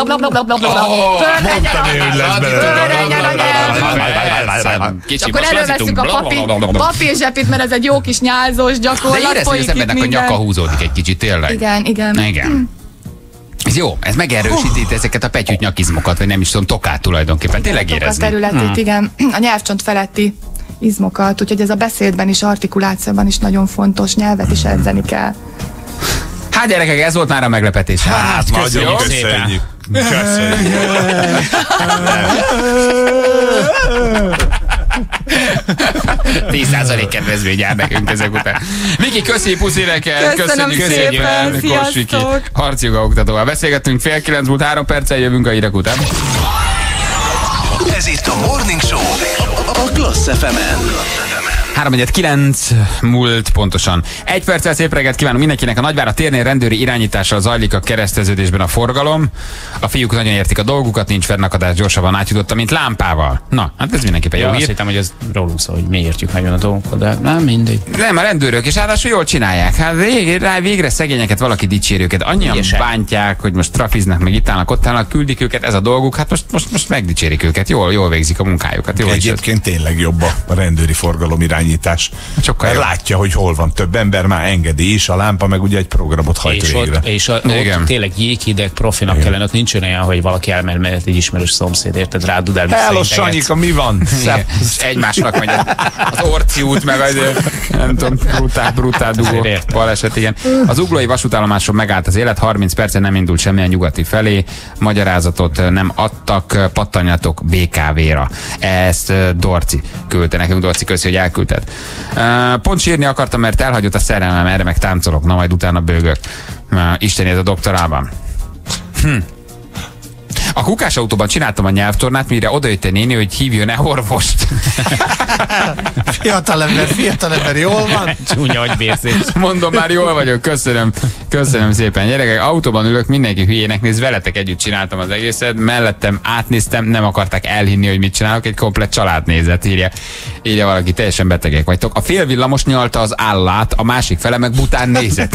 [SPEAKER 9] és akkor előveszünk a papírzsepit, mert ez egy jó kis nyálzós gyakorlat.
[SPEAKER 5] De érezd, hogy az embernek a nyaka húzódik egy kicsit, tényleg.
[SPEAKER 9] Igen.
[SPEAKER 5] Ez jó, ez megerősíti ezeket a petyűt nyakizmokat, vagy nem is tudom, tokát tulajdonképpen. Tényleg érezni.
[SPEAKER 9] A területét, igen. A nyelvcsont feletti izmokat, úgyhogy ez a beszédben is, artikulációban is nagyon fontos, nyelvet is edzeni kell.
[SPEAKER 5] Hát gyerekek, ez volt már a meglepetés.
[SPEAKER 6] Hát, nagyon köszönjük.
[SPEAKER 5] 10% kedvezmény jár nekünk ezek után. Miki, köszi, puszi neked.
[SPEAKER 9] Köszönjük szépen, sziasztok.
[SPEAKER 5] Harcjoga oktatóval beszélgettünk, 8:30 múlt 3 perccel, jövünk a hírek után.
[SPEAKER 2] Ez itt a Morning Show a Klassz FM-en.
[SPEAKER 5] 3:09 múlt pontosan. 1 perccel szép reggelt kívánunk mindenkinek. A Nagyvárad térnél rendőri irányítással zajlik a kereszteződésben a forgalom. A fiúk nagyon értik a dolgukat, nincs fennakadás, gyorsabban átjutotta, mint lámpával. Na, hát ez mindenképpen jó hír.
[SPEAKER 10] Azt hittem, hogy ez rólunk szól, hogy mi értjük nagyon a dolgokat, de nem mindegy.
[SPEAKER 5] Nem, a rendőrök, és ráadásul jól csinálják. Hát végre szegényeket valaki dicséri őket. Annyian bántják, hogy most trafiznak, meg itt állnak, ott állnak, küldik őket, ez a dolguk. Hát most megdicsérik őket. Jól végzik a munkájukat. Jól
[SPEAKER 6] egyébként tényleg jobb a rendőri forgalom irányítás.
[SPEAKER 5] Sokkal
[SPEAKER 6] látja, hogy hol van több ember, már engedi is, a lámpa meg ugye egy programot hajt végre.
[SPEAKER 10] És ott tényleg jéghideg profinak kellene, ott nincs olyan, hogy valaki elmegy, mert egy ismerős szomszéd, érted, rádudál.
[SPEAKER 6] Hello, Sanyika, mi van?
[SPEAKER 5] Egymásnak megy az Orci út, meg az, nem tudom, brutál dugó baleset, igen. Az Uglói vasútállomáson megállt az élet, 30 percen nem indult semmilyen nyugati felé, magyarázatot nem adtak, pattanjatok BKV-ra. Ezt Dorci küldte nekünk, Dorci, köszi, hogy elküldted. Pont sírni akartam, mert elhagyott a szerelmem, erre meg táncolok, na majd utána bőgök. Isteni, ez a doktorában.
[SPEAKER 4] A Kukás autóban csináltam a nyelvtornát, mire odajött egy néni, hogy hívjon-e orvost.
[SPEAKER 6] Fiatalember, jól van?
[SPEAKER 5] Csúnya agyvérzés.
[SPEAKER 4] Mondom, már jól vagyok, köszönöm szépen. Gyerekek, autóban ülök, mindenki hülyének néz, veletek együtt csináltam az egészet, mellettem átnéztem, nem akarták elhinni, hogy mit csinálok, egy komplett család nézett, írja valaki, teljesen betegek vagytok. A félvillamos nyalta az állát, a másik fele meg bután nézett.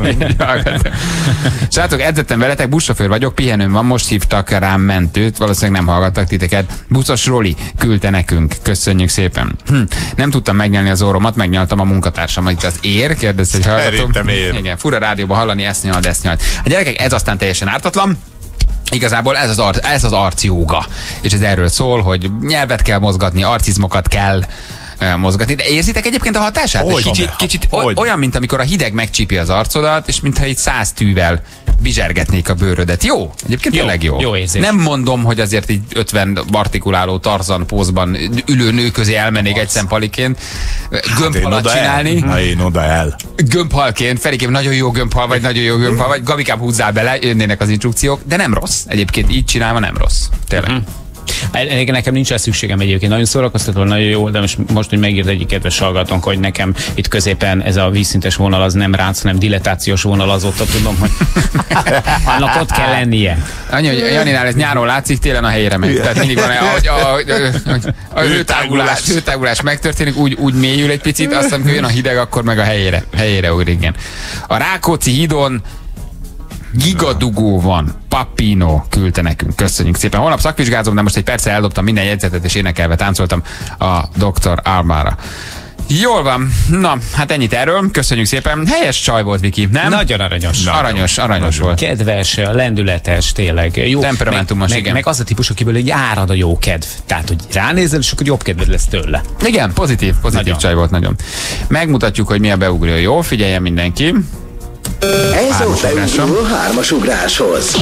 [SPEAKER 4] Srácok, edzettem veletek, buszsofőr vagyok, pihenőm van, most hívtak rám mentőt, valószínűleg nem hallgattak titeket. Buszos Roli küldte nekünk, köszönjük szépen. Nem tudtam megnyelni az orromat, megnyaltam a munkatársamat. Itt az ér, kérdezte, hogy hallgatom. Igen, fura rádióban hallani, ezt nyalt. A gyerekek, ez aztán teljesen ártatlan. Igazából ez az arcjóga. És ez erről szól, hogy nyelvet kell mozgatni, arcizmokat kell mozgatni. De érzitek egyébként a hatását? Kicsit olyan, mint amikor a hideg megcsípi az arcodat, és mintha itt 100 tűvel bizsergetnék a bőrödet. Jó, egyébként tényleg jó.
[SPEAKER 5] Jó érzés.
[SPEAKER 4] Nem mondom, hogy azért így 50 artikuláló Tarzan pózban ülő nő közé elmennék egy szempaliként gömbhalat csinálni.
[SPEAKER 6] Na én oda el.
[SPEAKER 4] Gömbhalként, Ferikém, nagyon jó gömbhal vagy, Gabikám, húzzál bele, jönnének az instrukciók, de nem rossz. Egyébként így csinálva nem rossz. Tényleg.
[SPEAKER 5] Nekem nincs szükségem egyébként, nagyon szórakoztató, nagyon jó, de most hogy megírt egyik kedves hallgatónk, hogy nekem itt középen ez a vízszintes vonal az nem ránc, hanem dilettációs vonal, azóta tudom, hogy annak ott kell lennie.
[SPEAKER 4] Annyi, hogy Janinál ez nyáron látszik, télen a helyére megy. Tehát mindig van, a hőtágulás megtörténik, úgy mélyül egy picit, aztán amikor jön a hideg, akkor meg a helyére ugrik. Igen. A Rákóczi hídon gigadugó van. Papino küldte nekünk. Köszönjük szépen. Holnap szakvizsgázom, de most egy perccel eldobtam minden jegyzetet, és énekelve táncoltam a Dr. Almára. Jól van. Na, hát ennyit erről. Köszönjük szépen. Helyes csaj volt, Viki, nem?
[SPEAKER 5] Nagyon aranyos.
[SPEAKER 4] Aranyos volt.
[SPEAKER 5] Kedves, lendületes, tényleg. Jó.
[SPEAKER 4] Temperamentumos, igen.
[SPEAKER 5] Meg az a típus, akiből egy árad a jó kedv. Tehát, hogy ránézel, és akkor jobb kedved lesz tőle.
[SPEAKER 4] Igen, pozitív csaj volt nagyon. Megmutatjuk, hogy mi a beugró. Jó, figyeljen mindenki.
[SPEAKER 2] Ez a beugró hármas ugráshoz.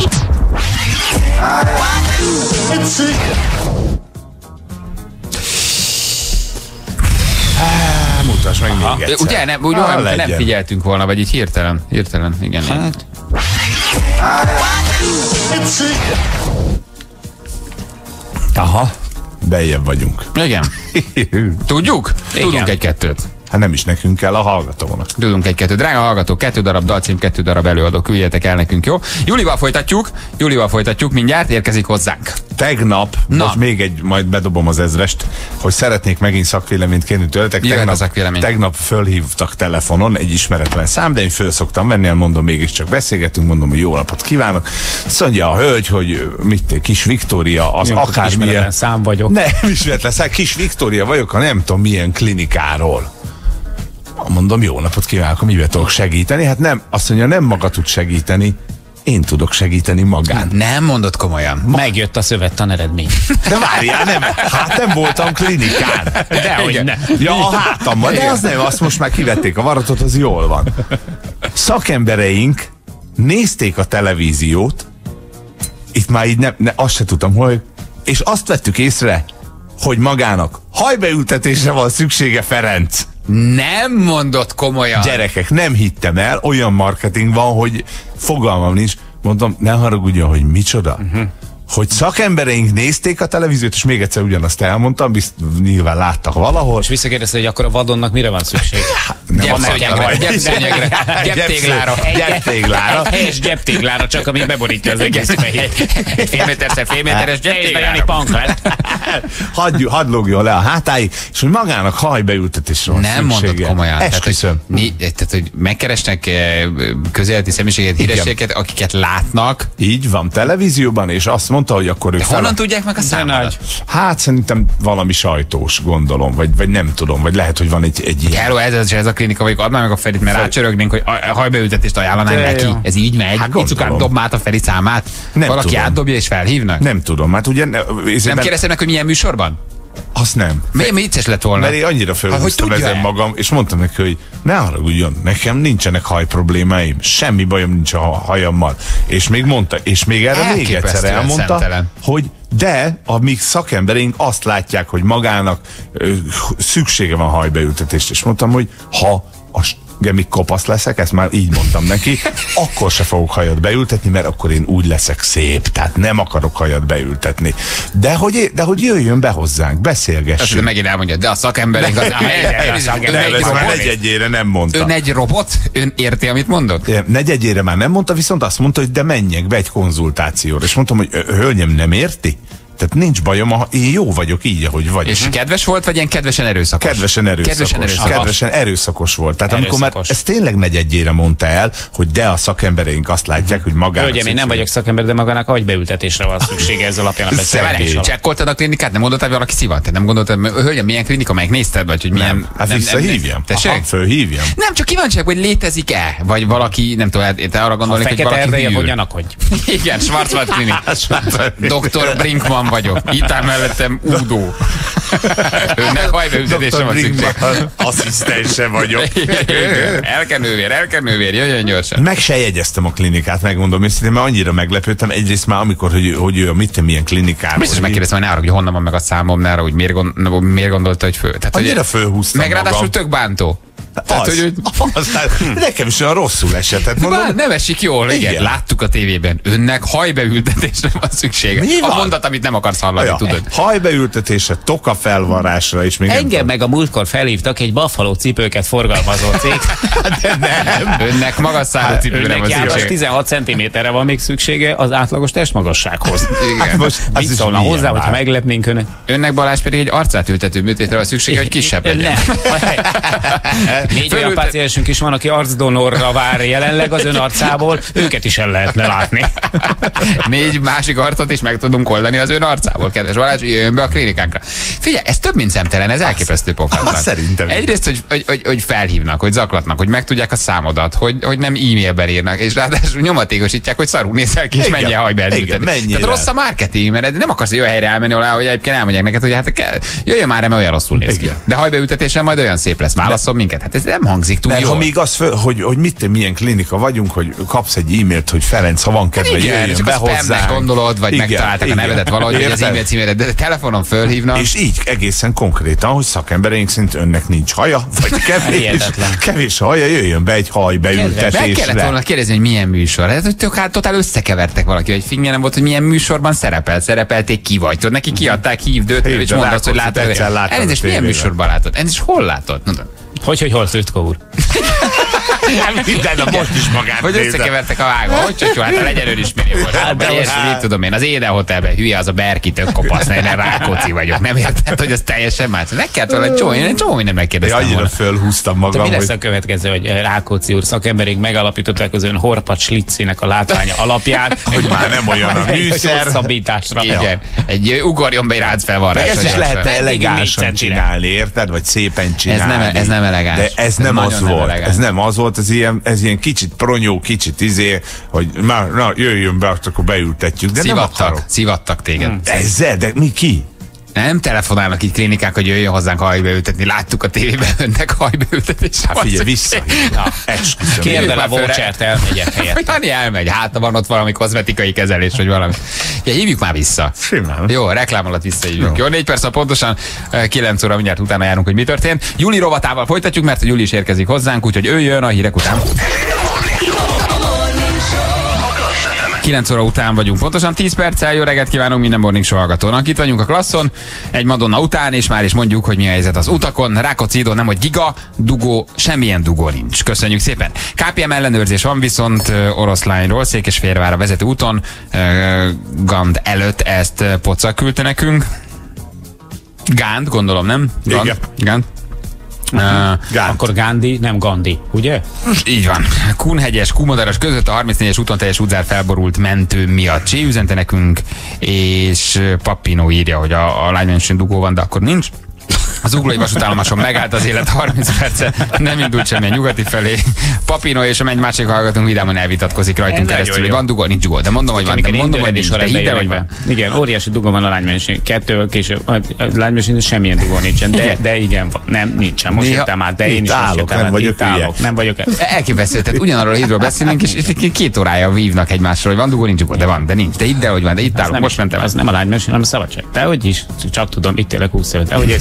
[SPEAKER 6] Mutasd meg még egyszer.
[SPEAKER 4] Ugye, nem figyeltünk volna, vagy így hirtelen, igen. Hát.
[SPEAKER 6] Aha, beljebb vagyunk.
[SPEAKER 4] Igen. Tudjuk?
[SPEAKER 5] Igen.
[SPEAKER 4] Tudunk egy-kettőt.
[SPEAKER 6] Hát nem is nekünk kell, a hallgatónak.
[SPEAKER 4] Tudunk egy-kettőt. Drága hallgatók, 2 darab dalcím, 2 darab előadó, küldjetek el nekünk, jó? Júlival folytatjuk, mindjárt érkezik hozzánk.
[SPEAKER 6] Tegnap, most még majd bedobom az ezrest, hogy szeretnék megint szakvéleményt kérni tőletek. Tegnap fölhívtak telefonon egy ismeretlen szám, de én föl szoktam venni, mondom, mégiscsak beszélgetünk, mondom, hogy jó napot kívánok. Azt mondja a hölgy, hogy Kis Viktória, az akármilyen
[SPEAKER 5] szám vagyok.
[SPEAKER 6] Nem ismeretlen szám, Kis Viktória vagyok, ha nem tudom milyen klinikáról. Mondom, jó napot kívánok, mivel tudok segíteni? Hát nem, azt mondja, nem maga tud segíteni, én tudok segíteni magán.
[SPEAKER 4] Nem mondod komolyan.
[SPEAKER 5] Megjött a szövettan eredmény.
[SPEAKER 6] De várjál, nem voltam klinikán.
[SPEAKER 5] Dehogy ne.
[SPEAKER 6] Ja, a hátamban, de az nem, azt most már kivették a varatot, az jól van. Szakembereink nézték a televíziót, itt már így azt se tudtam, hogy, és azt vettük észre, hogy magának hajbeültetésre van szüksége, Ferenc.
[SPEAKER 4] Nem mondott komolyan.
[SPEAKER 6] Gyerekek, nem hittem el, olyan marketing van, hogy fogalmam nincs. Mondtam, ne haragudjon, hogy micsoda. Hogy szakembereink nézték a televíziót, és még egyszer ugyanazt elmondtam, nyilván láttak valahol.
[SPEAKER 5] És visszakérdezte, hogy akkor a vadonnak mire van szükség?
[SPEAKER 6] Gyeptéglára.
[SPEAKER 5] Helyes gyeptéglára, csak ami beborítja az egész fejét. Fél méteres gyeptéglára.
[SPEAKER 6] Hadd lógjon le a hátáig, és hogy magának hajbeültetésre van
[SPEAKER 4] nem
[SPEAKER 6] szüksége.
[SPEAKER 4] Mondott komolyan.
[SPEAKER 6] Esküszöm.
[SPEAKER 4] Tehát, hogy megkeresnek közéleti személyiséget, hírességeket, akiket látnak.
[SPEAKER 6] Így van, televízióban, és azt mondta, hogy akkor ők
[SPEAKER 4] honnan tudják meg a számodat?
[SPEAKER 6] Hát szerintem valami sajtós, gondolom, vagy nem tudom, vagy lehet, hogy van egy ilyen.
[SPEAKER 4] Hello, ez a klinika, vagy add már meg a Ferit, mert rácsörögnénk, hogy a hajbeültetést ajánlanánk neki. Jó. Ez így megy. Hát Icukán dob át a Feri számát. Nem valaki tudom. Átdobja és felhívnak?
[SPEAKER 6] Nem tudom, hát ugye...
[SPEAKER 4] Nem kérdeztem meg, hogy milyen műsorban?
[SPEAKER 6] Azt nem.
[SPEAKER 4] Miért vicces lett volna?
[SPEAKER 6] Mert én annyira fölhúztam ezen magam, és mondtam neki, hogy ne haragudjon, nekem nincsenek hajproblémáim, semmi bajom nincs a hajammal. És még mondta, és még erre még egyszer elmondta, hogy de a mi szakembereink azt látják, hogy magának szüksége van hajbeültetést. És mondtam, hogy ha míg kopasz leszek, ezt már így mondtam neki, akkor se fogok hajat beültetni, mert akkor én úgy leszek szép, tehát nem akarok hajat beültetni. De hogy jöjjön be hozzánk, beszélgessünk.
[SPEAKER 4] Ezt megint elmondja, de a szakemberek az
[SPEAKER 6] negyedjére nem mondta.
[SPEAKER 4] Ön egy robot? Ön érti, amit mondott?
[SPEAKER 6] Negyedjére már nem mondta, viszont azt mondta, hogy de menjek be egy konzultációra. És mondtam, hogy hölgyem, nem érti? Tehát nincs bajom, én jó vagyok így, ahogy vagyok.
[SPEAKER 4] És kedves volt, vagy ilyen kedvesen erőszakos?
[SPEAKER 6] Kedvesen erőszakos volt. Tehát amikor már ezt tényleg negyedjére mondta el, hogy de a szakembereink azt látják, hogy magának...
[SPEAKER 5] Hölgyem, én nem vagyok szakember, de magának agybeültetésre van szüksége ez alapján a beszélgetés.
[SPEAKER 4] Csekkoltad a klinikát? Nem gondoltad, hogy valaki szivat? Nem gondoltad, hölgyem, milyen klinika, melyik nézted, vagy hogy milyen...
[SPEAKER 6] Hát visszahívjam. Fölhívjam.
[SPEAKER 4] Nem, csak kíváncsiak, hogy létezik-e? Vagy valaki, nem tudom, te arra gondolnék, hogy valaki hűl. Igen, Schwarzwald klinik. Dr. Brinkman vagyok. Itt áll mellettem Udo. Önnek hajbeültetésre van szükség.
[SPEAKER 6] Asszisztense vagyok.
[SPEAKER 4] Elkenővér, jöjjön gyorsan.
[SPEAKER 6] Meg se jegyeztem a klinikát, megmondom őszintén, mert annyira meglepődtem. Egyrészt már amikor, hogy ő milyen klinikában.
[SPEAKER 4] Biztos megkérdeztem, hogy ne arra, hogy honnan van meg a számom, ne arra, hogy miért gondolta, hogy fő. Tehát,
[SPEAKER 6] annyira fölhúztam
[SPEAKER 4] meg ráadásul tök bántó. Tehát,
[SPEAKER 6] nekem is olyan rosszul esett.
[SPEAKER 4] Nem esik jól, igen. Láttuk a tévében. Önnek hajbeültetésre van szüksége. A mondat, amit nem akarsz hallani, tudod.
[SPEAKER 6] Hajbeültetésre, tokafelvarrásra is.
[SPEAKER 5] Engem meg a múltkor felhívtak egy Buffalo cipőket forgalmazó cég.
[SPEAKER 6] De nem.
[SPEAKER 4] Önnek magas szárú cipőre van szüksége.
[SPEAKER 5] 16 cm-re van még szüksége az átlagos testmagassághoz.
[SPEAKER 4] Igen.
[SPEAKER 5] Mit szólna hozzá, hogyha meglepnénk Önnek?
[SPEAKER 4] Önnek, Balázs, pedig egy arcát ültető műtétre van szüksége, hogy kisebb legyen.
[SPEAKER 5] 4 olyan páciensünk is van, aki arcdonorra vár jelenleg az ön arcából, őket is el lehetne látni.
[SPEAKER 4] 4 másik arcot is meg tudunk oldani az ön arcából, kedves Balázs, jöjjön be a klinikánkra. Figyelj, ez több, mint szemtelen, ez elképesztő pofátlan.
[SPEAKER 6] Szerintem.
[SPEAKER 4] Egyrészt, hogy felhívnak, hogy zaklatnak, hogy megtudják a számodat, hogy nem e-mailben írnak, és ráadásul nyomatékosítják, hogy szarul nézel ki, és menjen hajbe elültetni. Tehát rossz a marketing, mert nem akarsz egy olyan helyre elmenni, hogy egyébként elmondják neked, hogy hát jöjjön már, mert olyan rosszul néz ki. De hajbeültetésen majd olyan szép lesz. Válaszol minket. Hát ez nem hangzik túl jól.
[SPEAKER 6] Ha még az, hogy milyen klinika vagyunk, hogy kapsz egy e-mailt, hogy Ferenc, ha van kedve, jöjjön be hozzánk.
[SPEAKER 4] Gondolod, vagy megtaláltak a nevedet valahogy, hogy az e-mail címére, de telefonon fölhívnak.
[SPEAKER 6] És így egészen konkrétan, hogy szakembereink szerint önnek nincs haja, vagy kevés haja, jöjjön be egy hajbeültetésre.
[SPEAKER 4] Meg kellett volna kérdezni, hogy milyen műsor. Ez, hogy totál összekevertek valaki, hogy figyelj, nem volt, hogy milyen műsorban szerepelték, ki vagy. Tudod, neki kiadták, hívd őt, és mondd azt, hogy látod. Elnézést, milyen műsorban látod? Elnézést, hol látod?
[SPEAKER 5] Hogy hol Tütkó úr?
[SPEAKER 6] Minden nap most is magát
[SPEAKER 4] hogy összekevertek a vágva, hogy hát a legyen önismerő volt. Hát tudom én, az Éden Hotelben hülye az a Berki, tök kopasz, én Rákóczi vagyok. Nem érted, hogy az teljesen más. Meg kellett volna csomó minden megkérdeztem volna.
[SPEAKER 6] Annyira fölhúztam magam,
[SPEAKER 5] mi lesz a következő, hogy Rákóczi úr szakemberig megalapították az ön Horpacs Liccinek a látványa alapján,
[SPEAKER 6] hogy már nem olyan a műszer.
[SPEAKER 5] Szabításra.
[SPEAKER 4] Igen. Egy ugorjon be egy ráncfelvarrás.
[SPEAKER 6] Ezt is lehetne elegánsan csinálni, érted? Vagy szépen csinálni.
[SPEAKER 4] Ez nem elegáns.
[SPEAKER 6] De ez nem az volt. Ez nem az volt, ez ilyen kicsit pronyó, kicsit hogy na jöjjön be, akkor beültetjük. De
[SPEAKER 4] Szivattak téged.
[SPEAKER 6] Ezzel, de mi ki?
[SPEAKER 4] Nem telefonálnak itt klinikák, hogy jöjjön hozzánk hajbeültetni. Láttuk a tévében önnek hajbeültetésre.
[SPEAKER 6] Hát figyelj, visszahívja.
[SPEAKER 5] Kérde le Vouchert, elmegyek helyett.
[SPEAKER 4] Hogy Hani elmegy, hát van ott valami kozmetikai kezelés, vagy valami. Ja, hívjuk már vissza.
[SPEAKER 6] Simán.
[SPEAKER 4] Jó, reklám alatt visszahívjuk. Jó, 4 perc, pontosan 9 óra mindjárt utána járunk, hogy mi történt. Júli rovatával folytatjuk, mert a Júli is érkezik hozzánk, úgyhogy ő jön a hírek után. 9 óra után vagyunk, pontosan 10 perccel. Jó reggelt kívánunk minden Morning Show hallgatónak. Itt vagyunk a Klasszon, egy Madonna után, és már is mondjuk, hogy mi a helyzet az utakon. Rákóczi Idó nem, hogy giga, dugó, semmilyen dugó nincs. Köszönjük szépen. KPM ellenőrzés van, viszont Oroszlányról Székesfehérvárra vezető úton Gand előtt, ezt Poca küldte nekünk. Gánd, gondolom, nem? Gánd.
[SPEAKER 5] Akkor Gandhi, nem Gandhi, ugye?
[SPEAKER 4] Így van. Kunhegyes, Kumadaras között a 34-es úton teljes útzár felborult mentő miatt. Csé üzente nekünk, és Papino írja, hogy a lánymenősön dugó van, de akkor nincs. Az Zuglói vasútállomáson megállt az élet 30 perce, nem indult semmilyen nyugati felé. Papino és a menny másik hallgatónk vidáman elvitatkozik rajtunk keresztül, hogy van dugó, nincs dugó. De mondom, hogy van, de mondom, hogy nincs. De hidd el, hogy van.
[SPEAKER 5] Igen, óriási dugó van a lánymenőség. 2 később, a lánymenőség semmilyen dugó nincsen, de igen van. Nem, nincsen. Most jöttem át, de én is nem vagyok.
[SPEAKER 4] Elképesztő, tehát ugyanarról a hídról beszélünk, és 2 órája vívnak egymásról, hogy van dugó, nincs dugó, de van, de nincs. De hidd el, hogy van, de itt állok, most mentem.
[SPEAKER 5] Az nem a lánymenőség, hanem a szabadság. Dehogy is, csak tudom, itt élek 20 évet. Dehogy élsz itt 20 évet.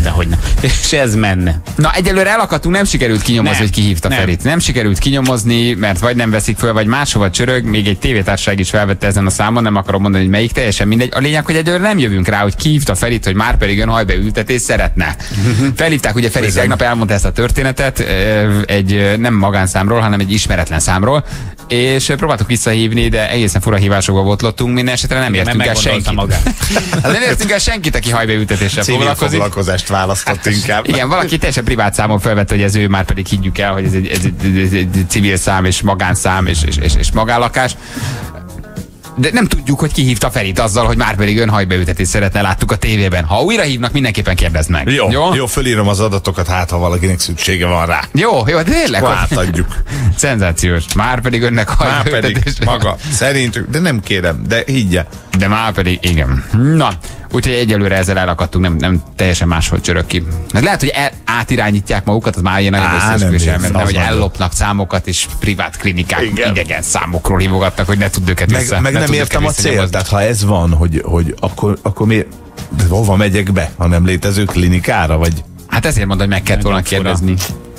[SPEAKER 5] dehogy nem. És ez menne.
[SPEAKER 4] Na, egyelőre elakadtunk, nem sikerült kinyomozni, hogy ki hívta Ferit. Nem sikerült kinyomozni, mert vagy nem veszik föl, vagy máshova csörög. Még egy tévétársaság is felvette ezen a számon, nem akarom mondani, hogy melyik, teljesen mindegy. A lényeg, hogy egyelőre nem jövünk rá, hogy ki hívta Ferit, hogy már pedig ön hajbeültetés szeretne. Felhívták, ugye Feri tegnap elmondta ezt a történetet egy nem magánszámról, hanem egy ismeretlen számról, és próbáltuk visszahívni, de egészen fura hívásokba botlottunk, minden esetre nem értünk el senkit. Nem értünk el senkit, aki hajbeültetéssel foglalkozik.
[SPEAKER 6] Foglalkozást választott inkább.
[SPEAKER 4] Igen, valaki teljesen privát számon felvette, hogy ez ő, már pedig higgyük el, hogy ez egy civil szám és magánszám és magállakás. De nem tudjuk, hogy ki hívta Ferit azzal, hogy már pedig ön hajbeültetést szeretne, láttuk a tévében. Ha újra hívnak, mindenképpen kérdezd meg.
[SPEAKER 6] Jó, fölírom az adatokat, hát ha valakinek szüksége van rá.
[SPEAKER 4] Jó, tényleg.
[SPEAKER 6] Átadjuk.
[SPEAKER 4] Szenzációs. Már pedig önnek hajbeültetés.
[SPEAKER 6] Maga. Szerintük, de nem kérem, de higgye.
[SPEAKER 4] De már pedig, igen. Na, úgyhogy egyelőre ezzel elakadtunk, nem teljesen máshol csörög ki. Hát lehet, hogy átirányítják magukat, az már ilyen nagyon összeesküvés elmenne, hogy ellopnak számokat, és privát klinikák idegen számokról hívogatnak, hogy ne tud őket vissza.
[SPEAKER 6] Meg nem értem a célt, tehát ha ez van, hogy akkor miért, hova megyek be, ha nem létező klinikára, vagy?
[SPEAKER 4] Hát ezért mondom, hogy meg kellett volna kérdezni.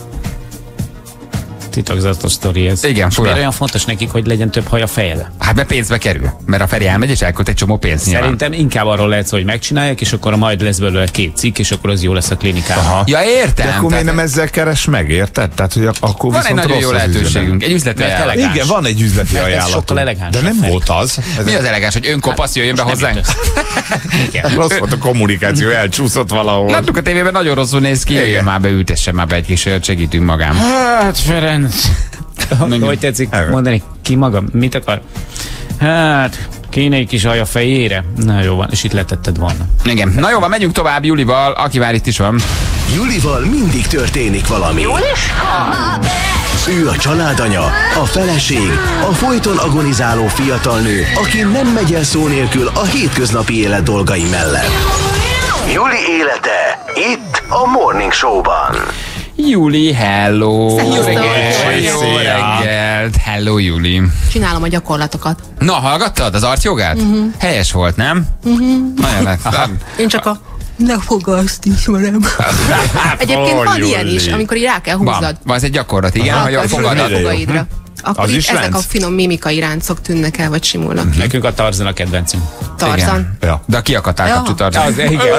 [SPEAKER 5] Titokzatos sztori ez.
[SPEAKER 4] Igen,
[SPEAKER 5] miért olyan fontos nekik, hogy legyen több haj a fejre?
[SPEAKER 4] Hát mert pénzbe kerül. Mert a Feri elmegy és elkölt egy csomó pénzt.
[SPEAKER 5] Szerintem inkább arról lehet szó, hogy megcsinálják, és akkor majd lesz belőle 2 cikk, és akkor az jó lesz a klinikában.
[SPEAKER 4] Ja, értem.
[SPEAKER 6] De akkor miért nem ezzel keres meg, érted? Tehát, hogy akkor
[SPEAKER 4] van egy nagyon jó lehetőségünk. Egy üzleti ajánlat.
[SPEAKER 6] Igen, van egy üzleti ajánlat.
[SPEAKER 5] Sokkal elegáns.
[SPEAKER 6] De nem volt az.
[SPEAKER 4] Mi az elegáns, hogy önkopasz jöjjön be hozzánk?
[SPEAKER 6] Rossz volt a kommunikáció, elcsúszott valahol.
[SPEAKER 4] Láttuk a tévében, nagyon rosszul néz ki. Jöjjön már be, ültessen már be egy kis, segítünk magán.
[SPEAKER 5] Hát, Ferenc. Hogy tetszik mondani? Ki maga? Mit akar? Hát, kéne egy kis haj a fejére. Na jó van, és itt letetted volna.
[SPEAKER 4] Igen. Na jó van, megyünk tovább Julival, aki már itt is van.
[SPEAKER 2] Julival mindig történik valami. Ő a családanya, a feleség, a folyton agonizáló fiatal nő, aki nem megy el szó nélkül a hétköznapi élet dolgai mellett. Juli élete itt a Morning Show-ban.
[SPEAKER 4] Juli, hello!
[SPEAKER 3] Jó
[SPEAKER 4] reggelt! Hello, Juli!
[SPEAKER 11] Csinálom a gyakorlatokat.
[SPEAKER 4] Na, hallgattad az arcjogát? Helyes volt, nem? Nagyon lett.
[SPEAKER 11] Én csak a ne fogd azt ismerem. Egyébként van ilyen is, amikor így rá kell húznod.
[SPEAKER 4] Van ez egy gyakorlat, igen, hogy a fogaidra.
[SPEAKER 11] Akkor itt ezek a finom mimikai ráncok tűnnek el, vagy simulnak.
[SPEAKER 5] Nekünk a Tarzan a kedvencünk.
[SPEAKER 11] Tarzan?
[SPEAKER 6] Ja.
[SPEAKER 4] De a kiakatál kapcsú Tarzan.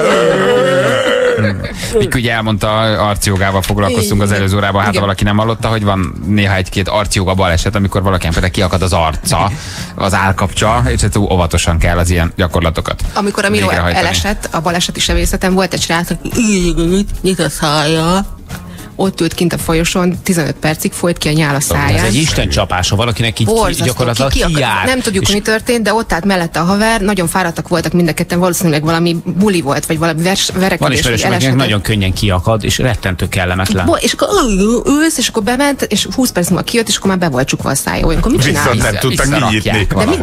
[SPEAKER 4] Mik ugye elmondta, arcjogával foglalkoztunk az előző órában, hát ha valaki nem hallotta, hogy van néha egy-két arcjoga baleset, amikor valakinek például kiakad az arca, az állkapcsa, és túl óvatosan kell az ilyen gyakorlatokat.
[SPEAKER 11] Amikor a Miro elesett, a baleseti sebészeten volt egy srác, aki nyit a szája. Ott ült kint a folyosón, 15 percig folyt ki a nyál a száján.
[SPEAKER 5] Ez egy isten csapása, valakinek így gyakorlatilag kijár.
[SPEAKER 11] Nem tudjuk, mi történt, de ott állt mellette a haver, nagyon fáradtak voltak mind a ketten, valószínűleg valami buli volt, vagy valami verekedés.
[SPEAKER 5] Van ismerős, akinek nagyon könnyen kiakad, és rettentő kellemetlen.
[SPEAKER 11] És akkor ülsz, és akkor bement, és 20 perc múlva kijött, és akkor már be volt csukva a szája. Olyankor mit csinál?
[SPEAKER 6] Viszont nem tudtak kinyitni.
[SPEAKER 11] De mit,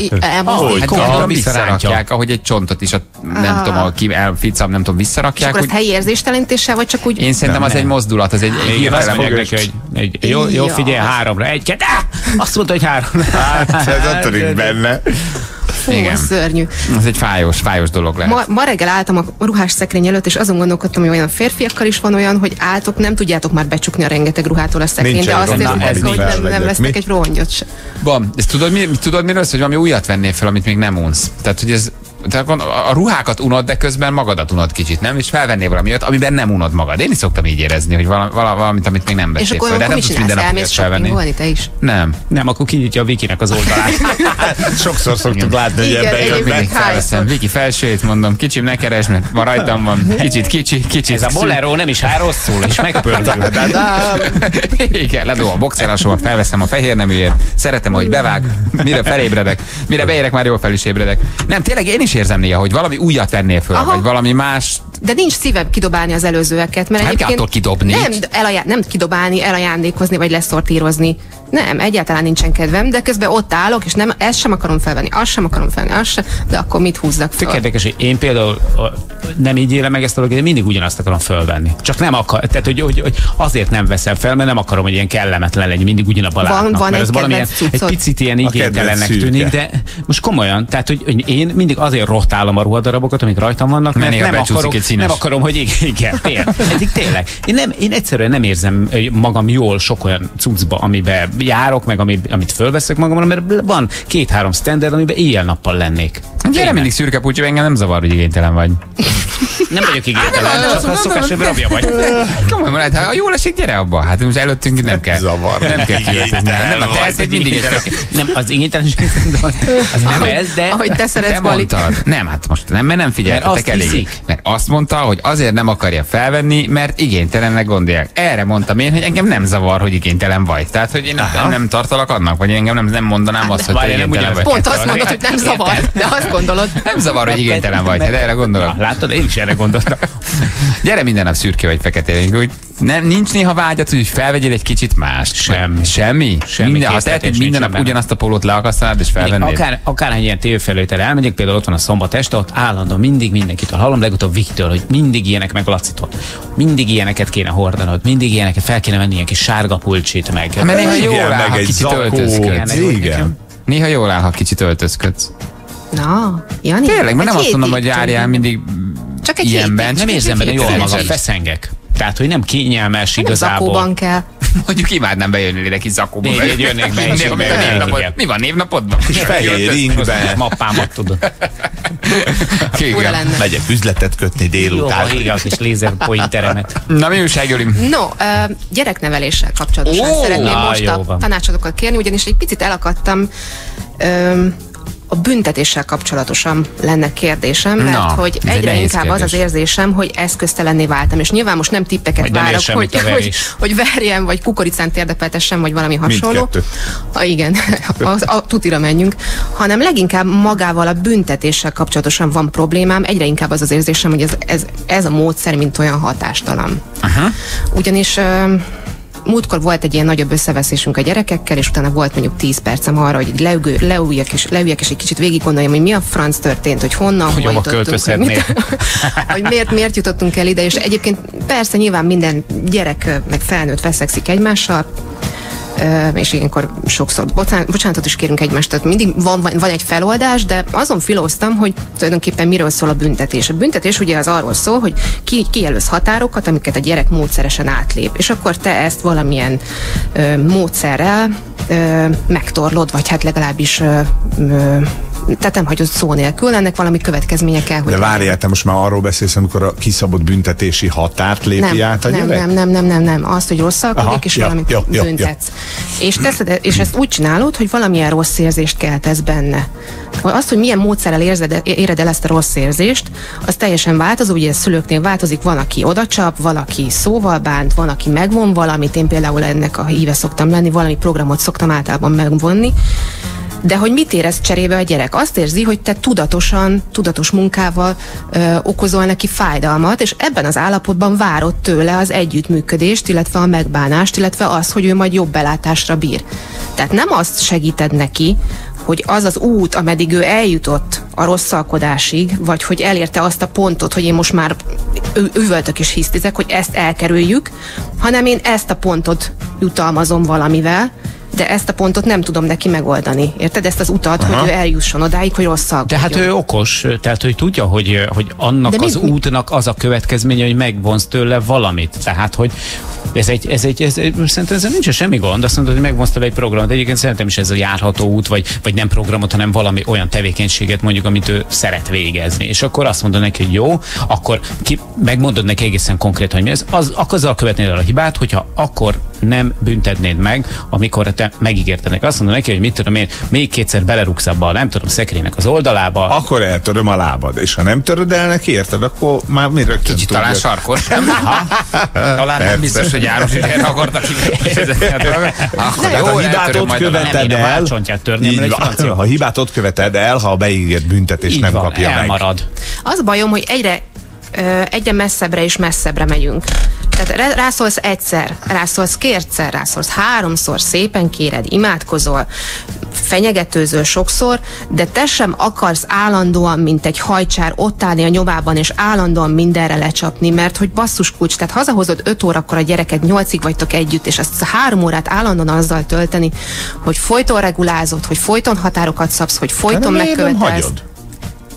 [SPEAKER 11] hogy
[SPEAKER 4] visszarakják, ahogy egy csontot is, nem tudom, elficam, nem tudom, visszarakják.
[SPEAKER 11] És akkor ezt helyi érzéstelenítéssel, vagy csak úgy?
[SPEAKER 4] Én szerintem az egy mozdulat, az egy
[SPEAKER 5] hirtelen mondják, hogy jó, figyelj, 3-ra, 1-2, azt mondta, hogy 3.
[SPEAKER 6] Hát, ez ott törik benne.
[SPEAKER 11] Igen. Szörnyű.
[SPEAKER 4] Ez egy fájos dolog lehet.
[SPEAKER 11] Ma reggel álltam a ruhás szekrény előtt, és azon gondolkodtam, hogy olyan férfiakkal is van olyan, hogy álltok, nem tudjátok már becsukni a rengeteg ruhától a szekrény, de azt érzed, hogy nem vesznek egy rongyot se.
[SPEAKER 4] Van. Ezt tudod miről szól, hogy valami újat vennél fel, amit még nem unsz. Tehát, hogy ez a ruhákat unod, de közben magadat unod kicsit, nem? És felvennél valami olyat, amiben nem unod magad. Én is szoktam így érezni, hogy valamit, amit még nem vettél fel. De nem tudsz minden nap ezt felvenni.
[SPEAKER 11] Volni, te is?
[SPEAKER 4] Nem,
[SPEAKER 5] akkor kinyitja a Vikinek az oldalát.
[SPEAKER 6] Sokszor szoktuk látni, hogy
[SPEAKER 4] ebben felveszem. Viki felsőjét mondom, kicsim, ne keresd, mert ma rajtam van. Kicsit.
[SPEAKER 5] Ez a bolero nem is áll rosszul, és megpördül.
[SPEAKER 4] Igen, ledobom a boxeralsómat, felveszem a fehér neműért. Szeretem, hogy bevág, mire felébredek, mire beérek, már jól fel is ébredek. Nem, tényleg én is érzem néha, hogy valami újat vennél föl, vagy valami más.
[SPEAKER 11] De nincs szívem kidobálni az előzőeket, mert
[SPEAKER 4] egyébként
[SPEAKER 11] kidobni. Nem kidobálni, elajándékozni, vagy leszortírozni. Nem, egyáltalán nincsen kedvem, de közben ott állok, és nem, ezt sem akarom felvenni, azt sem akarom felvenni, azt sem, de akkor mit húzzak fel?
[SPEAKER 5] Tök érdekes, hogy én például nem így élem meg ezt a dolgot, de mindig ugyanazt akarom felvenni. Csak nem akar, tehát hogy azért nem veszem fel, mert nem akarom, hogy ilyen kellemetlen legyen, mindig ugyanabban látnak.
[SPEAKER 11] Van
[SPEAKER 5] egy valamilyen egy picit ilyen igénytelennek tűnik, de most komolyan, tehát hogy én mindig azért rotálom a ruhadarabokat, amik rajtam vannak, mert nem akarok nem akarom, hogy igen, tényleg. Én egyszerűen nem érzem magam jól sok olyan cuccba, amiben járok, meg amit fölveszek magamra, mert van 2-3 standard, amiben éjjel-nappal lennék.
[SPEAKER 4] Gyere mindig szürke pulcsi, engem nem zavar, hogy igénytelen vagy.
[SPEAKER 5] Nem vagyok igénytelen, csak a szokásod rabja vagy.
[SPEAKER 4] Komolyan, ha jól esik, gyere abba. Hát most előttünk nem kell.
[SPEAKER 6] Zavar.
[SPEAKER 4] Nem kell kijötni. Nem, a te mindig
[SPEAKER 5] nem, az igénytelenség az nem ez, de...
[SPEAKER 11] Ahogy te szeretsz, Bali.
[SPEAKER 4] Nem, hát most nem, mert nem figyeltetek elég. Mert azt mondta, hogy azért nem akarja felvenni, mert igénytelennek gondolják. Erre mondtam én, hogy engem nem zavar, hogy igénytelen vagy. Tehát, hogy én nem tartalak annak, vagy engem nem mondanám azt, hogy te igénytelen vagy.
[SPEAKER 11] Pont azt mondod, hogy nem zavar, de azt gondolod.
[SPEAKER 4] Nem zavar, hogy igénytelen vagy, de erre gondolok.
[SPEAKER 5] Látod, én is erre gondoltam.
[SPEAKER 4] Gyere minden nap szürke vagy fekete, hogy nincs néha vágyat, hogy felvegyél egy kicsit mást. Semmi? Minden, ha teheted minden nap ugyanazt a pólót leakasztanád és felvennéd.
[SPEAKER 5] Akárhány ilyen tévéfelvételre elmegyek, például ott van a Szombat este, ott állandóan mindig mindenkitől hallom, legutóbb Viktől, hogy mindig ilyenek meg Lacitól. Mindig ilyeneket kéne hordanod, mindig ilyeneket fel kéne venni, ilyen kis sárga pulcsit meg.
[SPEAKER 4] Mert néha jól áll, ha kicsit öltözködsz. Néha jól áll, ha kicsit öltözködsz.
[SPEAKER 11] Na, Jani.
[SPEAKER 4] Tényleg, mert nem azt mondom, hogy járjál mindig
[SPEAKER 11] csak egy
[SPEAKER 4] ilyenben.
[SPEAKER 5] Nem érzem benne jól magam, feszengek. Tehát, hogy nem kényelmes igazából.
[SPEAKER 11] Zakóban kell.
[SPEAKER 4] Mondjuk imádnám bejönni ide kis zakóba.
[SPEAKER 5] Én jönnék be, és
[SPEAKER 4] mi van névnapodban?
[SPEAKER 6] És fehér ringben.
[SPEAKER 5] Mappámat tudod.
[SPEAKER 6] Megyek üzletet kötni délután.
[SPEAKER 5] Jó, a kis lézerpointeremet.
[SPEAKER 4] Na, mi újság, Joli?
[SPEAKER 11] No, gyerekneveléssel kapcsolatosan szeretném most a tanácsodokat kérni, ugyanis egy picit elakadtam. A büntetéssel kapcsolatosan lenne kérdésem, mert hogy egyre inkább az érzésem, hogy eszköztelenné váltam, és nyilván most nem tippeket várok, hogy verjem, vagy kukoricán térdepeltessem, vagy valami hasonló. Igen, tutira menjünk, hanem leginkább magával a büntetéssel kapcsolatosan van problémám, egyre inkább az érzésem, hogy ez a módszer mint olyan hatástalan. Ugyanis múltkor volt egy ilyen nagyobb összeveszésünk a gyerekekkel, és utána volt mondjuk 10 percem arra, hogy leüljek és egy kicsit végig gondoljam, hogy mi a franc történt, hogy honnan, hogy miért jutottunk el ide, és egyébként persze nyilván minden gyerek meg felnőtt veszekszik egymással, és ilyenkor sokszor bocsánatot is kérünk egymást, tehát mindig van egy feloldás, de azon filóztam, hogy tulajdonképpen miről szól a büntetés. A büntetés ugye az arról szól, hogy kijelölsz határokat, amiket a gyerek módszeresen átlép, és akkor te ezt valamilyen módszerrel megtorlod, vagy hát legalábbis tehát nem hagyod szó nélkül, ennek valami következménye kell, hogy...
[SPEAKER 6] De várjál, te most már arról beszélsz, amikor a kiszabott büntetési határt lépi át a gyerek?
[SPEAKER 11] Nem. Azt, hogy rosszalkodik, és valamit büntetsz. És ezt úgy csinálod, hogy valamilyen rossz érzést keltesz benne. Azt, hogy milyen módszerrel éred el ezt a rossz érzést, az teljesen változó, ugye ez szülőknél változik, van, aki odacsap, valaki szóval bánt, van, aki megvon valamit, én például ennek a híve szoktam lenni, valami programot szoktam általában megvonni. De hogy mit érez cserébe a gyerek? Azt érzi, hogy te tudatos munkával okozol neki fájdalmat, és ebben az állapotban várod tőle az együttműködést, illetve a megbánást, illetve az, hogy ő majd jobb belátásra bír. Tehát nem azt segíted neki, hogy az az út, ameddig ő eljutott a rosszalkodásig, vagy hogy elérte azt a pontot, hogy én most már üvöltök és hisztizek, hogy ezt elkerüljük, hanem én ezt a pontot jutalmazom valamivel, de ezt a pontot nem tudom neki megoldani. Érted? Ezt az utat, hogy ő eljusson odáig, hogy rosszalkodjon.
[SPEAKER 5] Tehát ő okos, tehát hogy tudja, hogy annak az útnak az a következménye, hogy megvonsz tőle valamit. Tehát, hogy szerintem ezzel nincs semmi gond, azt mondod, hogy megvonsz tőle egy programot. Egyébként szerintem is ez a járható út, vagy nem programot, hanem valami olyan tevékenységet mondjuk, amit ő szeret végezni. És akkor azt mondod neki, hogy jó, akkor megmondod neki egészen konkrét, hogy mi ez, azzal követnéd el a hibát, hogyha akkor nem büntetnéd meg, amikor te megígérted neki. Azt mondod neki, hogy mit tudom én, még kétszer belerúgsz abba, nem tudom, szekrénynek az oldalába.
[SPEAKER 6] Akkor eltöröm a lábad, és ha nem töröd el neki, érted, akkor már mi rögtön
[SPEAKER 4] kicsit talán sarkos, nem? Talán nem biztos, hogy János is erre akartak
[SPEAKER 6] ha hibát ott követed el, ha hibát ott követed el, ha a beígért büntetést nem kapja meg.
[SPEAKER 5] Elmarad.
[SPEAKER 11] Az bajom, hogy egyre messzebbre és messzebbre megyünk. Tehát rászólsz egyszer, rászólsz kétszer, rászólsz háromszor, szépen kéred, imádkozol, fenyegetőzöl sokszor, de te sem akarsz állandóan, mint egy hajcsár ott állni a nyomában, és állandóan mindenre lecsapni, mert hogy basszus kulcs, tehát hazahozod 5 órakor a gyereket, 8-ig vagytok együtt, és ezt 3 órát állandóan azzal tölteni, hogy folyton regulázod, hogy folyton határokat szabsz, hogy folyton megkövetelsz.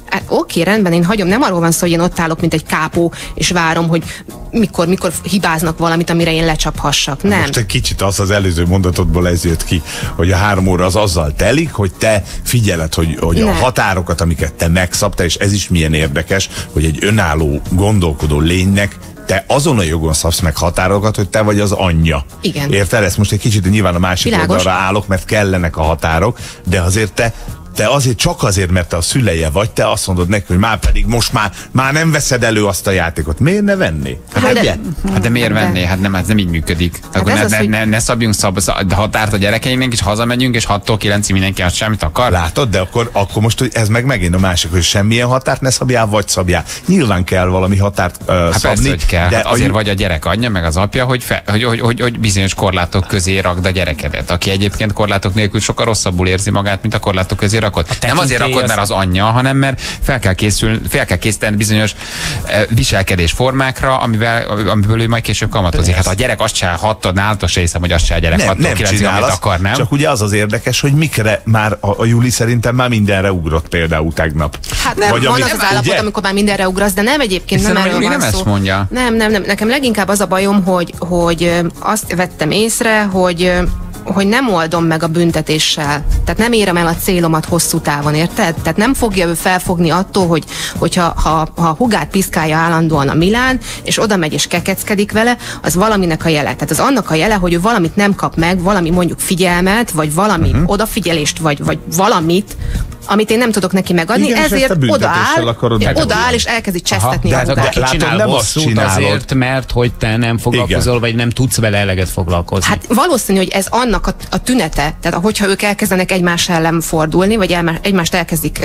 [SPEAKER 11] Hát, oké, rendben, én hagyom, nem arról van szó, hogy én ott állok, mint egy kápó, és várom, hogy mikor hibáznak valamit, amire én lecsaphassak. Nem.
[SPEAKER 6] Most egy kicsit az előző mondatodból ez jött ki, hogy a 3 óra az azzal telik, hogy te figyeled, hogy a határokat, amiket te megszabtál, és ez is milyen érdekes, hogy egy önálló, gondolkodó lénynek te azon a jogon szabsz meg határokat, hogy te vagy az anyja.
[SPEAKER 11] Igen.
[SPEAKER 6] Érted? Ezt most egy kicsit nyilván a másik oldalra állok, mert kellenek a határok, de azért te azért csak azért, mert te a szüleje vagy, te azt mondod neki, hogy már pedig most már nem veszed elő azt a játékot. Miért ne venné?
[SPEAKER 4] Hát de miért venné? Hát nem így működik. Akkor ne szabjunk határt a gyerekeinknek, és hazamegyünk, és 6-tól 9-ig mindenki azt semmit akar.
[SPEAKER 6] Látod, de akkor most hogy ez megint a másik, hogy semmilyen határt ne szabjál, vagy szabjál. Nyilván kell valami határt szabni.
[SPEAKER 4] Persze, hogy kell. De hát azért vagy a gyerek anyja, meg az apja, hogy bizonyos korlátok közé rakd a gyerekedet, aki egyébként korlátok nélkül sokkal rosszabbul érzi magát, mint a korlátok közé rakod. Nem azért rakod, mert az anyja, hanem mert fel kell készíteni bizonyos viselkedésformákra, amiből ő majd később kamatozik. Hát a gyerek azt se hattad, nálatok se hiszem, hogy azt se a gyerek 6-9-ig, amit akar, nem?
[SPEAKER 6] Csak ugye az érdekes, hogy mikre már a Juli szerintem már mindenre ugrott például tegnap.
[SPEAKER 11] Hát nem, van az állapot, amikor már mindenre ugrasz, de nem egyébként, nem erről van szó.
[SPEAKER 4] Ezt mondja.
[SPEAKER 11] Nem, nekem leginkább az a bajom, hogy azt vettem észre, hogy nem oldom meg a büntetéssel. Tehát nem érem el a célomat hosszú távon, érted? Tehát nem fogja ő felfogni attól, hogyha a hugát piszkálja állandóan a Milán, és oda megy és kekeckedik vele, az valaminek a jele. Tehát az annak a jele, hogy ő valamit nem kap meg, valami mondjuk figyelmet, vagy odafigyelést, vagy valamit, amit én nem tudok neki megadni, igen, ezért odaáll és elkezdi csesztetni a hugát.
[SPEAKER 5] De csinál bosszút azért, mert hogy te nem foglalkozol, vagy nem tudsz vele eleget foglalkozni.
[SPEAKER 11] Hát valószínű, hogy ez annak a tünete, tehát hogyha ők elkezdenek egymás ellen fordulni, vagy egymást elkezdik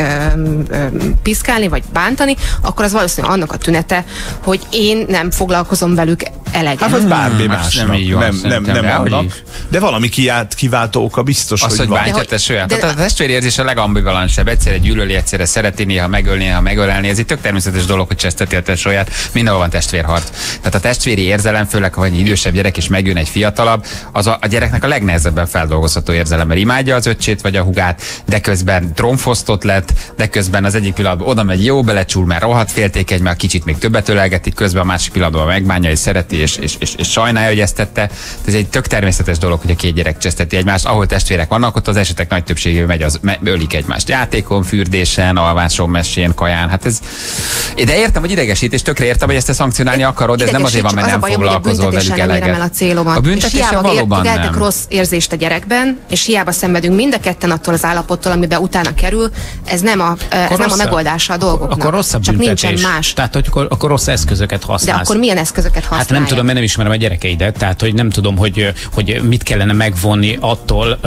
[SPEAKER 11] piszkálni, vagy bántani, akkor az valószínű annak a tünete, hogy én nem foglalkozom velük eleget.
[SPEAKER 6] Hát az bármi másnak. Nem annak. De valami kiváltó oka biztos,
[SPEAKER 4] hogy van. Bántja testvérem. Tehát a testvérérzés a legambivalensebb. Egyszerre gyűlöli, egyszerre szereti, néha megölni, néha megölelni. Ez egy tök természetes dolog, hogy cseszteti a testvérját. Mindenhol van testvérharc. Tehát a testvéri érzelem, főleg ha egy idősebb gyerek és megjön egy fiatalabb, az a gyereknek a legnehezebben feldolgozható érzelem, mert imádja az öccsét vagy a hugát, de közben trónfosztott lett, de közben az egyik pillanatban oda megy, jó belecsúl, mert rohadt féltékeny, mert kicsit még többet ölelgetik, közben a másik pillanatban megbánja és szereti és sajnálja, hogy ezt tette. Ez egy tök természetes dolog, hogy a két gyerek cseszteti egymást. Ahol testvérek vannak, ott az esetek nagy többségében ölik egymást. Játékon, fürdésen, alváson, messén, kaján. Hát ez. De értem, hogy idegesít, és tökre értem, hogy ezt te szankcionálni akarod, de ez nem azért van, mert nem foglalkozol velük eleget.
[SPEAKER 11] A büntetéssel valóban nem. Rossz érzést a gyerekben, és hiába szenvedünk mind a ketten attól az állapottól, amiben utána kerül, ez nem a megoldása a dolgoknak.
[SPEAKER 5] Akkor rossz a büntetés. Csak nincsen más. Tehát, akkor rossz eszközöket használsz.
[SPEAKER 11] De akkor milyen eszközöket használsz?
[SPEAKER 5] Hát nem tudom, mert nem ismerem a gyerekeidet, tehát hogy nem tudom, hogy mit kellene megvonni attól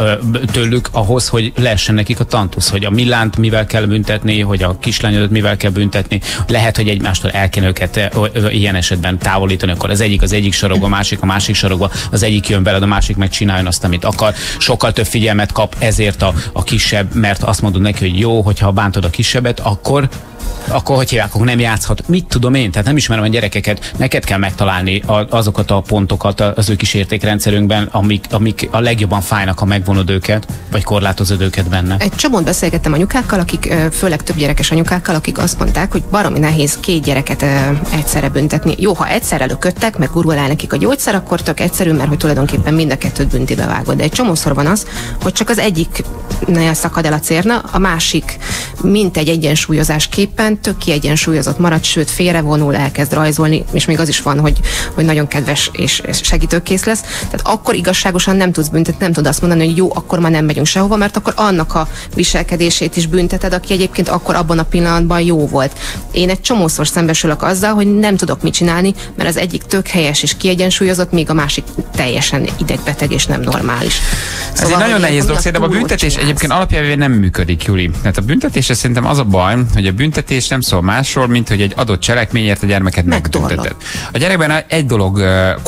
[SPEAKER 5] tőlük ahhoz, hogy leessen nekik a tantusz, hogy a Milánt mivel kell büntetni, hogy a kislányodat mivel kell büntetni. Lehet, hogy egymástól el kell őket ilyen esetben távolítani, akkor az egyik sarokba, a másik sarokba, az egyik jön veled, a másik megcsináljon azt, amit akar. Sokkal több figyelmet kap ezért a kisebb, mert azt mondod neki, hogy jó, hogyha bántod a kisebbet, akkor hogy hívják, akkor nem játszhat. Mit tudom én? Tehát nem ismerem a gyerekeket. Neked kell megtalálni azokat a pontokat az ő kis értékrendszerünkben, amik a legjobban fájnak, ha megvonod őket, vagy korlátozod őket benne.
[SPEAKER 11] Egy csomót beszélgettem anyukákkal, akik főleg több gyerekes anyukákkal, akik azt mondták, hogy baromi nehéz két gyereket egyszerre büntetni. Jó, ha egyszerre lököttek, meg gurul el nekik a gyógyszer, akkor tök egyszerű, mert hogy tulajdonképpen mind a kettőt büntibe vágod. De egy csomószor van az, hogy csak az egyiknél szakad el a cérna, a másik mint egy egyensúlyozásképpen tök kiegyensúlyozott marad, sőt félrevonul, elkezd rajzolni, és még az is van, hogy nagyon kedves és segítőkész lesz. Tehát akkor igazságosan nem tudsz büntetni, nem tudod azt mondani, hogy jó, akkor már nem megyünk sehova, mert akkor annak a viselkedését is bünteted, aki egyébként akkor abban a pillanatban jó volt. Én egy csomószor szembesülök azzal, hogy nem tudok mit csinálni, mert az egyik tök helyes és kiegyensúlyozott, míg a másik teljesen idegbeteg és nem normális.
[SPEAKER 4] Ez egy nagyon nehéz dolog, szerintem a büntetés egyébként alapjában nem működik, Juli. Tehát a büntetés szerintem az a baj, hogy a büntetés büntetés nem szól másról, mint hogy egy adott cselekményért a gyermeket megbünteted. A gyerekben egy dolog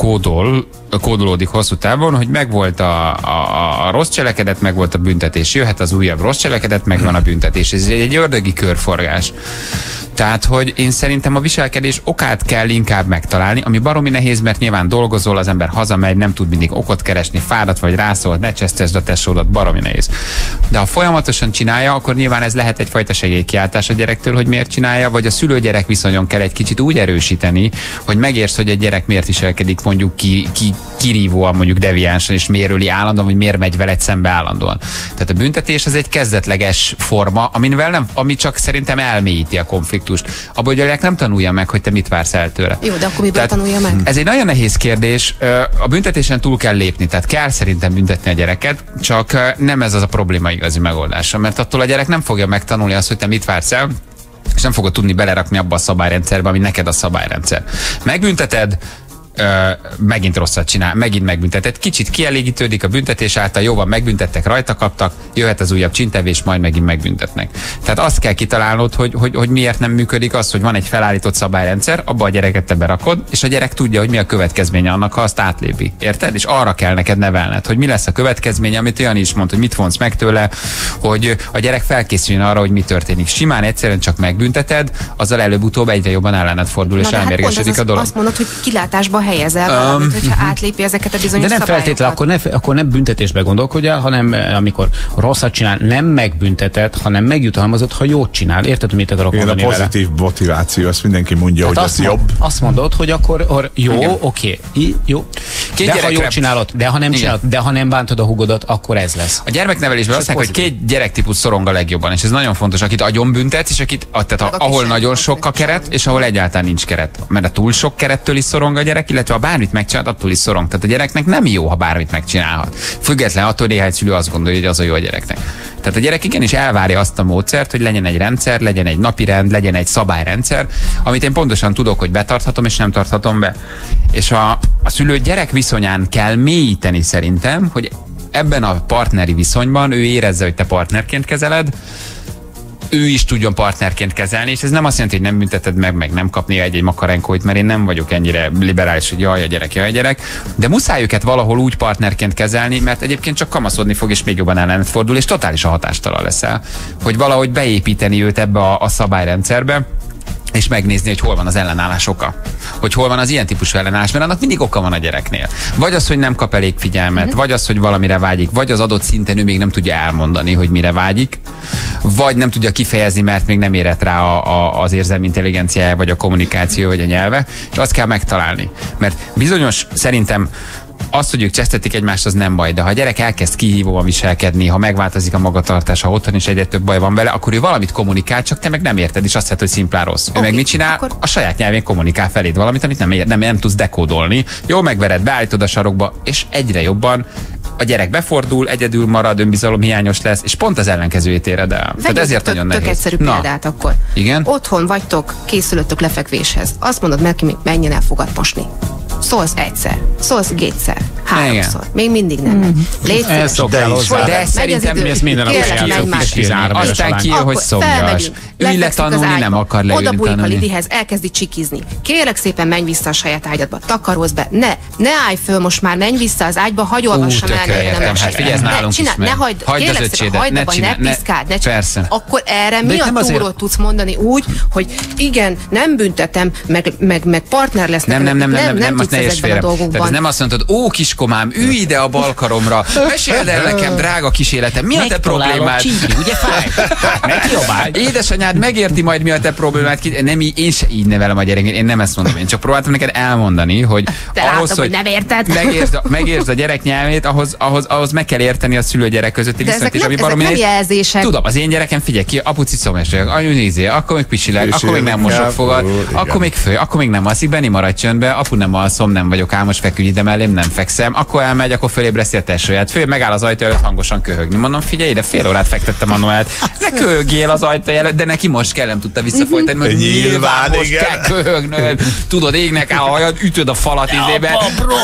[SPEAKER 4] kódolódik hosszú távon, hogy megvolt a rossz cselekedet, megvolt a büntetés. Jöhet az újabb rossz cselekedet, megvan a büntetés. Ez egy ördögi körforgás. Tehát, hogy én szerintem a viselkedés okát kell inkább megtalálni, ami baromi nehéz, mert nyilván dolgozol, az ember hazamegy, nem tud mindig okot keresni, fáradt vagy rászól, ne csesztesd a tesódat, baromi nehéz. De ha folyamatosan csinálja, akkor nyilván ez lehet egyfajta segélykiáltás a gyerektől, hogy miért csinálja, vagy a szülő-gyerek viszonyon kell egy kicsit úgy erősíteni, hogy megértsd, hogy egy gyerek miért viselkedik mondjuk kirívóan, mondjuk deviánsan, és miért öli állandóan, vagy miért megy veled szembe állandóan. Tehát a büntetés az egy kezdetleges forma, ami csak szerintem elmélyíti a konfliktust. Abból, hogy a gyerek nem tanulja meg, hogy te mit vársz el tőle.
[SPEAKER 11] Jó, de akkor miből tanulja meg?
[SPEAKER 4] Ez egy nagyon nehéz kérdés. A büntetésen túl kell lépni, tehát kell szerintem büntetni a gyereket, csak nem ez az a probléma igazi megoldása, mert attól a gyerek nem fogja megtanulni azt, hogy te mit vársz el, és nem fogod tudni belerakni abba a szabályrendszerbe, ami neked a szabályrendszer. Megbünteted, megint rosszat csinál, megint megbüntetett. Kicsit kielégítődik a büntetés által, jó van, megbüntettek, rajta kaptak, jöhet az újabb csintevés, majd megint megbüntetnek. Tehát azt kell kitalálnod, hogy miért nem működik az, hogy van egy felállított szabályrendszer, abba a gyereket te berakod, és a gyerek tudja, hogy mi a következménye annak, ha azt átlépi. Érted? És arra kell neked nevelned, hogy mi lesz a következménye, amit olyan is mond, hogy mit vonsz meg tőle, hogy a gyerek felkészüljön arra, hogy mi történik. Simán egyszerűen csak megbünteted, azzal előbb-utóbb egyre jobban ellened fordul, és elmérgesedik a dolog.
[SPEAKER 11] Azt mondod, hogy kilátásba helyezel valamit, hogyha átlépi ezeket a bizonyos
[SPEAKER 5] szabályokat. De nem feltétlenül, akkor nem büntetésbe gondolkodj el, hanem amikor rosszat csinál, nem megbüntetett, hanem megjutalmazott, ha jót csinál. Érted, mit akarok mondani vele?
[SPEAKER 6] A pozitív motiváció, azt mindenki mondja, hát hogy ez jobb.
[SPEAKER 5] Azt mondod, hogy akkor jó, oké, jó. De ha jól csinálod, de ha nem csinálod, de ha nem bántod a húgodat, akkor ez lesz.
[SPEAKER 4] A gyermeknevelésben azt mondják, hogy két gyerektípus szorong a legjobban, és ez nagyon fontos, akit agyon büntetsz, és ahol nagyon sok a keret, és ahol egyáltalán nincs keret. Mert a túl sok kerettől is szorong a gyerek, illetve ha bármit megcsinál, attól is szorong. Tehát a gyereknek nem jó, ha bármit megcsinálhat. Független attól, hogy néhány szülő azt gondolja, hogy az a jó a gyereknek. Tehát a gyerek igenis elvárja azt a módszert, hogy legyen egy rendszer, legyen egy napirend, legyen egy szabályrendszer, amit én pontosan tudok, hogy betarthatom és nem tarthatom be. És a szülő-gyerek viszonyán kell mélyíteni szerintem, hogy ebben a partneri viszonyban ő érezze, hogy te partnerként kezeled, ő is tudjon partnerként kezelni, és ez nem azt jelenti, hogy nem bünteted meg nem kapni egy makarenkóit, mert én nem vagyok ennyire liberális, hogy jaj a gyerek, de muszáj őket valahol úgy partnerként kezelni, mert egyébként csak kamaszodni fog, és még jobban ellenet fordul, és totálisan hatástalan leszel. Hogy valahogy beépíteni őt ebbe a szabályrendszerbe, és megnézni, hogy hol van az ellenállás oka. Hogy hol van az ilyen típusú ellenállás, mert annak mindig oka van a gyereknél. Vagy az, hogy nem kap elég figyelmet, vagy az, hogy valamire vágyik, vagy az adott szinten ő még nem tudja elmondani, hogy mire vágyik, vagy nem tudja kifejezni, mert még nem érett rá az érzelmi intelligenciája, vagy a kommunikáció, vagy a nyelve, és azt kell megtalálni. Mert bizonyos, szerintem az, hogy ők csesztetik egymást, az nem baj, de ha a gyerek elkezd kihívóan viselkedni, ha megváltozik a magatartás, ha otthon is egyre több baj van vele, akkor ő valamit kommunikál, csak te meg nem érted, és azt hiszed, hogy szimplán rossz. Ő meg mit csinál? Akkor... A saját nyelvén kommunikál feléd valamit, amit nem tudsz dekódolni. Jó, megvered, beállítod a sarokba, és egyre jobban a gyerek befordul, egyedül marad, önbizalomhiányos lesz, és pont az ellenkezőjét éred el. Tehát ezért nagyon nehéz.
[SPEAKER 11] Tök egyszerű példát akkor.
[SPEAKER 4] Igen?
[SPEAKER 11] Otthon vagytok, készülöttök lefekvéshez. Azt mondod neki, menjen el fogad mosni. Szólsz egyszer, szólsz kétszer, háromszor. Még mindig nem. Légy szíves.
[SPEAKER 4] De szerintem
[SPEAKER 5] ez minden
[SPEAKER 4] aztán kijön, hogy szomjas. Ülj le tanulni, nem akar leülni
[SPEAKER 11] tanulni. Oda bújik a Lidihez, elkezdi csikizni. Kérlek szépen, menj vissza a saját ágyadba, takarózz be. Ne állj föl most már, menj vissza az ágyba, hagyj olvassam el.
[SPEAKER 4] Hát figyelj, nálunk is
[SPEAKER 11] ne hagyd, kérlek szépen, hagyd abba, ne piszkáld, ne csináld. Akkor erre mi a túrót tudsz mondani úgy, hogy igen, nem büntetem, meg partner lesznek.
[SPEAKER 4] Nem, most ne érts félre. Tehát ez nem azt mondod, ó kiskomám, ülj ide a balkaromra, meséld el nekem, drága kis életem, mi a te problémád?
[SPEAKER 5] Ugye fáj? Megjobbáld.
[SPEAKER 4] Édesanyád megérti majd, mi a te problémád. Én se így nevelem a gyereket, én nem ezt mondom, én csak próbáltam neked elmondani, hogy ahhoz, hogy
[SPEAKER 11] nem érted.
[SPEAKER 4] megértsd a gyerek nyelvét, ahhoz meg kell érteni a szülő-gyerek közötti viszonyt, és ami baromi
[SPEAKER 11] nem jelzések.
[SPEAKER 4] Tudom, az én gyerekem, figyelj ki, apuci szomjas vagyok, anyu nézzél, akkor még pisileg, akkor még nem mosok fogad, akkor még nem alszik, Benni maradj csöndbe, apu nem alszom, nem vagyok álmos, feküdj ide mellém, nem fekszel. fölveszem, akkor elmegy, akkor fölébreszti a tesóját. Megáll az ajtó előtt hangosan köhögni. Mondom, figyelj ide, fél órát fektettem a Noelt. Ne köhögjél az ajtó előtt, de neki most kell, nem tudta visszafolytani, mert nyilván most kell köhögnöd. Tudod, égnek áll a hajad, ütöd a falat izébe.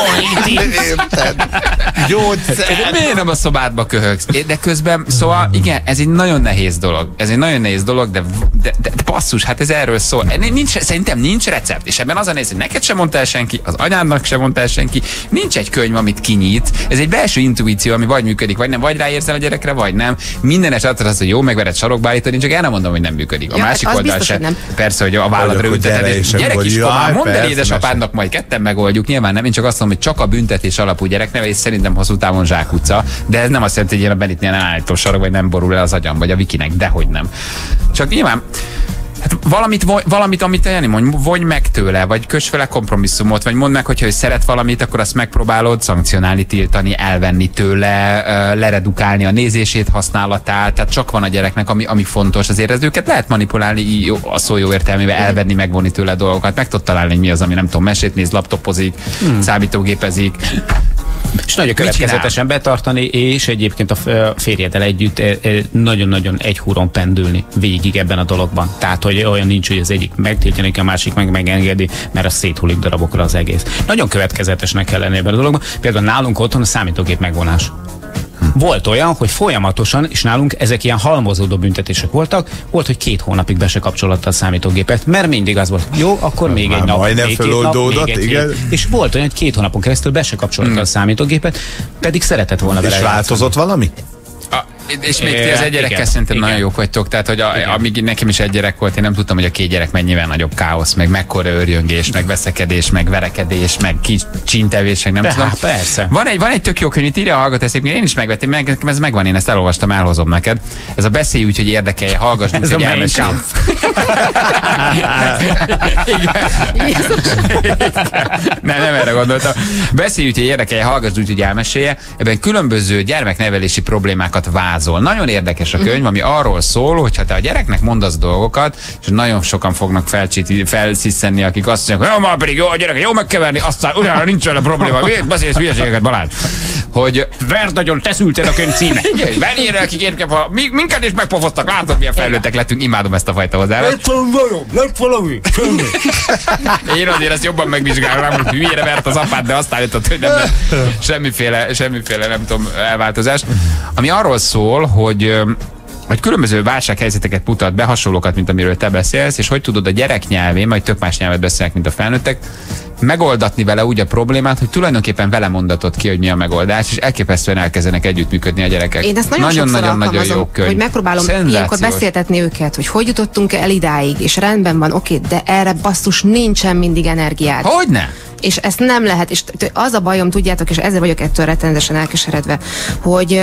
[SPEAKER 4] Miért nem a szobádba köhögsz? De közben, szóval igen, ez egy nagyon nehéz dolog. De basszus, hát ez erről szól. Szerintem nincs recept, és ebben az a néz, hogy neked sem mondta el senki, az anyádnak sem mondta el senki, nincs egy könyv, amit kinyit. Ez egy belső intuíció, ami vagy működik, vagy nem, vagy ráérzel a gyerekre, vagy nem. Minden esetre az, hogy jó, megvered sarokba állítani, csak el nem mondom, hogy nem működik. A másik oldal sem. Persze, hogy a válladra ülteted. Gyerek is tovább, mondd el édesapádnak, majd ketten megoldjuk. Nyilván nem, én csak azt mondom, hogy csak a büntetés alapú gyereknevelés szerintem hosszú távon zsákutca, de ez nem azt jelenti, hogy én a Benitnél nem állítom sarok, vagy nem borul el az agyam, vagy a Vikinek, dehogy nem. Csak nyilván hát valamit, amit Jani mond, vonj meg tőle, vagy köss vele kompromisszumot, vagy mondd meg, hogyha ő szeret valamit, akkor azt megpróbálod szankcionálni, tiltani, elvenni tőle, leredukálni a nézését, használatát, tehát csak van a gyereknek, ami fontos. Azért ez őket lehet manipulálni a szó jó értelmével, elvenni, megvonni tőle dolgokat, meg tudod találni, hogy mi az, ami nem tudom, mesét néz, laptopozik, számítógépezik.
[SPEAKER 5] És nagyon következetesen betartani, és egyébként a férjeddel együtt nagyon-nagyon egy húron pendülni végig ebben a dologban. Tehát, hogy olyan nincs, hogy az egyik megtiltja, a másik meg megengedi, mert az széthullik darabokra az egész. Nagyon következetesnek kell lenni ebben a dologban. Például nálunk otthon a számítógép megvonás. Volt olyan, hogy folyamatosan, és nálunk ezek ilyen halmozódó büntetések voltak, volt, hogy 2 hónapig be se kapcsolatta a számítógépet, mert mindig az volt, jó, akkor még egy nap, még 2 nap, még egy hét. És volt olyan, hogy 2 hónapon keresztül be se kapcsolatta a számítógépet, pedig szeretett volna vele.
[SPEAKER 6] És változott valami?
[SPEAKER 4] És még ti az egy gyerekkel szerintem nagyon jók vagytok, tehát hogy amíg nekem is egy gyerek volt, én nem tudtam, hogy a 2 gyerek mennyivel nagyobb káosz, meg mekkora őrjöngés, meg veszekedés, meg verekedés, meg csíntevés, meg nem tudom.
[SPEAKER 5] Persze.
[SPEAKER 4] Van egy tök jó könyv, itt írja a hallgatás, én is megvettem, ez megvan, én ezt elolvastam, elhozom neked. Ez a beszélj úgy, hogy érdekelje, hallgass, úgy, hogy elmesél. Nem erre gondoltam. Beszélj úgy, hogy érdekelje, hallgass úgy, hogy elmesélje. Ebben különböző gyermeknevelési problémákat vázol. Nagyon érdekes a könyv, ami arról szól, hogy ha te a gyereknek mondasz dolgokat, és nagyon sokan fognak felsziszenni, akik azt mondják, hogy már pedig jó a gyerek, jó megkeverni, aztán ugyanarra nincs vele probléma. Miért beszélsz hülyeségeket, Balázs? Hogy verd nagyon, te szülted a könyv címe. Igen, venjére, akik érkeznek, minket is megpofoztak, látod, milyen fejlődtek lettünk, imádom ezt a fajta hozzáállást.
[SPEAKER 5] Lett valami.
[SPEAKER 4] Én azért ezt jobban megvizsgálom, hogy hülyére vert az apád, de azt állított, hogy nem semmiféle nem tudom, elváltozás. Ami arról szól, hogy különböző válsághelyzeteket mutat be, hasonlókat, mint amiről te beszélsz, és hogy tudod a gyerek nyelvén, majd tök más nyelvet beszélnek, mint a felnőttek, megoldatni vele úgy a problémát, hogy tulajdonképpen vele mondatod ki, hogy mi a megoldás, és elképesztően elkezdenek együttműködni a gyerekek.
[SPEAKER 11] Én ezt nagyon jó könyv. Hogy megpróbálom ilyenkor beszéltetni őket, hogy jutott el idáig, és rendben van, oké, de erre basszus nincsen mindig energiád.
[SPEAKER 4] Hogyne?
[SPEAKER 11] És ezt nem lehet, és az a bajom, tudjátok, és ezzel vagyok ettől rettenetesen elkeseredve, hogy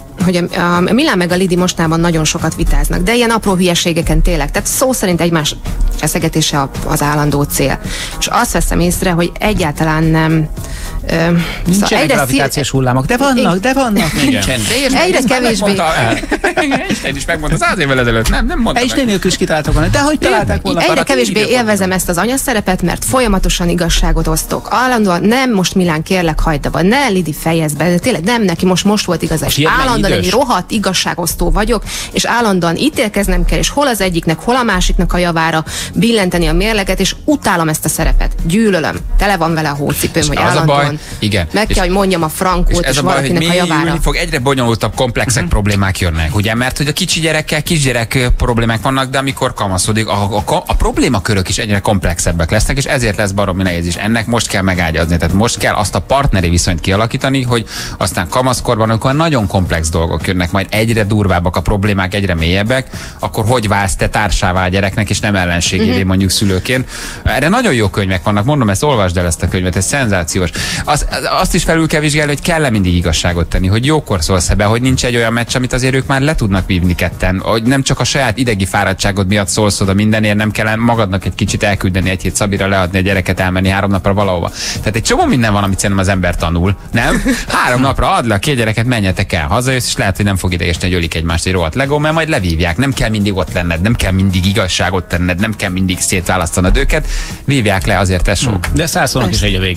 [SPEAKER 11] a Milán meg a Lidi mostában nagyon sokat vitáznak, de ilyen apró hülyeségeken tényleg, tehát szó szerint egymás eszegetése az állandó cél. És azt veszem észre, hogy egyáltalán nem
[SPEAKER 5] nincsenek gravitációs hullámok, de vannak.
[SPEAKER 4] Nincsen.
[SPEAKER 11] Egyre kevésbé.
[SPEAKER 4] Einstein is megmondta 100 évvel ezelőtt, nem mondta
[SPEAKER 5] Einstein nélkül is kitáltak volna, de hogy találták volna?
[SPEAKER 11] Egyre kevésbé élvezem ezt az anyaszerepet, mert folyamatosan igazságot osztok. Állandóan nem most Milán, kérlek, hagyd abba, ne Lidi fejezd be, de tényleg nem neki most volt igazás. Állandóan egy rohadt igazságosztó vagyok, és állandóan ítélkeznem kell, és hol az egyiknek, hol a másiknak a javára billenteni a mérleget, és utálom ezt a szerepet. Gyűlölöm. Tele van vele a hócipőm, hogy állandóan
[SPEAKER 4] igen.
[SPEAKER 11] Meg kell, hogy mondjam a frankót, és valakinek a javára.
[SPEAKER 4] Fog egyre bonyolultabb, komplexek problémák jönnek, ugye? Mert hogy a kicsi gyerekkel kisgyerek problémák vannak, de amikor kamaszodik, a problémakörök is egyre komplexebbek lesznek, és ezért lesz baromi nehéz is. Ennek most kell megágyazni. Tehát most kell azt a partneri viszonyt kialakítani, hogy aztán kamaszkorban, amikor nagyon komplex dolgok jönnek, majd egyre durvábbak a problémák, egyre mélyebbek, akkor hogy válsz te társává a gyereknek, és nem ellenségévé mondjuk szülőként. Erre nagyon jó könyvek vannak, mondom, ezt olvasd el ezt a könyvet, ez szenzációs. Azt is felül kell vizsgálni, hogy kell-e mindig igazságot tenni, hogy jókor szólsz be, hogy nincs egy olyan meccs, amit azért ők már le tudnak vívni ketten, hogy nem csak a saját idegi fáradtságod miatt szólsz oda mindenért, nem kell magadnak egy kicsit elküldeni egy hét Szabira, leadni a gyereket, elmenni 3 napra valahova. Tehát egy csomó minden van, amit szerintem az ember tanul, nem? 3 napra add le a 2 gyereket, menjetek el, hazajössz, és lehet, hogy nem fog idegesni, hogy ölik egymást egy rohadt legó, mert majd levívják, nem kell mindig ott lenned, nem kell mindig igazságot tenned, nem kell mindig szétválasztanod őket, vívják le azért tesók.
[SPEAKER 5] De 100 szónak is egy a vége.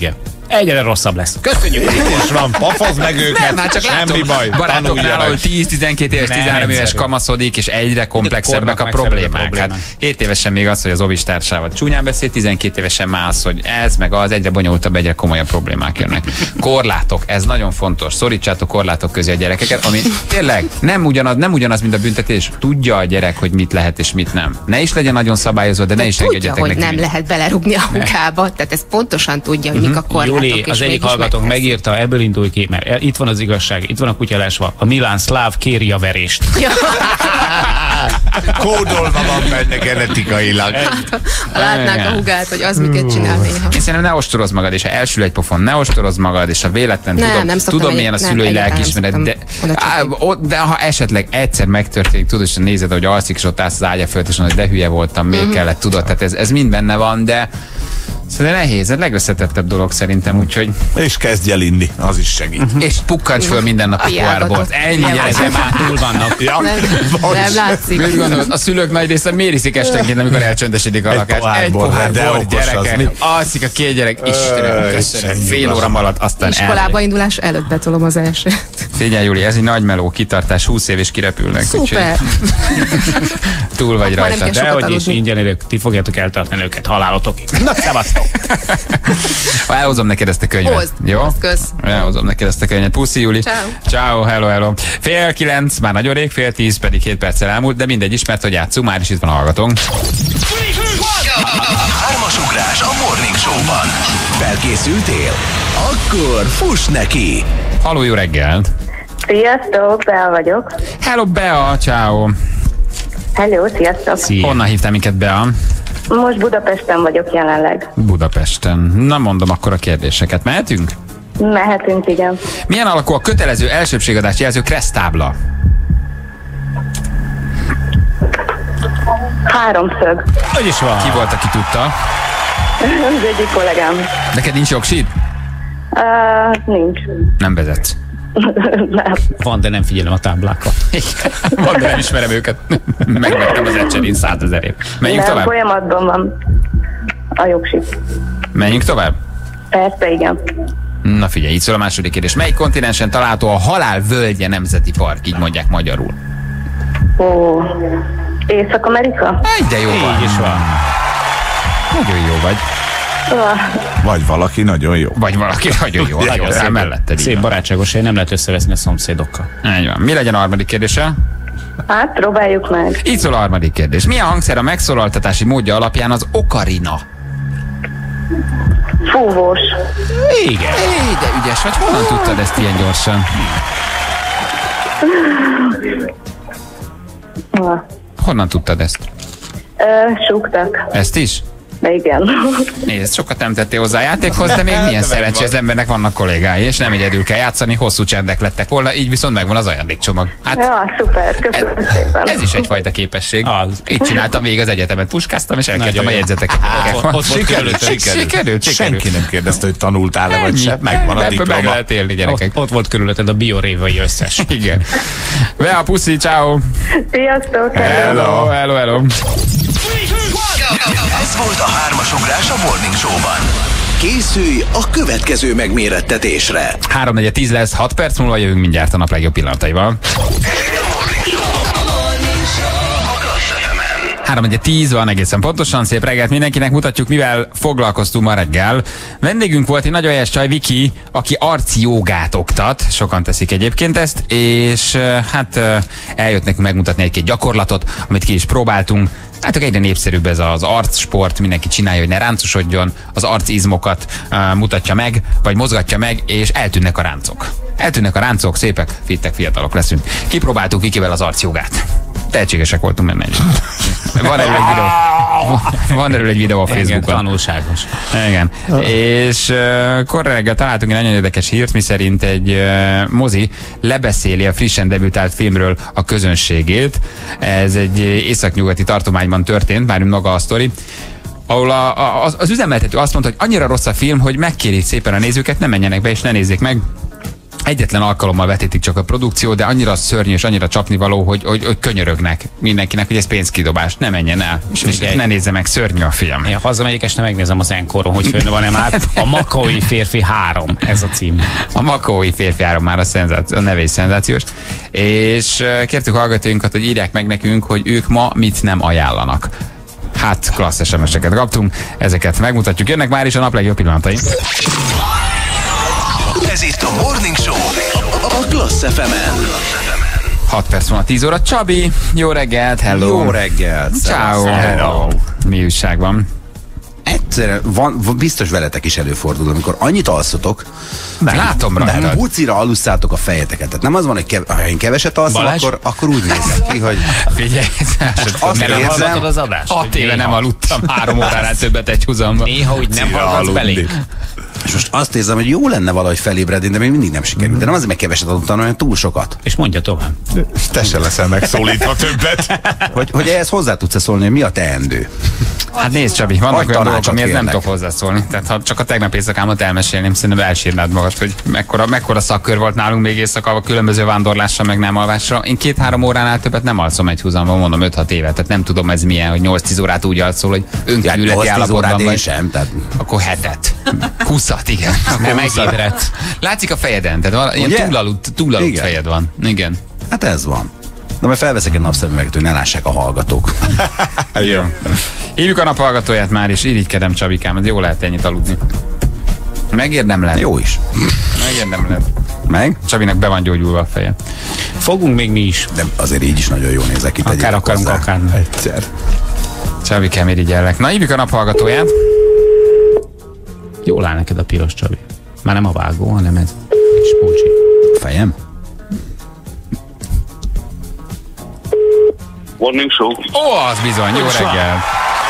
[SPEAKER 5] egyre rosszabb lesz. Köszönjük.
[SPEAKER 6] És van, pofozd meg őket,
[SPEAKER 4] már csak
[SPEAKER 6] semmi baj.
[SPEAKER 4] Barátoknál, ahol 10-12 éves, 13 éves kamaszodik, és egyre komplexebbek a problémák. Hát 7 évesen még az, hogy az óvistársával csúnyán beszél, 12 évesen már az, hogy ez, meg az, egyre bonyolultabb, egyre komolyabb problémák jönnek. Korlátok, ez nagyon fontos. Szorítsátok korlátok közé a gyerekeket, ami tényleg nem ugyanaz, mint a büntetés. Tudja a gyerek, hogy mit lehet és mit nem. Ne is legyen nagyon szabályozva, de ne is engedjetek neki.
[SPEAKER 11] Tudja, hogy nem lehet belerugni a munkába, tehát ez pontosan tudja, hogy mik a korlátok.
[SPEAKER 5] Júli, az egyik hallgatónk megírta, ebből indulj ki, mert itt van az igazság, itt van a kutyalásva, a Milán szláv kéri a verést.
[SPEAKER 6] Kódolva van benne genetikailag.
[SPEAKER 11] Látnák a hugát, hogy az miket csinál néha.
[SPEAKER 4] Én szerintem ne ostorozd magad, és ha elsül egy pofon, ne ostorozd magad, és ha véletlen tudom milyen a szülői lelkiismeret, de ha esetleg egyszer megtörténik, tudod, és nézed, hogy alszik, és ott állsz az ágya fölött, és mondod, hogy de hülye voltam, miért kellett, tudod, tehát ez mind benne van, de szóval nehéz, a legösszetettebb dolog szerintem, úgyhogy...
[SPEAKER 6] És kezdj el inni, az is segít.
[SPEAKER 4] És pukkancs föl minden nap a pohárból. Ennyi gyerekem, már túl vannak.
[SPEAKER 6] Ja,
[SPEAKER 11] nem látszik.
[SPEAKER 4] Mit gondolod, a szülők nagy része miért iszik estenként, amikor elcsöndesedik a lakás? Egy pohár bor, gyerekek. Alszik a 2 gyerek. Istenem, köszönöm. Fél óra alatt, aztán
[SPEAKER 11] iskolába indulás előtt betolom az elsőt.
[SPEAKER 4] Figyelj, Júli, ez egy nagy meló kitartás, 20 év és kirepülnek.
[SPEAKER 11] Szuper.
[SPEAKER 4] Túl vagy rajta.
[SPEAKER 5] De hogy is ingyen élők, ti fogjátok eltartani őket halálotokig. Na, szevasztok!
[SPEAKER 4] Elhozom neked ezt a könyvet.
[SPEAKER 11] Hozd,
[SPEAKER 4] jó?
[SPEAKER 11] Kösz.
[SPEAKER 4] Elhozom neked ezt a könyvet. Puszi, Júli. Ciao, hello. 8:30, már nagyon rég, 8:10, pedig 7 perccel elmúlt, de mindegy is, mert hogy játszunk, már is itt van a hallgatónk.
[SPEAKER 2] Hármas ugrás a Morning Show-ban. Felkészültél? Akkor fuss neki!
[SPEAKER 4] Halló, jó reggelt!
[SPEAKER 12] Sziasztok, Bea vagyok.
[SPEAKER 4] Hello, Bea, ciao.
[SPEAKER 12] Hello, sziasztok.
[SPEAKER 4] Szia. Honnan hívtál minket, Bea?
[SPEAKER 12] Most Budapesten vagyok jelenleg.
[SPEAKER 4] Budapesten. Na mondom akkor a kérdéseket. Mehetünk?
[SPEAKER 12] Mehetünk, igen.
[SPEAKER 4] Milyen alakú a kötelező elsőbségadást jelző kereszttábla?
[SPEAKER 12] 3-szög.
[SPEAKER 5] Hogy is van?
[SPEAKER 4] Ki volt, aki tudta?
[SPEAKER 12] Az egyik kollégám.
[SPEAKER 4] Neked nincs jogsid?
[SPEAKER 12] Nincs.
[SPEAKER 4] Nem vezetsz?
[SPEAKER 12] Nem.
[SPEAKER 5] Van, de nem figyelem a táblákat.
[SPEAKER 4] Van, de nem ismerem őket. Megvettem az Ecserin 100 000-ért. Menjünk
[SPEAKER 12] nem,
[SPEAKER 4] tovább?
[SPEAKER 12] folyamatban van a jogsid.
[SPEAKER 4] Menjünk tovább?
[SPEAKER 12] Persze, igen.
[SPEAKER 4] Na figyelj, itt szól a második kérdés. Melyik kontinensen található a Halál völgye nemzeti park? Így mondják magyarul.
[SPEAKER 12] Ó, Észak-Amerika?
[SPEAKER 4] De jó vagy.
[SPEAKER 5] Így is van.
[SPEAKER 4] Nagyon jó vagy.
[SPEAKER 6] Vagy valaki nagyon jó.
[SPEAKER 4] Vagy valaki nagyon jó. Nagyon szép melletted.
[SPEAKER 5] Szép barátságos, nem lehet összeveszni a szomszédokkal.
[SPEAKER 4] Így van. Mi legyen a harmadik kérdése?
[SPEAKER 12] Hát, próbáljuk meg.
[SPEAKER 4] Így szól a harmadik kérdés. Milyen hangszer a megszólaltatási módja alapján az okarina?
[SPEAKER 12] Fúvós.
[SPEAKER 5] Igen.
[SPEAKER 4] De ügyes vagy. Honnan tudtad ezt ilyen gyorsan? Honnan tudtad ezt?
[SPEAKER 12] Súgtak.
[SPEAKER 4] Ezt is?
[SPEAKER 12] De igen.
[SPEAKER 4] Nézd, sokat nem tettél hozzá a játékhoz, de még milyen szerencsé, az embernek vannak kollégái, és nem egyedül kell játszani, hosszú csendek lettek volna, így viszont megvan az ajándékcsomag. Hát,
[SPEAKER 12] ja, szuper, köszönöm szépen.
[SPEAKER 4] Ez is egyfajta képesség. Így csináltam végig az egyetemet, puskáztam, és elkezdtem a jegyzeteket. Sikerült.
[SPEAKER 6] Senki nem kérdezte, hogy tanultál-e vagy sem, megvan a diploma.
[SPEAKER 4] Meg lehet élni, gyerekek.
[SPEAKER 5] Ott volt körülötted a biorévai összes.
[SPEAKER 4] Igen. Bea, puszi, ciao.
[SPEAKER 12] Sziasztok.
[SPEAKER 4] Hello.
[SPEAKER 2] Ez volt a hármas ugrás a Morning Show-ban. Készülj a következő megmérettetésre.
[SPEAKER 4] 3:10 lesz, 6 perc múlva jövünk mindjárt a nap legjobb pillanataival. 3:10 van egészen pontosan, szép reggelt mindenkinek, mutatjuk, mivel foglalkoztunk ma reggel. Vendégünk volt egy nagyon helyes csaj, Viki, aki arci jogát oktat, sokan teszik egyébként ezt, és hát eljött nekünk megmutatni egy-két gyakorlatot, amit ki is próbáltunk. Hát egyre népszerűbb ez az arcsport, mindenki csinálja, hogy ne ráncosodjon, az arcizmokat mutatja meg, vagy mozgatja meg, és eltűnnek a ráncok. Eltűnnek a ráncok, szépek, fittek, fiatalok leszünk. Kipróbáltuk Vikivel az arcjogát. Tehetségesek voltunk benne. Van erről egy videó a Facebookon.
[SPEAKER 5] Igen, tanulságos.
[SPEAKER 4] Igen. És korra reggel találtunk egy nagyon érdekes hírt, miszerint egy mozi lebeszéli a frissen debütált filmről a közönségét. Ez egy északnyugati tartományban történt, már maga a sztori, ahol az üzemeltető azt mondta, hogy annyira rossz a film, hogy megkéri szépen a nézőket, ne menjenek be és ne nézzék meg. egyetlen alkalommal vetítik csak a produkció, de annyira szörnyű és annyira csapnivaló, hogy könyörögnek mindenkinek, hogy ez pénzkidobás, ne menjen el, és ne nézze meg, szörnyű a film.
[SPEAKER 5] Én hazamegyek, és nem megnézem az Enkoron, hogy fönn van-e már. A Makaói férfi 3, ez a cím.
[SPEAKER 4] A Makaói férfi 3 már a neve is szenzációs. És kértük hallgatóinkat, hogy írják meg nekünk, hogy ők ma mit nem ajánlanak. Hát, klassz SMS-eket kaptunk, ezeket megmutatjuk. Jönnek már is a nap legjobb pillanatai.
[SPEAKER 2] Ez itt a Morning Show a Klassz FM-en.
[SPEAKER 4] 6 perc van a 10 óra. Csabi, jó reggelt, hello.
[SPEAKER 13] Jó reggelt.
[SPEAKER 4] Ciao. Hello. Mi újság van?
[SPEAKER 13] Egyszerűen biztos veletek is előfordul, amikor annyit alszotok,
[SPEAKER 4] látom rajtad.
[SPEAKER 13] Nem, pucira alusszátok a fejeteket. Tehát nem az van, hogy ha én keveset alszom, akkor úgy nézek ki, hogy...
[SPEAKER 4] Figyelj,
[SPEAKER 13] azt érzem,
[SPEAKER 5] az adást.
[SPEAKER 4] 6 éve nem aludtam 3 óránál többet egy húzamban.
[SPEAKER 5] Néha úgy nem hallgatsz belé.
[SPEAKER 13] És most azt érzem, hogy jó lenne valahogy felébredni, de még mindig nem sikerült. De nem azért, mert keveset aludtam, hanem túl sokat.
[SPEAKER 5] És mondja tovább.
[SPEAKER 6] Te se leszel megszólítva többet.
[SPEAKER 13] Hogy ehhez hozzá tudsz szólni, hogy mi a teendő?
[SPEAKER 4] Hát nézd, Csabi, vannak olyan dolgok, amihez nem tudok hozzászólni. Tehát ha csak a tegnap éjszakámat elmesélném, szerintem elsírnád magad, hogy mekkora szakkör volt nálunk még éjszaka, különböző vándorlásra, meg nem alvásra. Én 2-3 óránál többet nem alszom egy húzamban, mondom 5-6 évet, tehát nem tudom ez milyen, hogy 8-10 órát úgy alszol, hogy önkívületi állapotban vagy.
[SPEAKER 13] Sem, tehát...
[SPEAKER 4] Akkor 7-et. 20-at, igen.
[SPEAKER 5] Nem megébredt.
[SPEAKER 4] Látszik a fejeden, tehát ilyen túlaludt fejed van. Igen.
[SPEAKER 13] Hát ez van. De majd felveszek egy napszemüveget, hogy ne lássák a hallgatók.
[SPEAKER 4] Jó. Hívjuk a naphallgatóját már, és irigykedem, Csabikám, ez jó lehet ennyit aludni. Megérdemled.
[SPEAKER 13] Jó is.
[SPEAKER 4] Megérdemled.
[SPEAKER 13] Meg?
[SPEAKER 4] Csabinak be van gyógyulva a feje.
[SPEAKER 5] Fogunk még mi is.
[SPEAKER 13] De azért így is nagyon jól nézek ki.
[SPEAKER 5] Akár akarunk, akár
[SPEAKER 13] egyszer.
[SPEAKER 4] Csabikám, irigyellek. Na, hívjuk a naphallgatóját.
[SPEAKER 5] Jól áll neked a piros, Csabi. Már nem a vágó, hanem ez. És Pócsi.
[SPEAKER 13] Fejem?
[SPEAKER 14] Morning Show.
[SPEAKER 4] Ó, az bizony, jó reggel.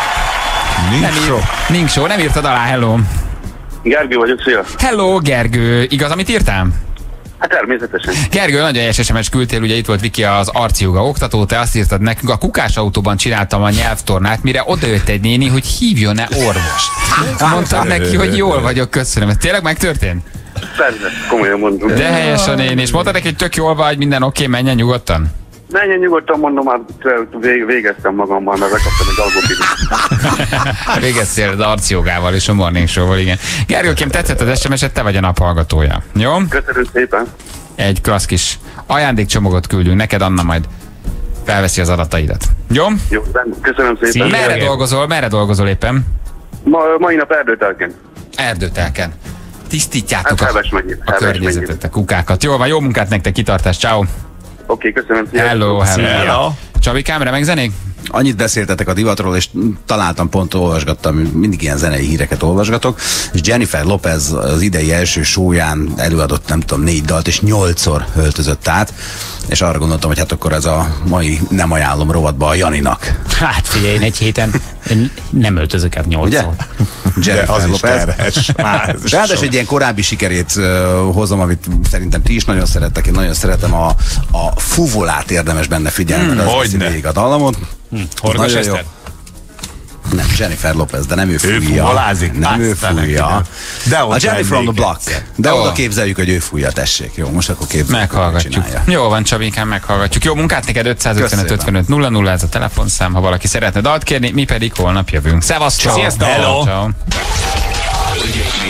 [SPEAKER 4] Nincs show, nem írtad alá, hello.
[SPEAKER 14] Gergő vagyok, szia.
[SPEAKER 4] Hello, Gergő. Igaz, amit írtál?
[SPEAKER 14] Hát természetesen.
[SPEAKER 4] Gergő, nagyon helyes SMS küldtél, ugye itt volt Viki, az arcjoga oktató, te azt írtad nekünk, a Kukás autóban csináltam a nyelvtornát, mire odajött egy néni, hogy hívjon-e orvost. Mondtam neki, hogy jól vagyok, köszönöm. Ez tényleg megtörtént?
[SPEAKER 14] Persze, komolyan mondom.
[SPEAKER 4] De helyes a néni, és mondtad neki, hogy tök jól vagy, minden oké, menjen nyugodtan?
[SPEAKER 14] Menjen nyugodtan, mondom, már végeztem magammal, mert bekaptam egy algopidot.
[SPEAKER 4] Végeztél az arcjogával és a Morning Show-val, igen. Gergőkém, tetszett az SMS-et, te vagy a naphallgatója. Jó?
[SPEAKER 14] Köszönöm szépen.
[SPEAKER 4] Egy klassz kis ajándékcsomagot küldünk neked, Anna majd felveszi az adataidat. Jó?
[SPEAKER 14] Jó, köszönöm szépen.
[SPEAKER 4] Merre dolgozol éppen?
[SPEAKER 14] Mai nap Erdőtelken.
[SPEAKER 4] Erdőtelken. Tisztítjátok
[SPEAKER 14] hát,
[SPEAKER 4] a környezetet, a kukákat. Jól van, jó munkát nektek, kitartás, ciao.
[SPEAKER 14] Oké, köszönöm.
[SPEAKER 4] Hello. Csabikám, remek zenék?
[SPEAKER 13] Annyit beszéltetek a divatról, és találtam, pont olvasgattam, mindig ilyen zenei híreket olvasgatok, és Jennifer Lopez az idei első showyán előadott, nem tudom, 4 dalt, és 8-szor öltözött át, és arra gondoltam, hogy hát akkor ez a mai nem ajánlom rovatba a Janinak.
[SPEAKER 5] Hát figyelj, én egy héten nem öltözök át 8-szor.
[SPEAKER 13] Jennifer Lopez. Ráadásul egy ilyen korábbi sikerét hozom, amit szerintem ti is nagyon szerettek, én nagyon szeretem, a fuvolát érdemes benne figyelni, mert az végig a dallamot.
[SPEAKER 5] Horgos Eszter?
[SPEAKER 13] Nem, Jennifer Lopez, de nem ő fújja.
[SPEAKER 6] Ő fuvolázik?
[SPEAKER 13] Nem ő fújja. A Jennifer from the Block. De oda képzeljük, hogy ő fújja, tessék. Jó, most akkor képzeljük.
[SPEAKER 4] Meghallgatjuk. Jó van, Csabikám, meghallgatjuk. Jó munkát neked, 555 55 00, ez a telefonszám, ha valaki szeretne dalt kérni, mi pedig holnap jövünk. Szevasztok!
[SPEAKER 5] Sziasztok!
[SPEAKER 4] Hello!
[SPEAKER 2] Hölgyeim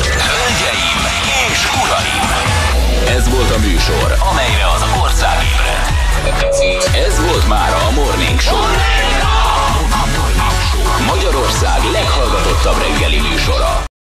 [SPEAKER 2] és uraim! Ez volt a műsor, amelyre az ország ébredt. Ez volt már a Morning Show. Magyarország leghallgatottabb reggeli műsora.